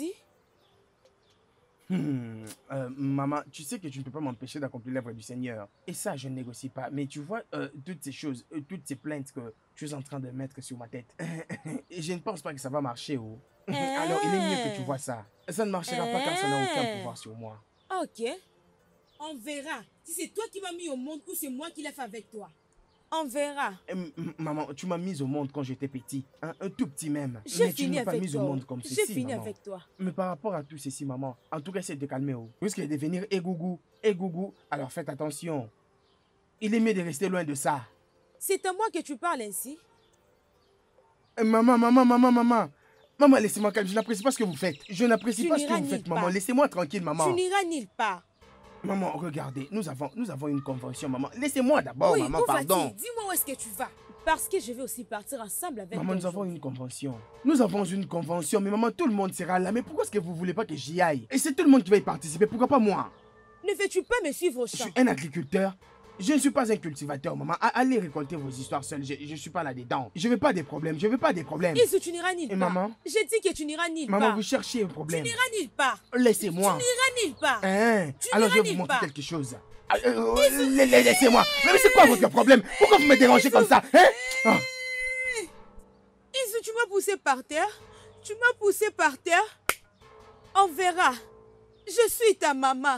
Maman, tu sais que tu ne peux pas m'empêcher d'accomplir l'œuvre du Seigneur. Et ça, je ne négocie pas. Mais tu vois, toutes ces choses, toutes ces plaintes que tu es en train de mettre sur ma tête, je ne pense pas que ça va marcher. Oh. Alors, il est mieux que tu vois ça. Ça ne marchera pas car ça n'a aucun pouvoir sur moi. Ok. On verra si c'est toi qui m'as mis au monde ou c'est moi qui l'ai fait avec toi. On verra. Maman, tu m'as mise au monde quand j'étais petit. Hein, un tout petit même. J'ai Mais tu fini ne m'as pas avec mise toi. au monde comme ceci, J'ai fini maman. avec toi. Mais par rapport à tout ceci, maman, en tout cas, essaie de calmer. Oh. Vous risquez de devenir égougou. Alors faites attention. Il est mieux de rester loin de ça. C'est à moi que tu parles ainsi. Maman. Maman, laissez-moi calme. Je n'apprécie pas ce que vous faites. Je n'apprécie pas ce que vous faites, maman. Laissez-moi tranquille, maman. Tu n'iras nulle part. Maman, regardez, nous avons une convention, maman. Laissez-moi d'abord, maman, pardon. Dis-moi où est-ce que tu vas. Parce que je vais aussi partir ensemble avec toi. Maman, nous avons une convention. Nous avons une convention, mais maman, tout le monde sera là. Mais pourquoi est-ce que vous voulez pas que j'y aille? Et c'est tout le monde qui va y participer, pourquoi pas moi? Ne veux-tu pas me suivre au champ? Je suis un agriculteur. Je ne suis pas un cultivateur, maman. Allez récolter vos histoires seules. Je ne suis pas là-dedans. Je veux pas des problèmes. Isu, tu n'iras nulle part. Et maman? J'ai dit que tu n'iras nulle part. Maman, vous cherchez un problème. Tu n'iras nulle part. Laissez-moi. Tu n'iras nulle part. Hein? Tu Alors je n'iras vais vous nulle montrer part. quelque chose. Laissez-moi. Mais c'est quoi votre problème? Pourquoi vous me dérangez comme ça? Hein? Ah. Isu, tu m'as poussé par terre. On verra. Je suis ta maman.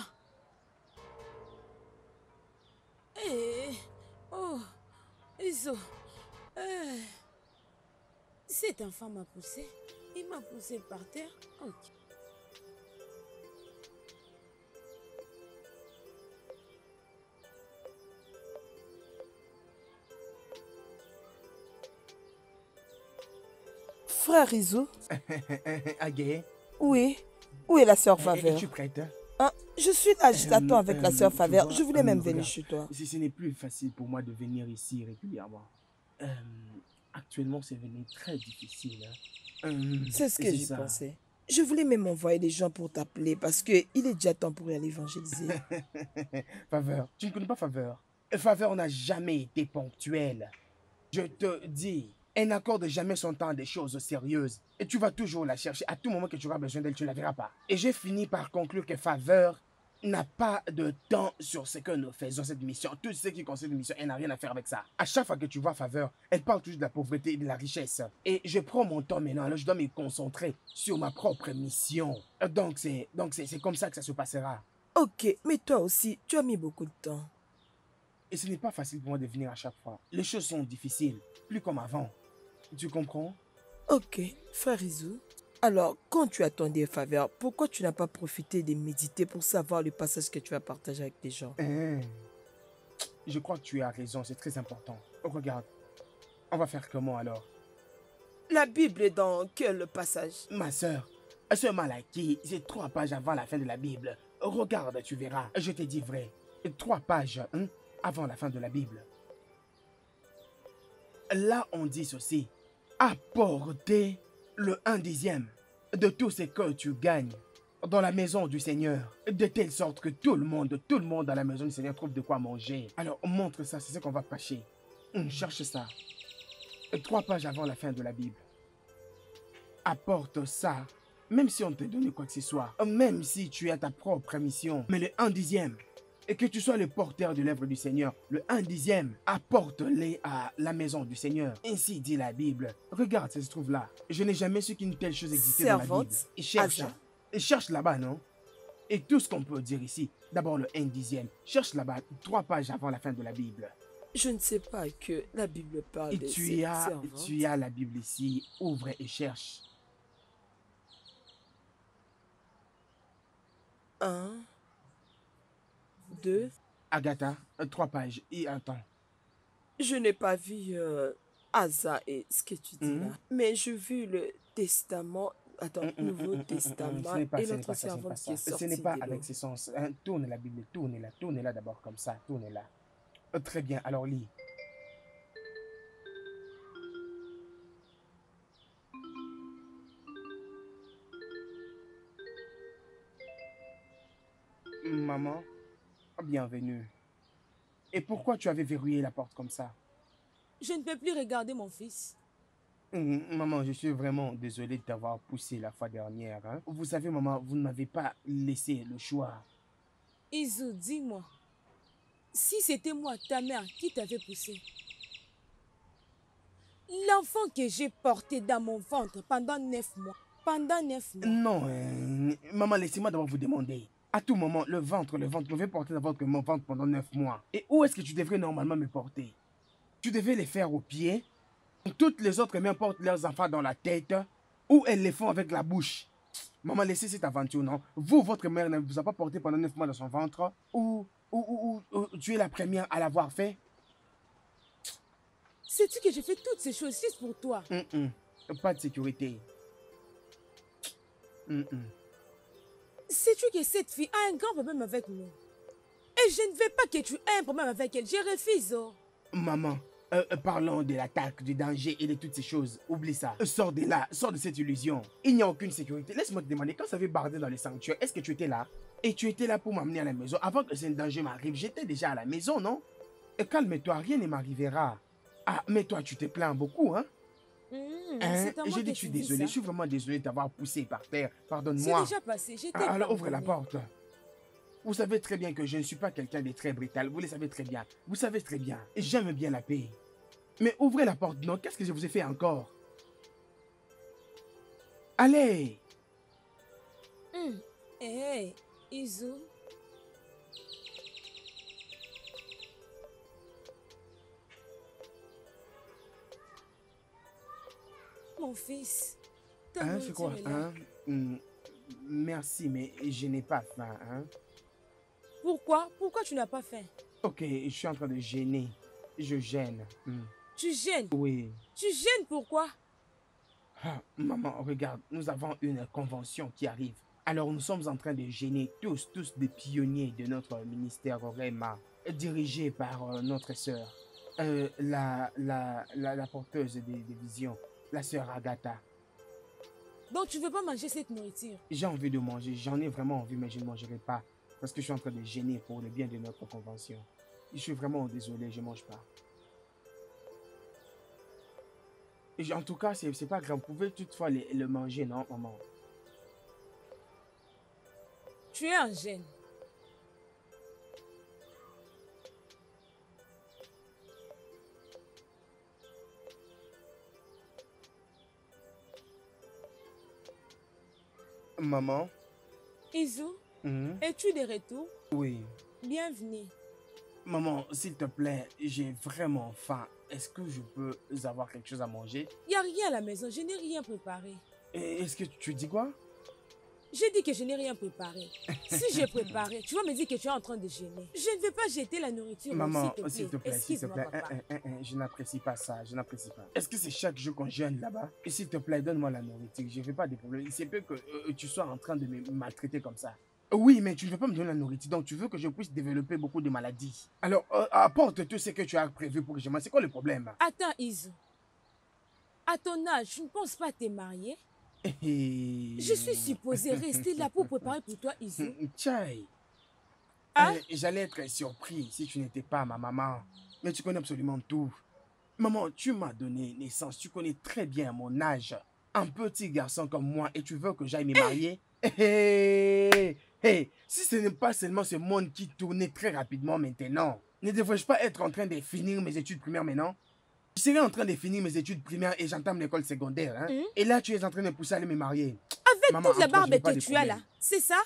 Oh, Isu. Cet enfant m'a poussé. Il m'a poussé par terre. Ok. Frère Izu. Agé. Oui. Où est la sœur Faveur? Es-tu prête? Hein? Je suis là, je t'attends avec la sœur Faveur. Je voulais même venir chez toi. Ce n'est plus facile pour moi de venir ici régulièrement. actuellement, c'est devenu très difficile. C'est ce que j'y ça. pensais. Je voulais même envoyer des gens pour t'appeler parce qu'il est déjà temps pour y aller évangéliser. Faveur, tu ne connais pas Faveur. Faveur n'a jamais été ponctuelle. Je te dis, elle n'accorde jamais son temps à des choses sérieuses. Et tu vas toujours la chercher. À tout moment que tu auras besoin d'elle, tu ne la verras pas. Et j'ai fini par conclure que Faveur n'a pas de temps sur ce que nous faisons cette mission. Tout ce qui concerne cette mission, elle n'a rien à faire avec ça. À chaque fois que tu vois Faveur, elle parle toujours de la pauvreté et de la richesse. Et je prends mon temps maintenant, alors je dois me concentrer sur ma propre mission. Donc c'est comme ça que ça se passera. Ok, mais toi aussi, tu as mis beaucoup de temps. Et ce n'est pas facile pour moi de venir à chaque fois. Les choses sont difficiles, plus comme avant. Tu comprends? Ok, frère Izou. Alors, quand tu attendais une faveur, pourquoi tu n'as pas profité de méditer pour savoir le passage que tu vas partager avec les gens? Je crois que tu as raison, c'est très important. Regarde, on va faire comment alors? La Bible est dans quel passage? Ma sœur, ce Malachie, c'est 3 pages avant la fin de la Bible. Regarde, tu verras, je te dis vrai. 3 pages avant la fin de la Bible. Là, on dit ceci. Apportez le 1/10 de tout ce que tu gagnes dans la maison du Seigneur, de telle sorte que tout le monde dans la maison du Seigneur trouve de quoi manger. Alors, montre ça, c'est ce qu'on va prêcher. Cherche ça. 3 pages avant la fin de la Bible. Apporte ça, même si on te donne quoi que ce soit, même si tu as ta propre mission, mais le 1/10, et que tu sois le porteur de l'œuvre du Seigneur, le 1/10, apporte-les à la maison du Seigneur. Ainsi dit la Bible. Regarde, ça se trouve là. Je n'ai jamais su qu'une telle chose existait dans la Bible. Et cherche là-bas, non? Et tout ce qu'on peut dire ici, d'abord le 1/10, cherche là-bas, 3 pages avant la fin de la Bible. Je ne sais pas que la Bible parle Et de tu as la Bible ici, ouvre et cherche. 1, 2. Agatha, 3 pages. Et attends. Je n'ai pas vu Asa et ce que tu dis là. Mais j'ai vu le testament. Attends, Nouveau Testament et notre servante qui est sortie. Ce n'est pas de avec l'eau. ce sens. Tourne la Bible, tourne-la d'abord comme ça, tourne-la. Très bien, alors lis. Maman, bienvenue. Et pourquoi tu avais verrouillé la porte comme ça? Je ne peux plus regarder mon fils. Maman, je suis vraiment désolé de t'avoir poussé la fois dernière. Vous savez, maman, vous ne m'avez pas laissé le choix. Izou, dis-moi, si c'était moi, ta mère, qui t'avait poussé, l'enfant que j'ai porté dans mon ventre pendant 9 mois, Non, maman, laissez-moi d'abord vous demander. À tout moment, le ventre me fait porter dans mon ventre pendant 9 mois. Et où est-ce que tu devrais normalement me porter? Tu devais les faire aux pieds. Toutes les autres mères portent leurs enfants dans la tête ou elles les font avec la bouche. Maman, laissez cette aventure, non? Vous, votre mère ne vous a pas porté pendant 9 mois dans son ventre ou tu es la première à l'avoir fait? Sais-tu que j'ai fait toutes ces choses juste pour toi? Pas de sécurité. Sais-tu que cette fille a un grand problème avec nous? Et je ne veux pas que tu aies un problème avec elle. Je refuse. Maman, parlons de l'attaque, du danger et de toutes ces choses. Oublie ça. Sors de là, sors de cette illusion. Il n'y a aucune sécurité. Laisse-moi te demander, quand ça avait bardé dans le sanctuaire, est-ce que tu étais là? Et tu étais là pour m'amener à la maison. Avant que ce danger m'arrive, j'étais déjà à la maison, non? Et calme-toi, rien ne m'arrivera. Ah, mais toi, tu te plains beaucoup, hein? Je dis que je suis désolé, je suis vraiment désolé de t'avoir poussé par terre. Pardonne-moi. C'est déjà passé, j'étais alors ouvre la porte. Vous savez très bien que je ne suis pas quelqu'un de très brutal. Vous le savez très bien. Vous savez très bien. J'aime bien la paix. Mais ouvrez la porte, non? Qu'est-ce que je vous ai fait encore? Allez! Hey, Izou. Mon fils. C'est quoi? Merci, mais je n'ai pas faim. Pourquoi? Pourquoi tu n'as pas faim? Ok, je suis en train de gêner. Je gêne. Tu gênes? Oui. Tu gênes pourquoi? Maman, regarde, nous avons une convention qui arrive. Alors nous sommes en train de gêner tous des pionniers de notre ministère Rema, dirigé par notre sœur. La porteuse des visions, la sœur Agatha. Donc tu veux pas manger cette nourriture? J'ai envie de manger, j'en ai vraiment envie, mais je ne mangerai pas. Parce que je suis en train de gêner pour le bien de notre convention. Je suis vraiment désolé, je ne mange pas. Et en tout cas, c'est pas grave. Vous pouvez toutefois le manger, non, maman? Tu es en gêne. Maman? Izu, es-tu de retour? Oui. Bienvenue. Maman, s'il te plaît, j'ai vraiment faim. Est-ce que je peux avoir quelque chose à manger? Il n'y a rien à la maison, je n'ai rien préparé. Est-ce que tu dis quoi? J'ai dit que je n'ai rien préparé. Si j'ai préparé, tu vas me dire que tu es en train de gêner. Je ne vais pas jeter la nourriture. Maman, s'il te plaît, je n'apprécie pas ça, je n'apprécie pas. Est-ce que c'est chaque jour qu'on jeûne là-bas? Et s'il te plaît, donne-moi la nourriture, je ne veux pas de problème. C'est peu que tu sois en train de me maltraiter comme ça. Oui, mais tu ne veux pas me donner la nourriture, donc tu veux que je puisse développer beaucoup de maladies. Alors, apporte tout ce que tu as prévu pour que je mange. C'est quoi le problème? Attends, Izu. À ton âge, tu ne penses pas te marier? Je suis supposée rester là pour préparer pour toi, Izu. Tchai. Hein? J'allais être surpris si tu n'étais pas ma maman. Mais tu connais absolument tout. Maman, tu m'as donné naissance. Tu connais très bien mon âge. Un petit garçon comme moi et tu veux que j'aille me marier? Si ce n'est pas seulement ce monde qui tournait très rapidement maintenant, ne devrais-je pas être en train de finir mes études primaires maintenant? Je serais en train de finir mes études primaires et j'entame l'école secondaire. Hein? Et là, tu es en train de pousser à aller me marier. Avec Maman, toute la barbe toi, que tu as là, c'est ça?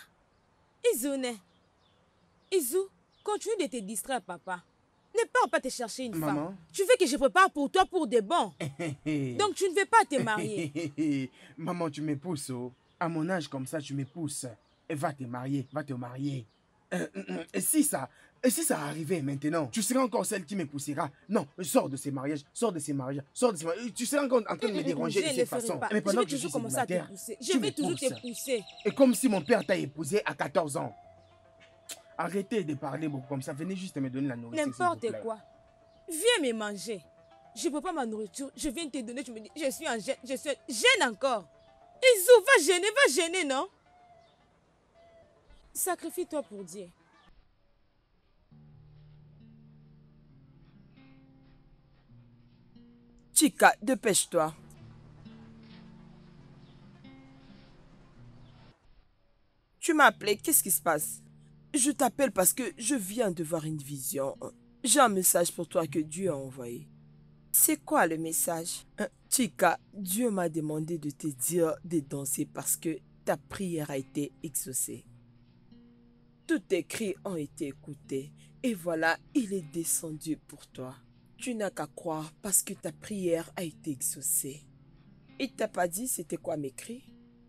Izu, continue de te distraire, papa. Ne pars pas te chercher une femme. Tu veux que je prépare pour toi pour de bon. Donc tu ne veux pas te marier. Maman, tu me pousses. Oh. À mon âge comme ça, tu me pousses. Et va te marier, va te marier. Et si ça arrivait maintenant, tu serais encore celle qui me poussera. Non, sors de ces mariages, sors de ces mariages, sors de ces mariages. Tu serais encore en train de me déranger de cette façon. Mais pendant que je suis célibataire, je vais toujours te pousser. Et comme si mon père t'a épousé à 14 ans. Arrêtez de parler beaucoup comme ça. Venez juste me donner la nourriture. N'importe quoi. Viens me manger. Je ne peux pas ma nourriture. Je viens te donner. Tu me dis, je suis en gêne. Je suis gêne encore. Izu, va gêner, non? Sacrifie-toi pour Dieu. Chica, dépêche-toi. Tu m'as appelé, qu'est-ce qui se passe? Je t'appelle parce que je viens de voir une vision. J'ai un message pour toi que Dieu a envoyé. C'est quoi le message? Chica, Dieu m'a demandé de te dire de danser parce que ta prière a été exaucée. Tous tes cris ont été écoutés et voilà, il est descendu pour toi. Tu n'as qu'à croire parce que ta prière a été exaucée. Il t'a pas dit c'était quoi mes cris?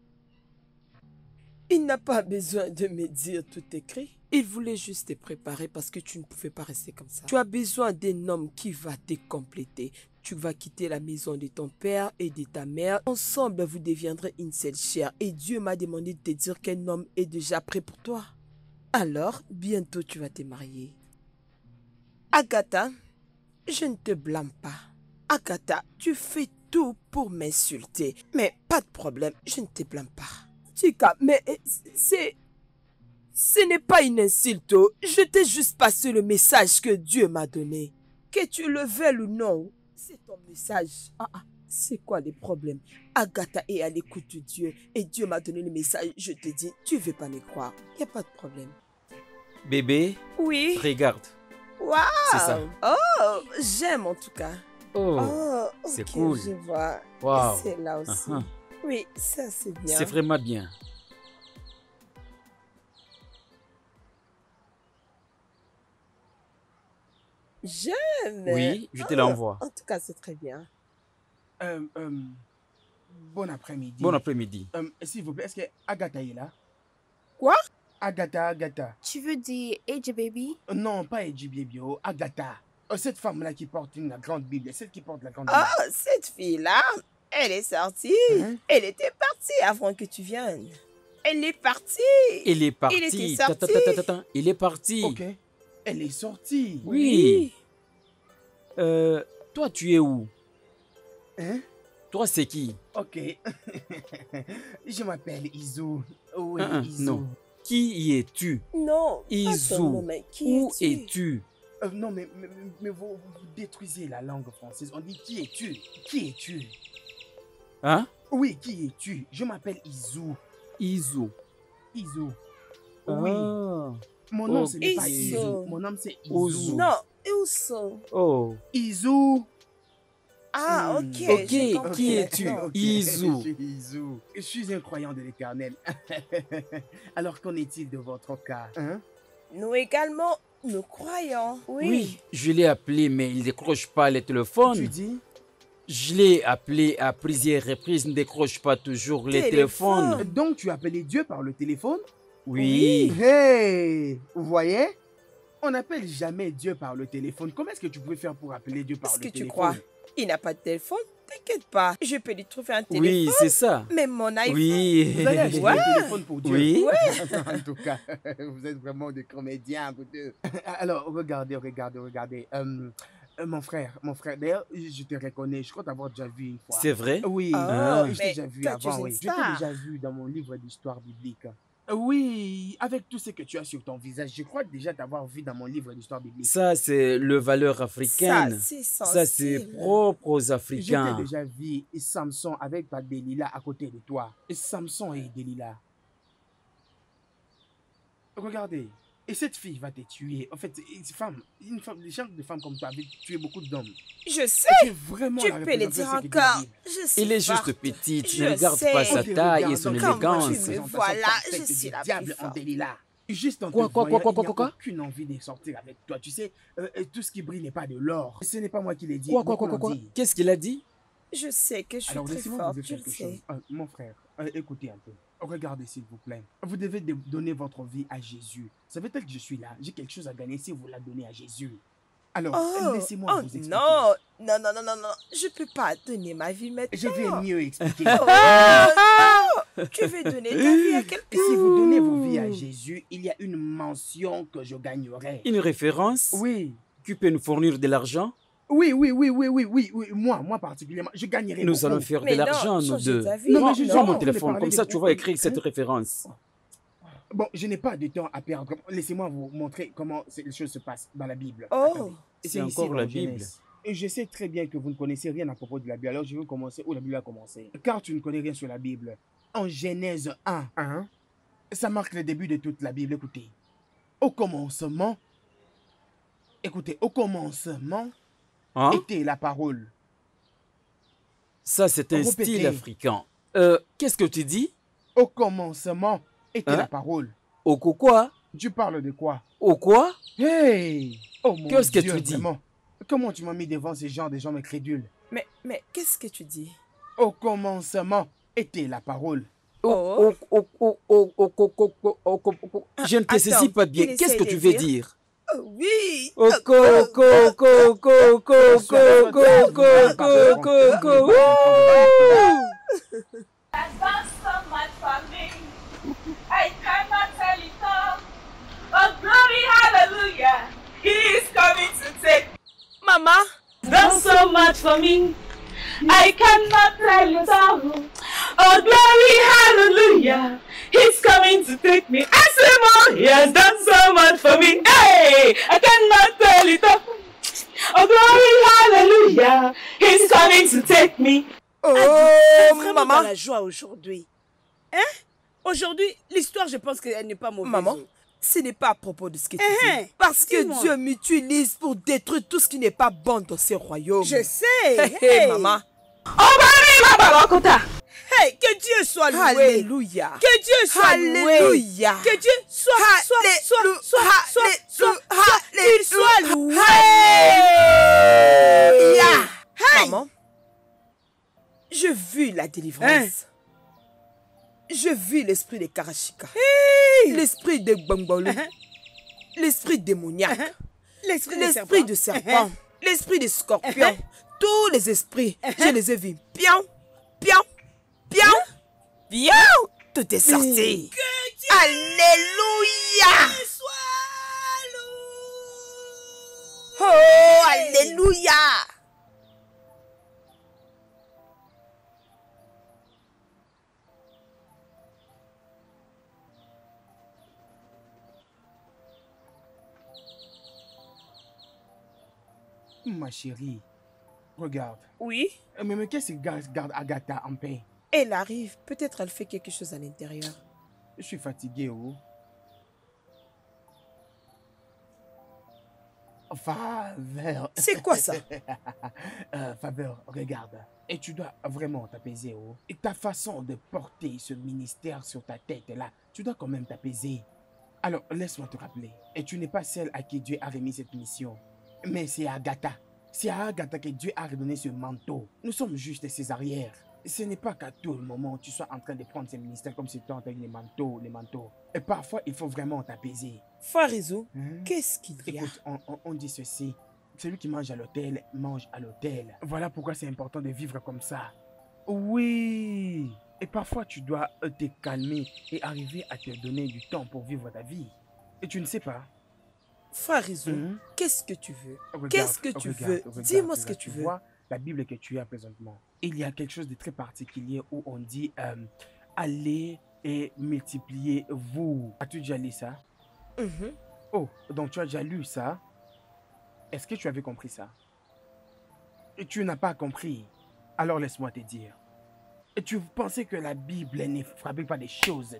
Il n'a pas besoin de me dire tous tes cris. Il voulait juste te préparer parce que tu ne pouvais pas rester comme ça. Tu as besoin d'un homme qui va te compléter. Tu vas quitter la maison de ton père et de ta mère. Ensemble, vous deviendrez une seule chair. Et Dieu m'a demandé de te dire qu'un homme est déjà prêt pour toi. Alors, bientôt tu vas te marier. Agatha, je ne te blâme pas. Agatha, tu fais tout pour m'insulter. Mais pas de problème, je ne te blâme pas. Chica, mais ce n'est pas une insulte. Je t'ai juste passé le message que Dieu m'a donné. Que tu le veuilles ou non, c'est ton message. C'est quoi le problème? Agatha est à l'écoute de Dieu et Dieu m'a donné le message. Je te dis, tu ne veux pas me croire. Il n'y a pas de problème. Bébé, oui. Regarde. Waouh! C'est ça. Oh, j'aime en tout cas. Oh, c'est cool. Je vois. Wow. C'est là aussi. Oui, ça c'est bien. C'est vraiment bien. J'aime. Oui, je te l'envoie. En tout cas, c'est très bien. Bon après-midi. Bon après-midi. S'il vous plaît, est-ce que Agatha est là? Quoi? Agatha. Tu veux dire Edge Baby? Non, pas Edge Baby, Agatha. Cette femme-là qui porte une grande Bible, celle qui porte la grande Bible. Oh, cette fille-là, elle est sortie. Elle était partie avant que tu viennes. Elle est partie. Il est parti. Il était sorti. Il est parti. Ok. Elle est sortie. Oui. Toi, tu es où? Hein? Toi, c'est qui? Ok. Je m'appelle Izu. Oui, Izu. Non. Qui y es-tu? Non. Izu. Attends, non, mais qui Où es-tu? es-tu? Non, mais vous détruisez la langue française. On dit qui es-tu? Qui es-tu? Hein? Oui, qui es-tu? Je m'appelle Izu. Izu. Izu. Ah. Oui. Mon nom, ce n'est pas Izu. Izu. Mon nom, c'est Izu. Ozu. Non, Izu. Oh. Izu. Ah, ok. Ok, j'ai compris qui es-tu? maintenant. Ok, Izu. Je suis Izu. Je suis un croyant de l'Éternel. Alors, qu'en est-il de votre cas? Hein? Nous également, nous croyons. Oui, je l'ai appelé, mais il ne décroche pas les téléphones. Tu dis? Je l'ai appelé à plusieurs reprises, il ne décroche pas toujours les téléphones. Donc, tu as appelé Dieu par le téléphone? Oui. Hey! Vous voyez? On n'appelle jamais Dieu par le téléphone. Comment est-ce que tu pouvais faire pour appeler Dieu par le téléphone? Est-ce que tu crois? Il n'a pas de téléphone? T'inquiète pas, je peux lui trouver un téléphone. Oui, c'est ça. Même mon iPhone. Oui. Vous allez acheter un téléphone pour Dieu? Oui. En tout cas, vous êtes vraiment des comédiens. Alors, regardez. Mon frère, d'ailleurs, je te reconnais, je crois t'avoir déjà vu une fois. C'est vrai? Oui, Ah. je t'ai déjà vu toi, tu es avant, une oui. Je t'ai star. déjà vu dans mon livre d'histoire biblique. Oui, avec tout ce que tu as sur ton visage, je crois déjà t'avoir vu dans mon livre d'histoire biblique. Ça, c'est le valeur africaine. Ça, c'est propre aux Je t'ai Africains. déjà vu Samson avec ta Delilah à côté de toi. Et Samson et Delilah. Regardez. Et cette fille va te tuer. En fait, une femme, des gens de femmes comme toi avaient tué beaucoup d'hommes. Je sais. Tu es vraiment Tu la peux le dire représentation de la encore. Bible. Je suis Il est juste forte. petit, Je ne regarde sais. pas sa Ok, taille et regarde, son donc, élégance. tu me vois là, je Parfaite suis du la diable plus en forte. Delilah. Juste en Quoi, te quoi, voyant, quoi, il n'y a quoi? aucune envie de sortir avec toi. Tu sais, tout ce qui brille n'est pas de l'or. Ce n'est pas moi qui l'ai dit. Quoi? beaucoup l'ont dit. Qu'est-ce qu'il a dit? Je sais que je suis Alors, très laissez-moi forte, vous dire je le quelque sais. chose. Mon frère, écoutez un peu. Regardez, s'il vous plaît. Vous devez donner votre vie à Jésus. Ça veut dire que je suis là. J'ai quelque chose à gagner si vous la donnez à Jésus. Alors, laissez-moi vous expliquer. Non, je peux pas donner ma vie maintenant. Je vais mieux expliquer. Non, tu veux donner ta vie à quelqu'un? Et si vous donnez vos vies à Jésus, il y a une mention que je gagnerai. Une référence? Oui. Qui peut nous fournir de l'argent? Oui. Moi particulièrement, je gagnerai Nous beaucoup. allons faire Mais de non, l'argent, nous changer deux. ta vie. Non, mais je- Prends non, mon vous téléphone, me comme parlez ça de tu vas quoi? écrire cette référence. Bon, je n'ai pas de temps à perdre. Laissez-moi vous montrer comment les choses se passent dans la Bible. Oh. Attendez. C'est ici encore dans la Bible. Genèse. Et je sais très bien que vous ne connaissez rien à propos de la Bible. Alors je vais commencer où la Bible a commencé. Car tu ne connais rien sur la Bible. En Genèse 1, ça marque le début de toute la Bible. Écoutez. Au commencement, Hein? était la parole. Ça, c'est un Répétez. style africain. Qu'est-ce que tu dis? Au commencement était Hein? la parole. Au quoi? Tu parles de quoi? Au quoi? Hey! Oh mon Qu'est-ce que Dieu, tu dis? vraiment. Comment tu m'as mis devant ces gens, des gens crédules? Mais qu'est-ce que tu dis? Au commencement était la parole. Oh. Je ne te saisis Attends, pas bien. il Qu'est-ce que essaie tu de veux dire. dire? Oh, oui. Advance so much for me. I cannot tell it all. Oh, glory, hallelujah. He is coming to take. Mama. Done so much for me. I cannot tell it all. Oh, glory, hallelujah. He's coming to take me. I say more. He has done so much for me. Hey, I cannot tell it all. Oh, glory, hallelujah. He's coming to take me. Oh, Vraiment maman. dans la joie aujourd'hui. Hein? Aujourd'hui, l'histoire, je pense qu'elle n'est pas mauvaise. Maman, ce n'est pas à propos de ce que tu Hein? dis. Parce que Dis-moi. Dieu m'utilise pour détruire tout ce qui n'est pas bon dans ce royaume. Je sais. Hey, Hey. maman. Hey, que Dieu soit loué. Alléluia. Que Dieu soit loué. Alléluia. Que Dieu soit loué. Hey. Maman, je vis la délivrance. Je vis l'esprit de Karashika. L'esprit de Bambolo. L'esprit démoniaque. L'esprit de serpent. L'esprit de scorpion. Tous les esprits, je les ai vus. Pion, pion, pion, pion. Tout est sorti. Alléluia. Oh, alléluia. Ma chérie, regarde. Oui? Mais qu'est-ce qui garde Agatha en paix? Elle arrive. Peut-être elle fait quelque chose à l'intérieur. Je suis fatigué, oh. Faveur. C'est quoi ça? Faveur, regarde. Et tu dois vraiment t'apaiser, oh. Et ta façon de porter ce ministère sur ta tête, là, tu dois quand même t'apaiser. Alors, laisse-moi te rappeler. Et tu n'es pas celle à qui Dieu a remis cette mission. Mais c'est à Agatha. C'est à Agatha que Dieu a redonné ce manteau. Nous sommes juste ses arrières. Ce n'est pas qu'à tout le moment tu sois en train de prendre ces ministères comme si tu avec les manteaux. Et parfois, il faut vraiment t'apaiser. Farizou, qu'est-ce qu'il y a? Écoute, on dit ceci. Celui qui mange à l'hôtel, mange à l'hôtel. Voilà pourquoi c'est important de vivre comme ça. Oui. Et parfois, tu dois te calmer et arriver à te donner du temps pour vivre ta vie. Et tu ne sais pas. Farizou, qu'est-ce que tu veux? Qu'est-ce que tu veux? Dis-moi ce que tu veux. Vois la Bible que tu as présentement. Il y a quelque chose de très particulier où on dit allez et multipliez vous. As-tu déjà lu ça? Oh, donc tu as déjà lu ça? Est-ce que tu avais compris ça? Et tu n'as pas compris. Alors laisse-moi te dire. Et tu pensais que la Bible ne fabrique pas des choses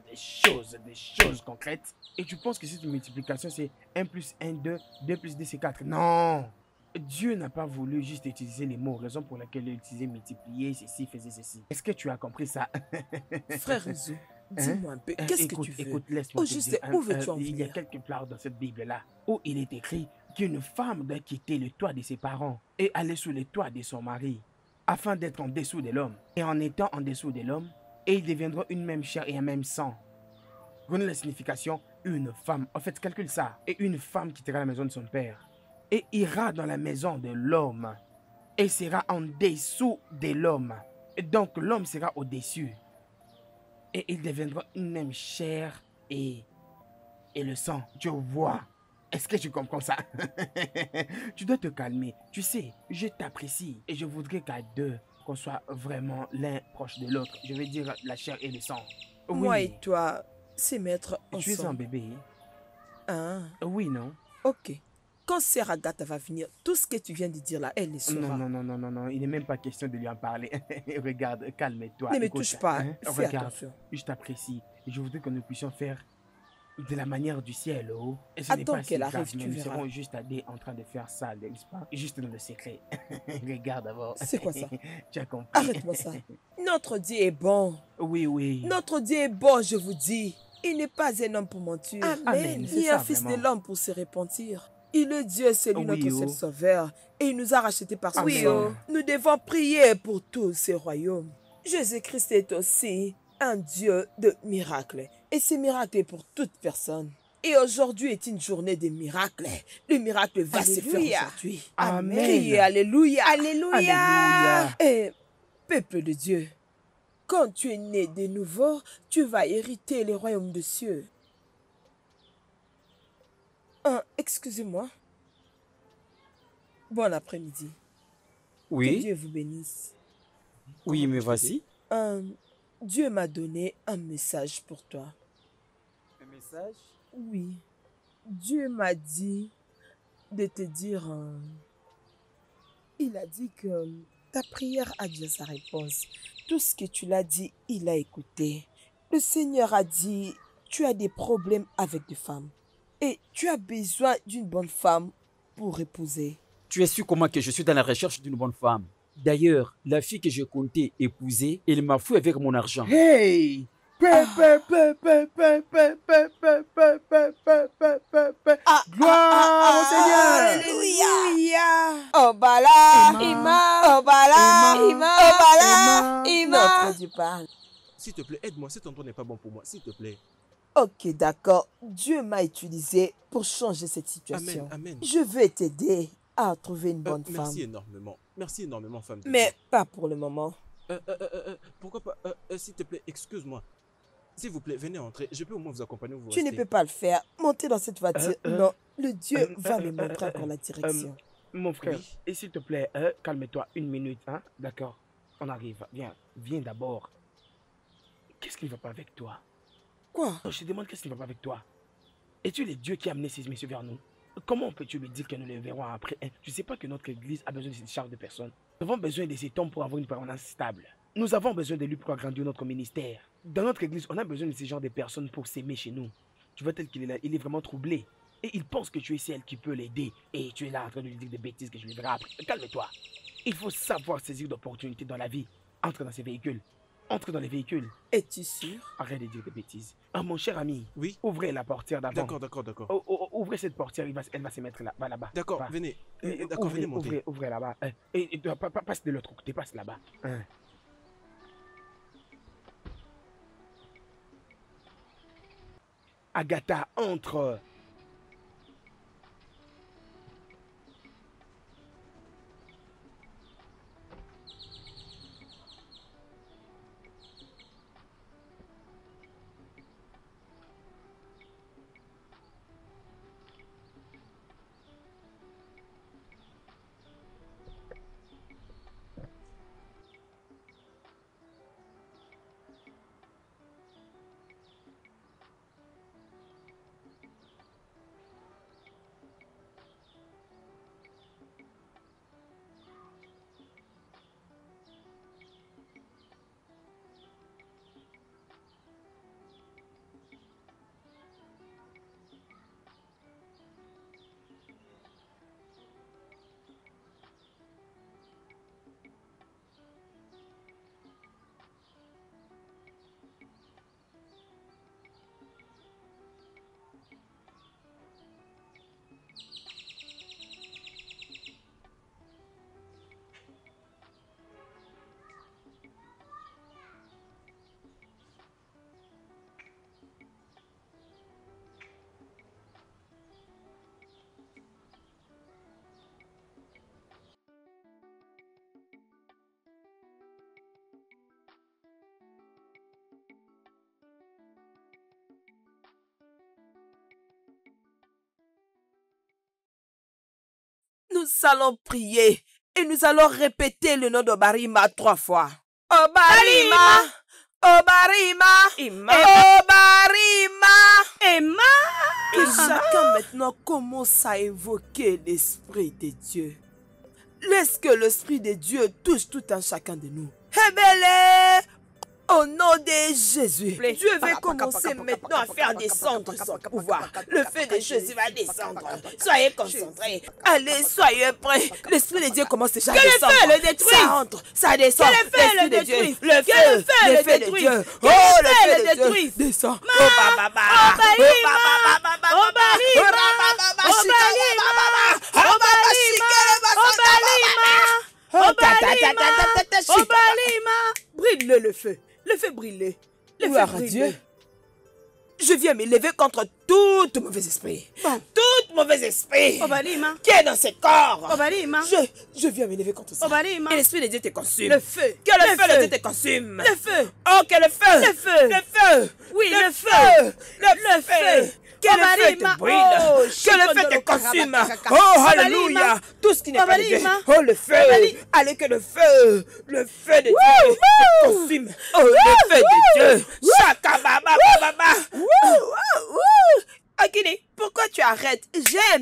concrètes? Et tu penses que cette multiplication c'est 1 plus 1, 2, 2 plus 2 c'est 4. Non! Dieu n'a pas voulu juste utiliser les mots, raison pour laquelle il a utilisé multiplier, ceci, faisait ceci. Est-ce que tu as compris ça? Frère Rizou, dis-moi un peu, qu'est-ce que tu veux? Écoute, laisse-moi te dire. Où veux-tu en venir? Il y a quelques places dans cette Bible-là où il est écrit qu'une femme doit quitter le toit de ses parents et aller sous le toit de son mari, afin d'être en dessous de l'homme. Et en étant en dessous de l'homme, et ils deviendront une même chair et un même sang. Prenez la signification, une femme. En fait, calcule ça. Et une femme quittera la maison de son père et ira dans la maison de l'homme et sera en dessous de l'homme. Et donc, l'homme sera au-dessus. Et ils deviendront une même chair et le sang. Tu vois. Est-ce que tu comprends ça? Tu dois te calmer. Tu sais, je t'apprécie et je voudrais qu'à deux, qu'on soit vraiment l'un proche de l'autre. Je veux dire la chair et le sang. Oui. Moi et toi, c'est mettre ensemble. Tu es un bébé. Ah. Oui, non? Ok. Quand Sœur Agatha va venir, tout ce que tu viens de dire là, elle le saura. Non. Il n'est même pas question de lui en parler. Regarde, calme-toi. Ne me touche pas. Fais Regarde, attention. je t'apprécie. Et je voudrais que nous puissions faire de la manière du ciel, oh. Et ce n'est Attends pas si qu'elle grave, arrive, mais tu nous verras. serons juste à deux en train de faire ça, n'est-ce pas? Juste dans le secret. Regarde d'abord. C'est quoi ça? Tu as compris? Arrête-moi ça. Notre Dieu est bon. Oui. Notre Dieu est bon, je vous dis. Il n'est pas un homme pour mentir. Amen. Ni un fils de l'homme pour se repentir. Il est Dieu, c'est lui notre seul sauveur. Et il nous a rachetés par son sang. Nous devons prier pour tous ces royaumes. Jésus-Christ est aussi un Dieu de miracles. Et ce miracle est pour toute personne. Et aujourd'hui est une journée de miracles. Le miracle va se faire aujourd'hui. Amen. Criez Alléluia. Alléluia. Et peuple de Dieu, quand tu es né de nouveau, tu vas hériter les royaumes des cieux. Excusez-moi. Bon après-midi. Que Oui, Dieu vous bénisse. oui, me voici. Dieu m'a donné un message pour toi. Un message? Oui. Dieu m'a dit de te dire... il a dit que ta prière a déjà sa réponse. Tout ce que tu l'as dit, il a écouté. Le Seigneur a dit, tu as des problèmes avec des femmes. Et tu as besoin d'une bonne femme pour épouser. Tu es sûr comment que je suis dans la recherche d'une bonne femme? D'ailleurs, la fille que je comptais épouser, elle m'a fouillé avec mon argent. Hey! Gloire au Seigneur! Alléluia! Obala! Ima! Obala! Ima! Obala! Ima! Notre Dieu parle. S'il te plaît, aide-moi. Cet endroit n'est pas bon pour moi. S'il te plaît. Ok, d'accord. Dieu m'a utilisé pour changer cette situation. Amen. Je vais t'aider à trouver une bonne femme. Merci énormément. Merci énormément, femme. Mais pas pour le moment. Pourquoi pas s'il te plaît, excuse-moi. S'il vous plaît, venez entrer. Je peux au moins vous accompagner ou vous Tu ne peux pas le faire. Montez dans cette voiture. Non, le Dieu va me montrer encore la direction. Mon frère, et s'il te plaît, calme-toi une minute, hein? D'accord, on arrive. Viens d'abord. Qu'est-ce qui ne va pas avec toi? Quoi? Je te demande qu'est-ce qui ne va pas avec toi. Es-tu le Dieu qui a amené ces messieurs vers nous? Comment peux-tu lui dire que nous le verrons après? Tu sais pas que notre église a besoin de cette charge de personnes. Nous avons besoin de cet homme pour avoir une permanence stable. Nous avons besoin de lui pour agrandir notre ministère. Dans notre église, on a besoin de ce genre de personnes pour s'aimer chez nous. Tu vois tel qu'il est là, il est vraiment troublé. Et il pense que tu es celle qui peut l'aider. Et tu es là en train de lui dire des bêtises que je lui verrai après. Calme-toi. Il faut savoir saisir d'opportunités dans la vie. Entre dans ces véhicules. Entre dans les véhicules. Es-tu sûr? Arrête de dire des bêtises. Ah, mon cher ami. Oui. Ouvrez la portière d'avant. D'accord. Ouvrez cette portière, elle va se mettre là-bas. D'accord, venez. D'accord, venez monter. Ouvrez là-bas. Et passe de l'autre côté, passe là-bas. Agatha, entre. Nous allons prier et nous allons répéter le nom d'Obarima 3 fois. Obarima, Obarima, Obarima, Emma. Que chacun maintenant commence à invoquer l'Esprit de Dieu. Laisse que l'Esprit de Dieu touche tout un chacun de nous. Hebele, au nom de Jésus, Dieu va commencer maintenant à faire descendre son pouvoir. Le feu de Jésus va descendre. Soyez concentrés. Allez, soyez prêts. L'Esprit de Dieu commence déjà à descendre. Que le feu le détruise. Ça entre, ça descend. Que le feu le détruise. Le feu le détruise. Oh, le feu le détruise. Descend. Brille le feu. Le feu brûler. Gloire à Dieu. Je viens m'élever contre tout mauvais esprit. Tout mauvais esprit. Qui est dans ce corps. Je viens m'élever contre ça. Et l'Esprit de Dieu te consume. Le feu. Que le feu de Dieu te consume. Le feu. Oh, que le feu. Le feu. Le feu. Oui, le feu. Le feu. Que le feu te brûle. Que le feu te consume. Oh, alléluia. Tout ce qui n'est pas de Dieu. Oh, le feu. Allez, que le feu. Le feu de Dieu te consume. Oh, le feu de Dieu. Chakababa. Akini, pourquoi tu arrêtes? J'aime.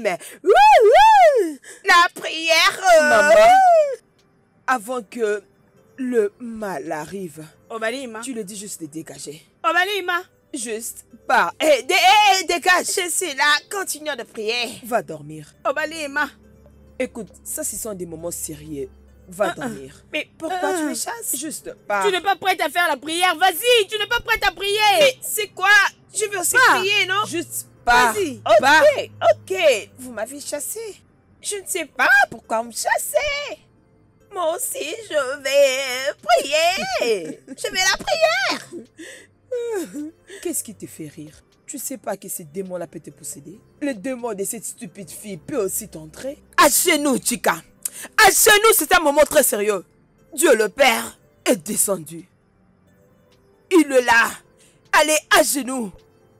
La prière. Maman, avant que le mal arrive, tu le dis juste de dégager. Juste pas. Dégage. Je suis là. Continuons de prier. Va dormir. Écoute, ça, ce sont des moments sérieux. Va dormir. Mais pourquoi tu me chasses? Juste pas. Tu n'es pas prête à faire la prière. Vas-y, tu n'es pas prête à prier. Mais c'est quoi? Je veux aussi prier, non? Juste pas. Vas-y. Ok. Vous m'avez chassé. Je ne sais pas pourquoi vous me chassez. Moi aussi, je vais prier. Je vais la prière. Qu'est-ce qui te fait rire? Tu sais pas que ces démons-là peuvent te posséder? Le démon de cette stupide fille peut aussi t'entrer? À genoux, Chica. À genoux, c'est un moment très sérieux. Dieu le Père est descendu. Il est là. Allez, à genoux.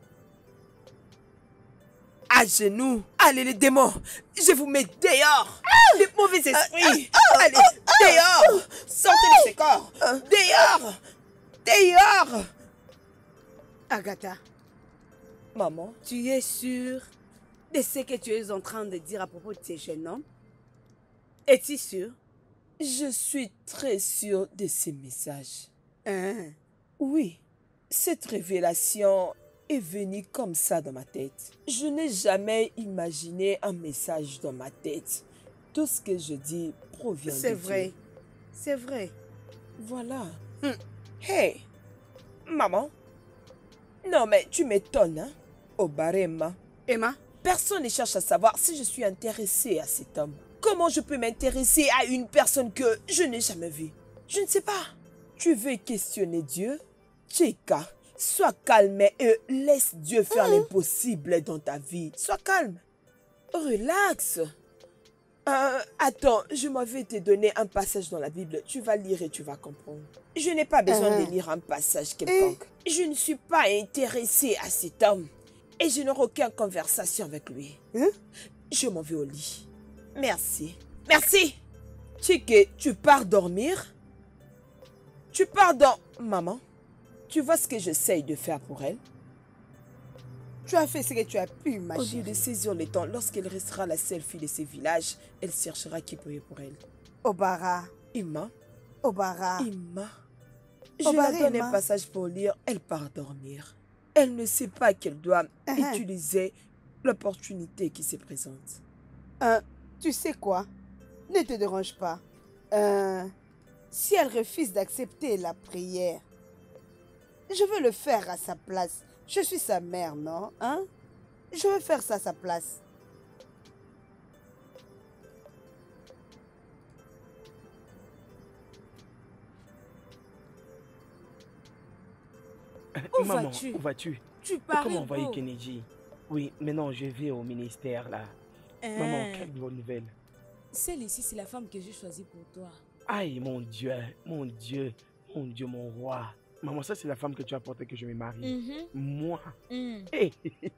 À genoux. Allez, les démons. Je vous mets dehors. Les mauvais esprits. Allez, dehors. Sortez de ce corps. Dehors. Dehors. Agatha. Maman. Tu es sûre de ce que tu es en train de dire à propos de ces jeunes hommes? Es-tu sûr? Je suis très sûre de ces messages. Hein? Oui, cette révélation est venue comme ça dans ma tête. Je n'ai jamais imaginé un message dans ma tête. Tout ce que je dis provient de Dieu. C'est vrai. C'est vrai. Voilà. Hey, maman. Non, mais tu m'étonnes, hein? Obarema. Emma? Personne ne cherche à savoir si je suis intéressée à cet homme. Comment je peux m'intéresser à une personne que je n'ai jamais vue? Je ne sais pas. Tu veux questionner Dieu? Chica, sois calme et laisse Dieu faire l'impossible dans ta vie. Sois calme. Relax. Attends, je m'avais te donner un passage dans la Bible. Tu vas lire et tu vas comprendre. Je n'ai pas besoin de lire un passage quelconque. Je ne suis pas intéressée à cet homme. Et je n'aurai aucune conversation avec lui. Je m'en vais au lit. Merci. Merci. Chike, tu pars dormir? Tu pars dans... Maman, tu vois ce que j'essaye de faire pour elle? Tu as fait ce que tu as pu, ma Au chérie. lieu de saisir le temps, lorsqu'elle restera la seule fille de ce village, elle cherchera qui prier pour elle. Obara. Imma. Obara. Imma. Je Obara, lui donne un Emma. passage pour lire, elle part dormir. Elle ne sait pas qu'elle doit utiliser l'opportunité qui se présente. Tu sais quoi? Ne te dérange pas. Si elle refuse d'accepter la prière, je veux le faire à sa place. Je suis sa mère, non? Hein? Je veux faire ça à sa place. Où Maman, vas-tu? où vas-tu? Tu parais Comment envoyer beau. Kennedy? Oui, maintenant je vais au ministère là. Maman, quelle bonne nouvelle. Celle-ci, c'est la femme que j'ai choisie pour toi. Aïe, mon Dieu, mon Dieu, mon Dieu, mon roi. Maman, ça c'est la femme que tu as apportée que je me marie. Moi. Hey.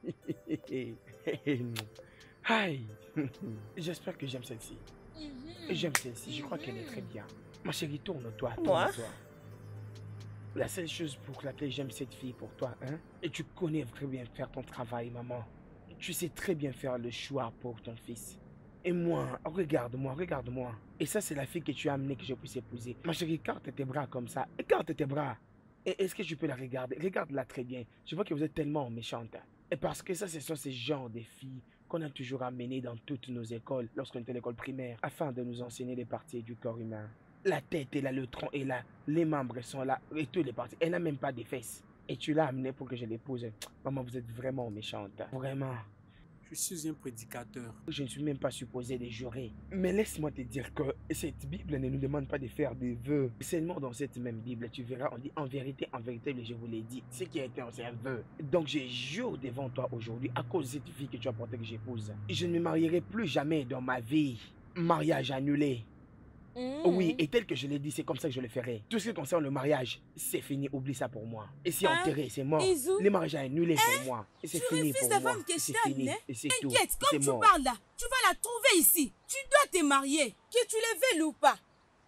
Aïe. J'espère que j'aime celle-ci. J'aime celle-ci, je crois qu'elle est très bien. Ma chérie, tourne-toi, Moi? tourne-toi. La seule chose pour laquelle j'aime cette fille pour toi, hein, et tu connais très bien faire ton travail, maman. Tu sais très bien faire le choix pour ton fils. Et moi, regarde-moi, regarde-moi. Et ça, c'est la fille que tu as amenée que je puisse épouser. Ma chérie, écarte tes bras comme ça. Écarte tes bras. Et est-ce que tu peux la regarder? Regarde-la très bien. Je vois que vous êtes tellement méchante. Et parce que ça, ce sont ces genres de filles qu'on a toujours amenées dans toutes nos écoles, lorsqu'on était à l'école primaire, afin de nous enseigner les parties du corps humain. La tête est là, le tronc est là, les membres sont là, et toutes les parties. Elle n'a même pas de fesses. Et tu l'as amenée pour que je l'épouse. Maman, vous êtes vraiment méchante. Vraiment. Je suis un prédicateur. Je ne suis même pas supposé de jurer. Mais laisse-moi te dire que cette Bible ne nous demande pas de faire des vœux. Seulement dans cette même Bible, tu verras, on dit en vérité, je vous l'ai dit. Ce qui a été un vœu. Donc je jure devant toi aujourd'hui, à cause de cette fille que tu as portée que j'épouse. Je ne me marierai plus jamais dans ma vie. Mariage annulé. Oui, et tel que je l'ai dit, c'est comme ça que je le ferai. Tout ce qui concerne le mariage, c'est fini, oublie ça pour moi. Et si enterré, c'est mort. Isou? Le mariage est annulé pour moi. Et c'est fini pour moi. Tu refuses la femme que je C'est t'ai fini. amenée? Et c'est tout. T'inquiète, C'est comme tu mort. parles là, tu vas la trouver ici. Tu dois te marier, que tu le veuilles ou pas.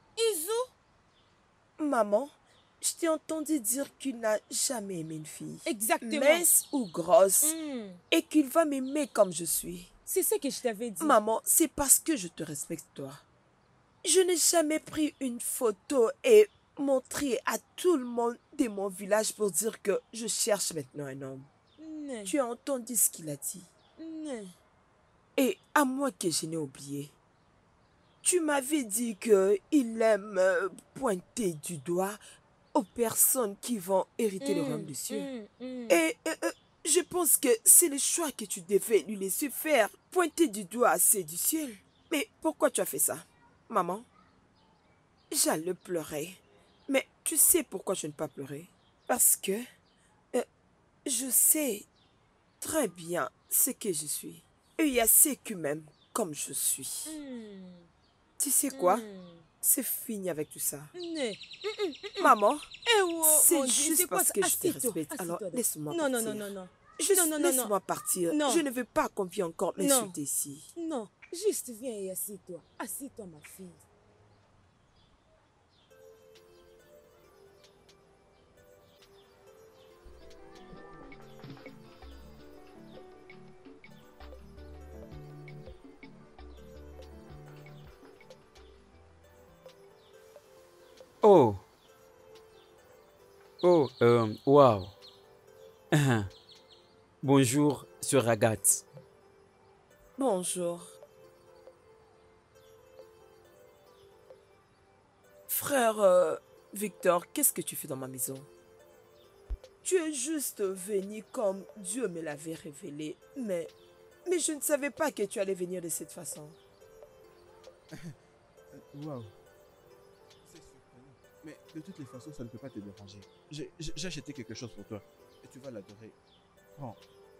Isou? Maman, je t'ai entendu dire qu'il n'a jamais aimé une fille. Exactement. Mince ou grosse. Et qu'il va m'aimer comme je suis. C'est ce que je t'avais dit. Maman, c'est parce que je te respecte, toi. Je n'ai jamais pris une photo et montré à tout le monde de mon village pour dire que je cherche maintenant un homme. Non. Tu as entendu ce qu'il a dit. Non. Et à moi que je n'ai oublié. Tu m'avais dit qu'il aime pointer du doigt aux personnes qui vont hériter le royaume des cieux. Et je pense que c'est le choix que tu devais lui laisser faire. Pointer du doigt à ceux du ciel. Mais pourquoi tu as fait ça? Maman, j'allais pleurer. Mais tu sais pourquoi je ne peux pas pleurer? Parce que je sais très bien ce que je suis. Et il y a ceux qui m'aiment comme je suis. Tu sais quoi? C'est fini avec tout ça. Maman, c'est juste parce que je te respecte. Alors laisse-moi partir. Non. Laisse-moi partir. Non. Je ne veux pas qu'on vienne encore Non. m'insulter ici. Non, juste viens et assieds-toi. Assieds-toi, ma fille. Oh. Oh, wow. Bonjour, sœur Agathe. Bonjour. Frère Victor, qu'est-ce que tu fais dans ma maison? Tu es juste venu comme Dieu me l'avait révélé, mais je ne savais pas que tu allais venir de cette façon. Waouh. C'est surprenant. Mais de toutes les façons, ça ne peut pas te déranger. J'ai acheté quelque chose pour toi et tu vas l'adorer. Prends.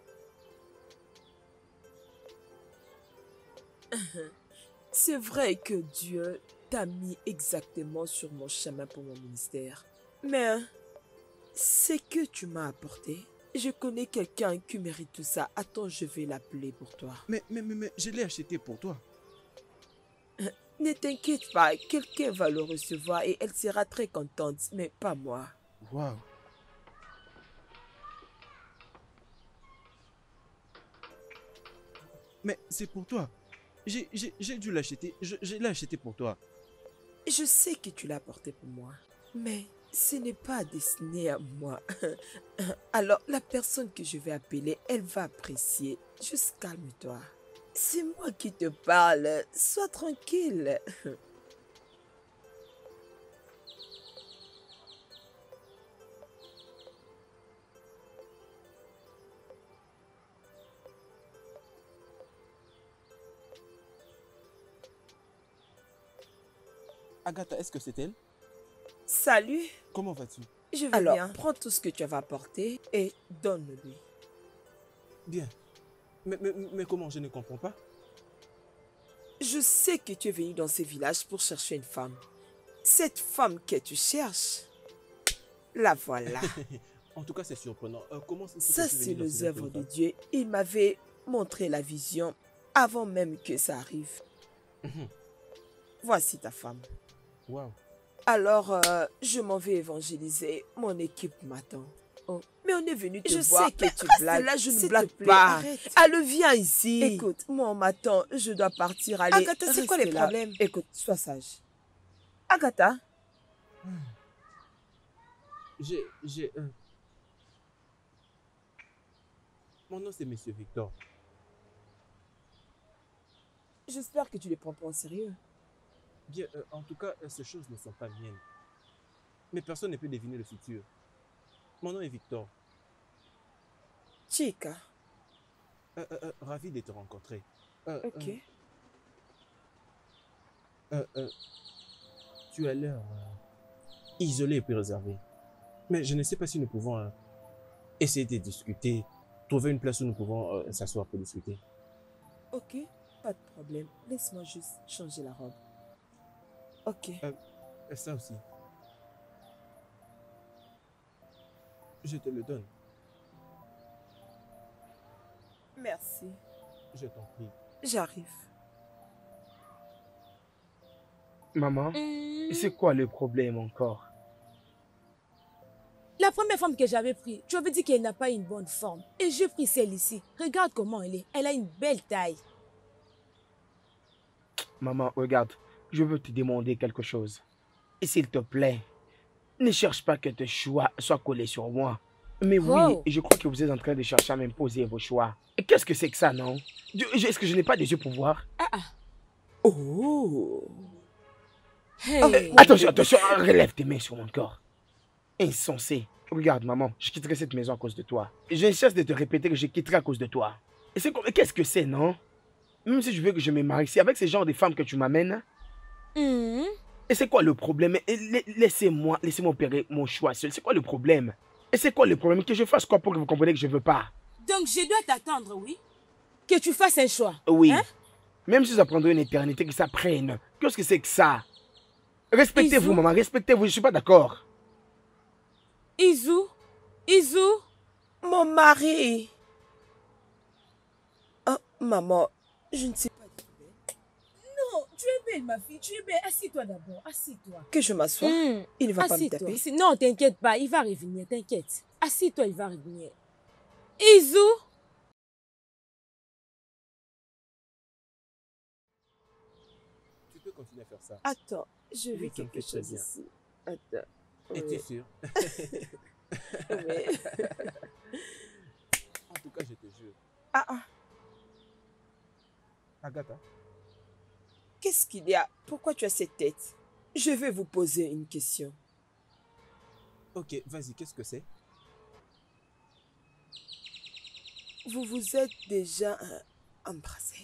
C'est vrai que Dieu t'a mis exactement sur mon chemin pour mon ministère. Mais ce que tu m'as apporté, je connais quelqu'un qui mérite tout ça. Attends, je vais l'appeler pour toi. Mais je l'ai acheté pour toi. Ne t'inquiète pas, quelqu'un va le recevoir et elle sera très contente, mais pas moi. Waouh. Mais c'est pour toi. J'ai dû l'acheter. Je l'ai acheté pour toi. Je sais que tu l'as apporté pour moi, mais ce n'est pas destiné à moi. Alors, la personne que je vais appeler, elle va apprécier. Juste calme-toi. C'est moi qui te parle. Sois tranquille. Agatha, est-ce que c'est elle? Salut. Comment vas-tu? Je vais bien. Prends tout ce que tu avais apporté et donne-le-lui. Bien. Mais comment? Je ne comprends pas. Je sais que tu es venu dans ces villages pour chercher une femme. Cette femme que tu cherches, la voilà. En tout cas, c'est surprenant. Comment ça, c'est les œuvres de Dieu. Il m'avait montré la vision avant même que ça arrive. Voici ta femme. Wow. Alors, je m'en vais évangéliser. Mon équipe m'attend. Oh. Mais on est venu te voir. Je sais que tu blagues. Là, je ne blague pas. Arrête. Allez, viens ici. Écoute, moi, on m'attend. Je dois partir. Allez, Agatha, c'est quoi les problèmes? Écoute, sois sage. Agatha? Mon nom, c'est Monsieur Victor. J'espère que tu les prends pas en sérieux. Bien, en tout cas, ces choses ne sont pas miennes. Mais personne ne peut deviner le futur. Mon nom est Victor. Chica. Ravi de te rencontrer. Ok. Tu as l'air isolé et puis réservé. Mais je ne sais pas si nous pouvons essayer de discuter, trouver une place où nous pouvons s'asseoir pour discuter. Ok, pas de problème. Laisse-moi juste changer la robe. Ok. Ça aussi. Je te le donne. Merci. Je t'en prie. J'arrive. Maman, c'est quoi le problème encore? La première femme que j'avais prise, tu avais dit qu'elle n'a pas une bonne forme. Et j'ai pris celle-ci. Regarde comment elle est. Elle a une belle taille. Maman, regarde. Je veux te demander quelque chose. Et s'il te plaît, ne cherche pas que tes choix soient collés sur moi. Mais oui, je crois que vous êtes en train de chercher à m'imposer vos choix. Et qu'est-ce que c'est que ça, non? Est-ce que je n'ai pas des yeux pour voir? Oh. Hey. Attention, relève tes mains sur mon corps. Insensé. Regarde, maman, je quitterai cette maison à cause de toi. Je ne cesse de te répéter que je quitterai à cause de toi. Et qu'est-ce que c'est, non? Même si je veux que je me marie, c'est avec ce genre de femmes que tu m'amènes. Et c'est quoi le problème? Laissez-moi opérer mon choix seul. C'est quoi le problème? Et c'est quoi le problème? Que je fasse quoi pour que vous compreniez que je veux pas? Donc je dois t'attendre, oui? Que tu fasses un choix? Oui. Hein? Même si ça prendrait une éternité que ça prenne. Qu'est-ce que c'est que ça? Respectez-vous, maman, respectez-vous, je suis pas d'accord. Izu? Mon mari. Oh, maman, je ne sais pas. Non, tu es belle, ma fille, tu es belle. Assis-toi d'abord, assis-toi. Que je m'assoie? Il ne va pas me taper? Non, t'inquiète pas, il va revenir, t'inquiète. Assis-toi, il va revenir. Izu? Tu peux continuer à faire ça. Attends, je vais Oui, quelque chose ici. Attends. Es-tu sûr? Mais... En tout cas, je te jure. Ah. Agatha, Qu'est-ce qu'il y a? Pourquoi tu as cette tête? Je vais vous poser une question. ok, vas-y, qu'est-ce que c'est? Vous vous êtes déjà embrassé?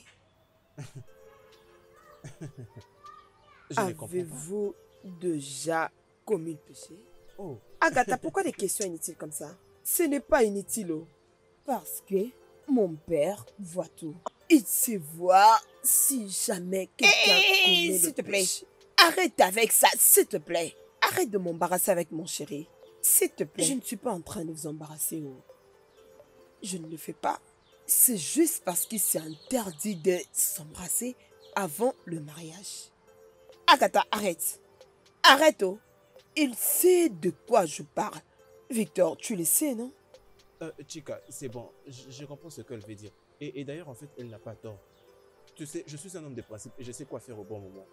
Je ne comprends pas. Avez-vous déjà commis le péché? Oh. Agatha, pourquoi des questions inutiles comme ça? Ce n'est pas inutile, oh. Parce que mon père voit tout. Il sait voir si jamais quelqu'un commet le s'il te plaît. péché. Arrête avec ça, s'il te plaît. Arrête de m'embarrasser avec mon chéri. S'il te plaît. Je ne suis pas en train de vous embarrasser, oh. Je ne le fais pas. C'est juste parce qu'il s'est interdit de s'embrasser avant le mariage. Agatha, arrête. Arrête, oh. Il sait de quoi je parle. Victor, tu le sais, non? Chica, c'est bon, je comprends ce qu'elle veut dire. Et d'ailleurs, en fait, elle n'a pas tort. Tu sais, je suis un homme de principe et je sais quoi faire au bon moment.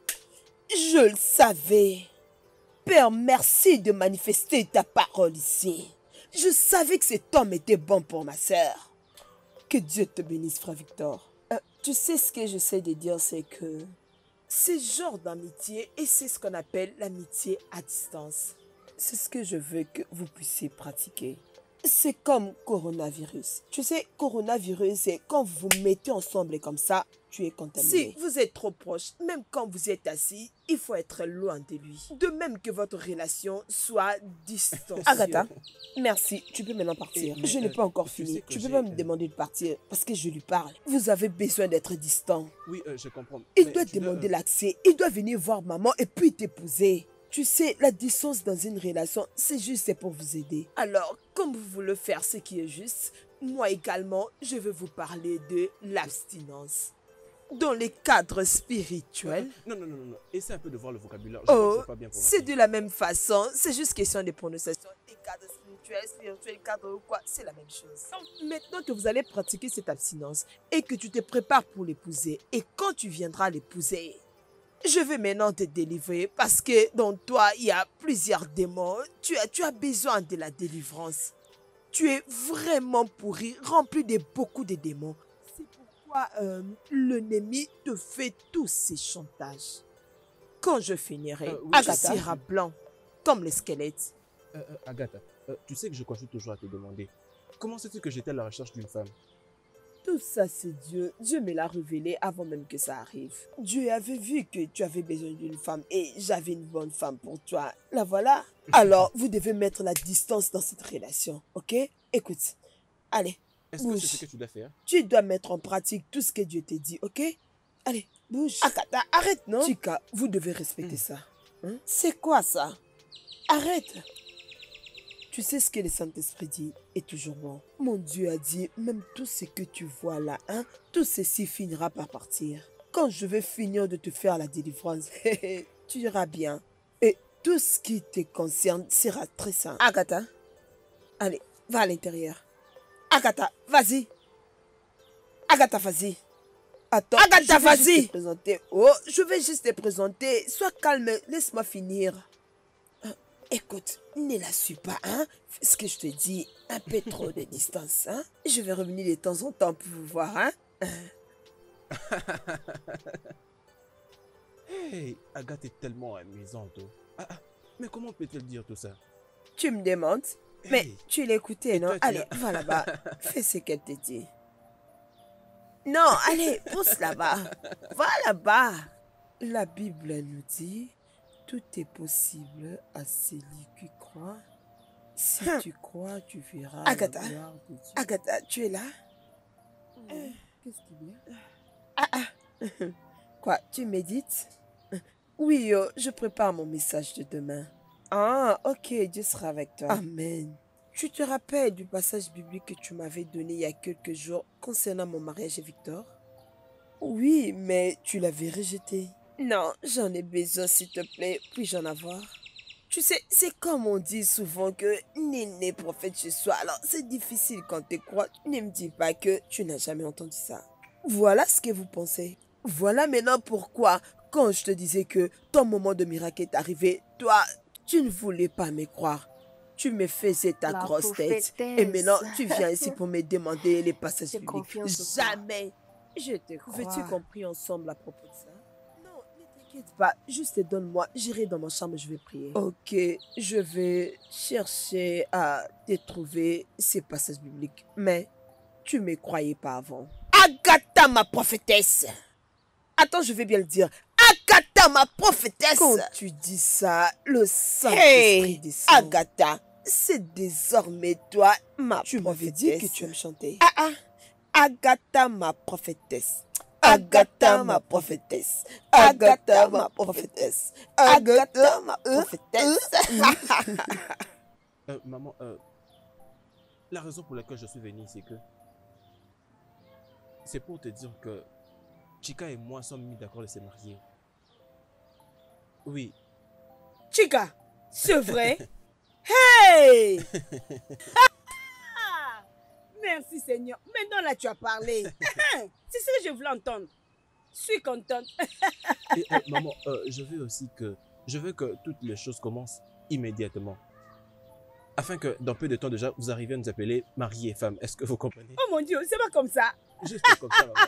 Je le savais. Père, merci de manifester ta parole ici. Je savais que cet homme était bon pour ma sœur. Que Dieu te bénisse, frère Victor. Tu sais ce que j'essaie de dire, c'est que c'est genre d'amitié et c'est ce qu'on appelle l'amitié à distance. C'est ce que je veux que vous puissiez pratiquer. C'est comme coronavirus. Tu sais, coronavirus, c'est quand vous vous mettez ensemble comme ça, tu es contaminé. Si vous êtes trop proche, même quand vous êtes assis, il faut être loin de lui. De même que votre relation soit distanciée. Agatha, merci. Tu peux maintenant partir. Je n'ai pas encore fini. Tu peux pas me demander de partir parce que je lui parle. Vous avez besoin d'être distant. Oui, je comprends. Il doit demander l'accès. Il doit venir voir maman et puis t'épouser. Tu sais, la distance dans une relation, c'est juste pour vous aider. Alors, comme vous voulez faire ce qui est juste, moi également, je vais vous parler de l'abstinence. Dans les cadres spirituels... Non. Essaie un peu de voir le vocabulaire. Je Oh, pense que c'est pas bien pour ma c'est fille. de la même façon. C'est juste question de prononciation. Les cadres spirituels, cadres ou quoi, c'est la même chose. Donc, maintenant que vous allez pratiquer cette abstinence et que tu te prépares pour l'épouser, et quand tu viendras l'épouser... Je vais maintenant te délivrer parce que dans toi, il y a plusieurs démons. Tu as besoin de la délivrance. Tu es vraiment pourri, rempli de beaucoup de démons. C'est pourquoi l'ennemi te fait tous ces chantages. Quand je finirai, Oui, Agatha Agatha. sera blanc, comme les squelettes. Agatha, tu sais que je continue toujours à te demander. Comment sais-tu que j'étais à la recherche d'une femme? Tout ça, c'est Dieu. Dieu me l'a révélé avant même que ça arrive. Dieu avait vu que tu avais besoin d'une femme et j'avais une bonne femme pour toi. La voilà. Alors, vous devez mettre la distance dans cette relation, ok? Écoute, allez, Est-ce que bouge. c'est ce que tu dois faire? Tu dois mettre en pratique tout ce que Dieu t'a dit, ok? Allez, bouge. Agatha, arrête, non? Chica, vous devez respecter ça. Hein? C'est quoi ça? Arrête. Tu sais ce que le Saint-Esprit dit est toujours bon. Mon Dieu a dit, même tout ce que tu vois là, hein, tout ceci finira par partir. Quand je vais finir de te faire la délivrance, tu iras bien. Et tout ce qui te concerne sera très simple. Agatha, allez, va à l'intérieur. Agatha, vas-y. Agatha, vas-y. Attends, Agatha, vas-y. Oh, je vais juste te présenter. Sois calme, laisse-moi finir. Écoute, ne la suis pas, hein? Fais ce que je te dis, un peu trop de distance, hein? Je vais revenir de temps en temps pour vous voir, hein? Hey, Agathe est tellement amusante. Oh. Mais comment peut-elle dire tout ça? Tu me demandes? Mais Hey. tu l'écoutais, non? toi, tu Allez, as- va là-bas. Fais ce qu'elle te dit. Non, allez, pousse là-bas. Va là-bas. La Bible nous dit, tout est possible à celui qui croit. Si tu crois, tu verras Agatha. la gloire de Dieu. Agatha, tu es là? Qu'est-ce qu'il y a? Quoi, tu médites? Oui, je prépare mon message de demain. Ah, ok, Dieu sera avec toi. Amen. Tu te rappelles du passage biblique que tu m'avais donné il y a quelques jours concernant mon mariage avec Victor? Oui, mais tu l'avais rejeté. Non, j'en ai besoin, s'il te plaît. Puis-je en avoir? Tu sais, c'est comme on dit souvent que nul n'est prophète chez soi. Alors, c'est difficile quand tu crois. Ne me dis pas que tu n'as jamais entendu ça. Voilà ce que vous pensez. Voilà maintenant pourquoi, quand je te disais que ton moment de miracle est arrivé, toi, Tu ne voulais pas me croire. Tu me faisais ta La grosse tête. prophétesse. Et maintenant, tu viens ici pour me demander les passages J'ai bibliques. confiance en toi. Jamais. Je te crois. Veux-tu crois. qu'on prie ensemble à propos de ça? Non, ne t'inquiète pas. Juste donne-moi. J'irai dans ma chambre, je vais prier. Ok, je vais chercher à te trouver ces passages bibliques. Mais tu ne me croyais pas avant. Agatha, ma prophétesse. Attends, je vais bien le dire. Agatha, ma prophétesse. Quand tu dis ça, le Saint-Esprit descend. Agatha, c'est désormais toi, ma prophétesse. Tu m'avais dit que tu aimes chanter. Agatha, ma prophétesse. Agatha, ma prophétesse. Agatha, ma prophétesse. Agatha, ma prophétesse. Maman, la raison pour laquelle je suis venu, c'est pour te dire que Chika et moi sommes mis d'accord de se marier. Oui. Chika, c'est vrai? Hey! Merci Seigneur. Maintenant là tu as parlé. C'est ce que je voulais entendre. Je suis contente. Et, maman, je veux que toutes les choses commencent immédiatement. Afin que dans peu de temps déjà, vous arriviez à nous appeler mari et femme. Est-ce que vous comprenez? Oh mon Dieu, c'est pas comme ça. Juste comme ça, maman.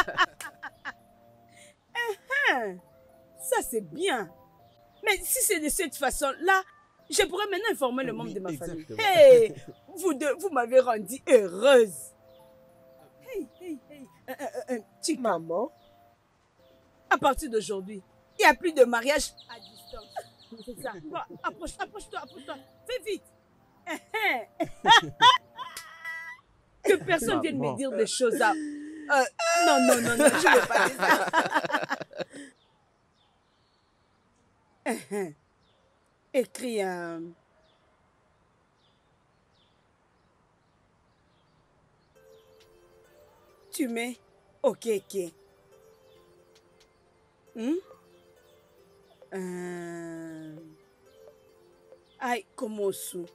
Ça c'est bien. Mais si c'est de cette façon-là, je pourrais maintenant informer le membre de ma famille. Hey, vous deux, vous m'avez rendue heureuse. Hey, hey, hey. Chika. Maman. À partir d'aujourd'hui, il n'y a plus de mariage à distance. C'est ça. Approche-toi. Fais vite. Que personne vienne me dire des choses à... non, je ne veux pas dire ça. Écris un... Tu mets... Ok. Aïe, Komosu.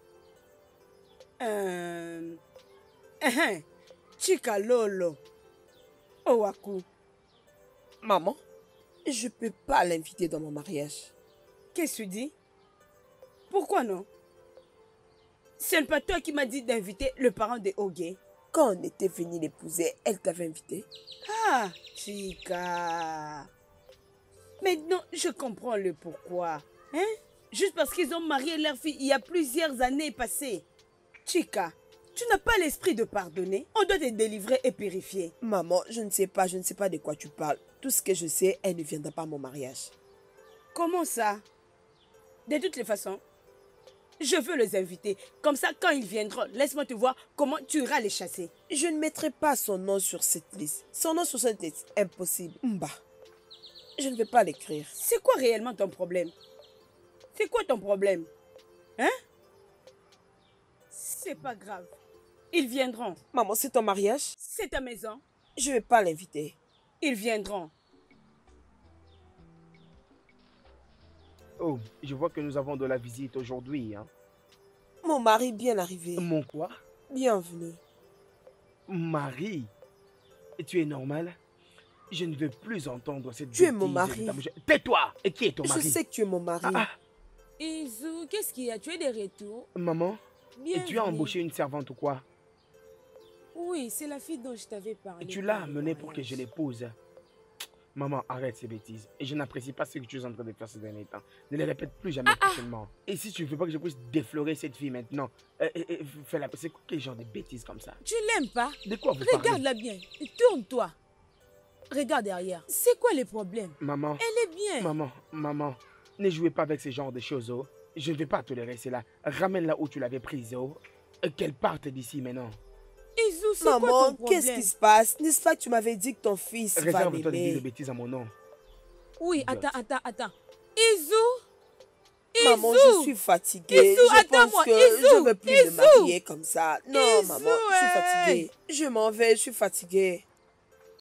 Chika Lolo. Owaku. Maman, je peux pas l'inviter dans mon mariage. Qu'est-ce que tu dis? Pourquoi non? Ce n'est pas toi qui m'as dit d'inviter le parent de Ogé. Quand on était venu l'épouser, elle t'avait invité. Ah, Chika. Maintenant, je comprends le pourquoi. Hein? Juste parce qu'ils ont marié leur fille il y a plusieurs années passées. Chika, tu n'as pas l'esprit de pardonner. On doit te délivrer et purifier. Maman, je ne sais pas de quoi tu parles. Tout ce que je sais, elle ne viendra pas à mon mariage. Comment ça? De toutes les façons, je veux les inviter. Comme ça, quand ils viendront, laisse-moi te voir comment tu iras les chasser. Je ne mettrai pas son nom sur cette liste. Son nom sur cette liste, impossible. Mba, je ne vais pas l'écrire. C'est quoi réellement ton problème? C'est quoi ton problème? Hein? C'est pas grave. Ils viendront. Maman, c'est ton mariage? C'est ta maison. Je ne vais pas l'inviter. Ils viendront. Oh, je vois que nous avons de la visite aujourd'hui, hein. Mon mari bien arrivé. Mon quoi? Bienvenue. Mari? Et tu es normal? Je ne veux plus entendre cette Tu es mon mari. Tais-toi! Et qui est ton mari? Je sais que tu es mon mari. Izu, qu'est-ce qu'il y a? Tu es de retour? Maman? Bienvenue. Et tu as embauché une servante ou quoi? Oui, c'est la fille dont je t'avais parlé. Et tu l'as amenée pour que je l'épouse. Maman, arrête ces bêtises. Et je n'apprécie pas ce que tu es en train de faire ces derniers temps. Ne les répète plus jamais prochainement. Et si tu ne veux pas que je puisse déflorer cette fille maintenant, fais-la. C'est quel genre de bêtises comme ça? Tu l'aimes pas? De quoi vous parlez? Regarde-la bien. Tourne-toi. Regarde derrière. C'est quoi les problèmes? Maman. Elle est bien. Maman. Ne jouez pas avec ce genre de choses, oh. Je ne vais pas tolérer cela. Ramène-la où tu l'avais prise, oh. Qu'elle parte d'ici maintenant. Izu, c'est quoi ton problème? Maman, qu'est-ce qui se passe? N'est-ce pas que tu m'avais dit que ton fils va Réserve-toi de dire m'aimer? des bêtises à mon nom. Oui, attends. Izu! Maman, je suis fatiguée. Izu, attends-moi. Je ne veux plus me marier comme ça. Non, maman, je suis fatiguée. Je m'en vais, je suis fatiguée.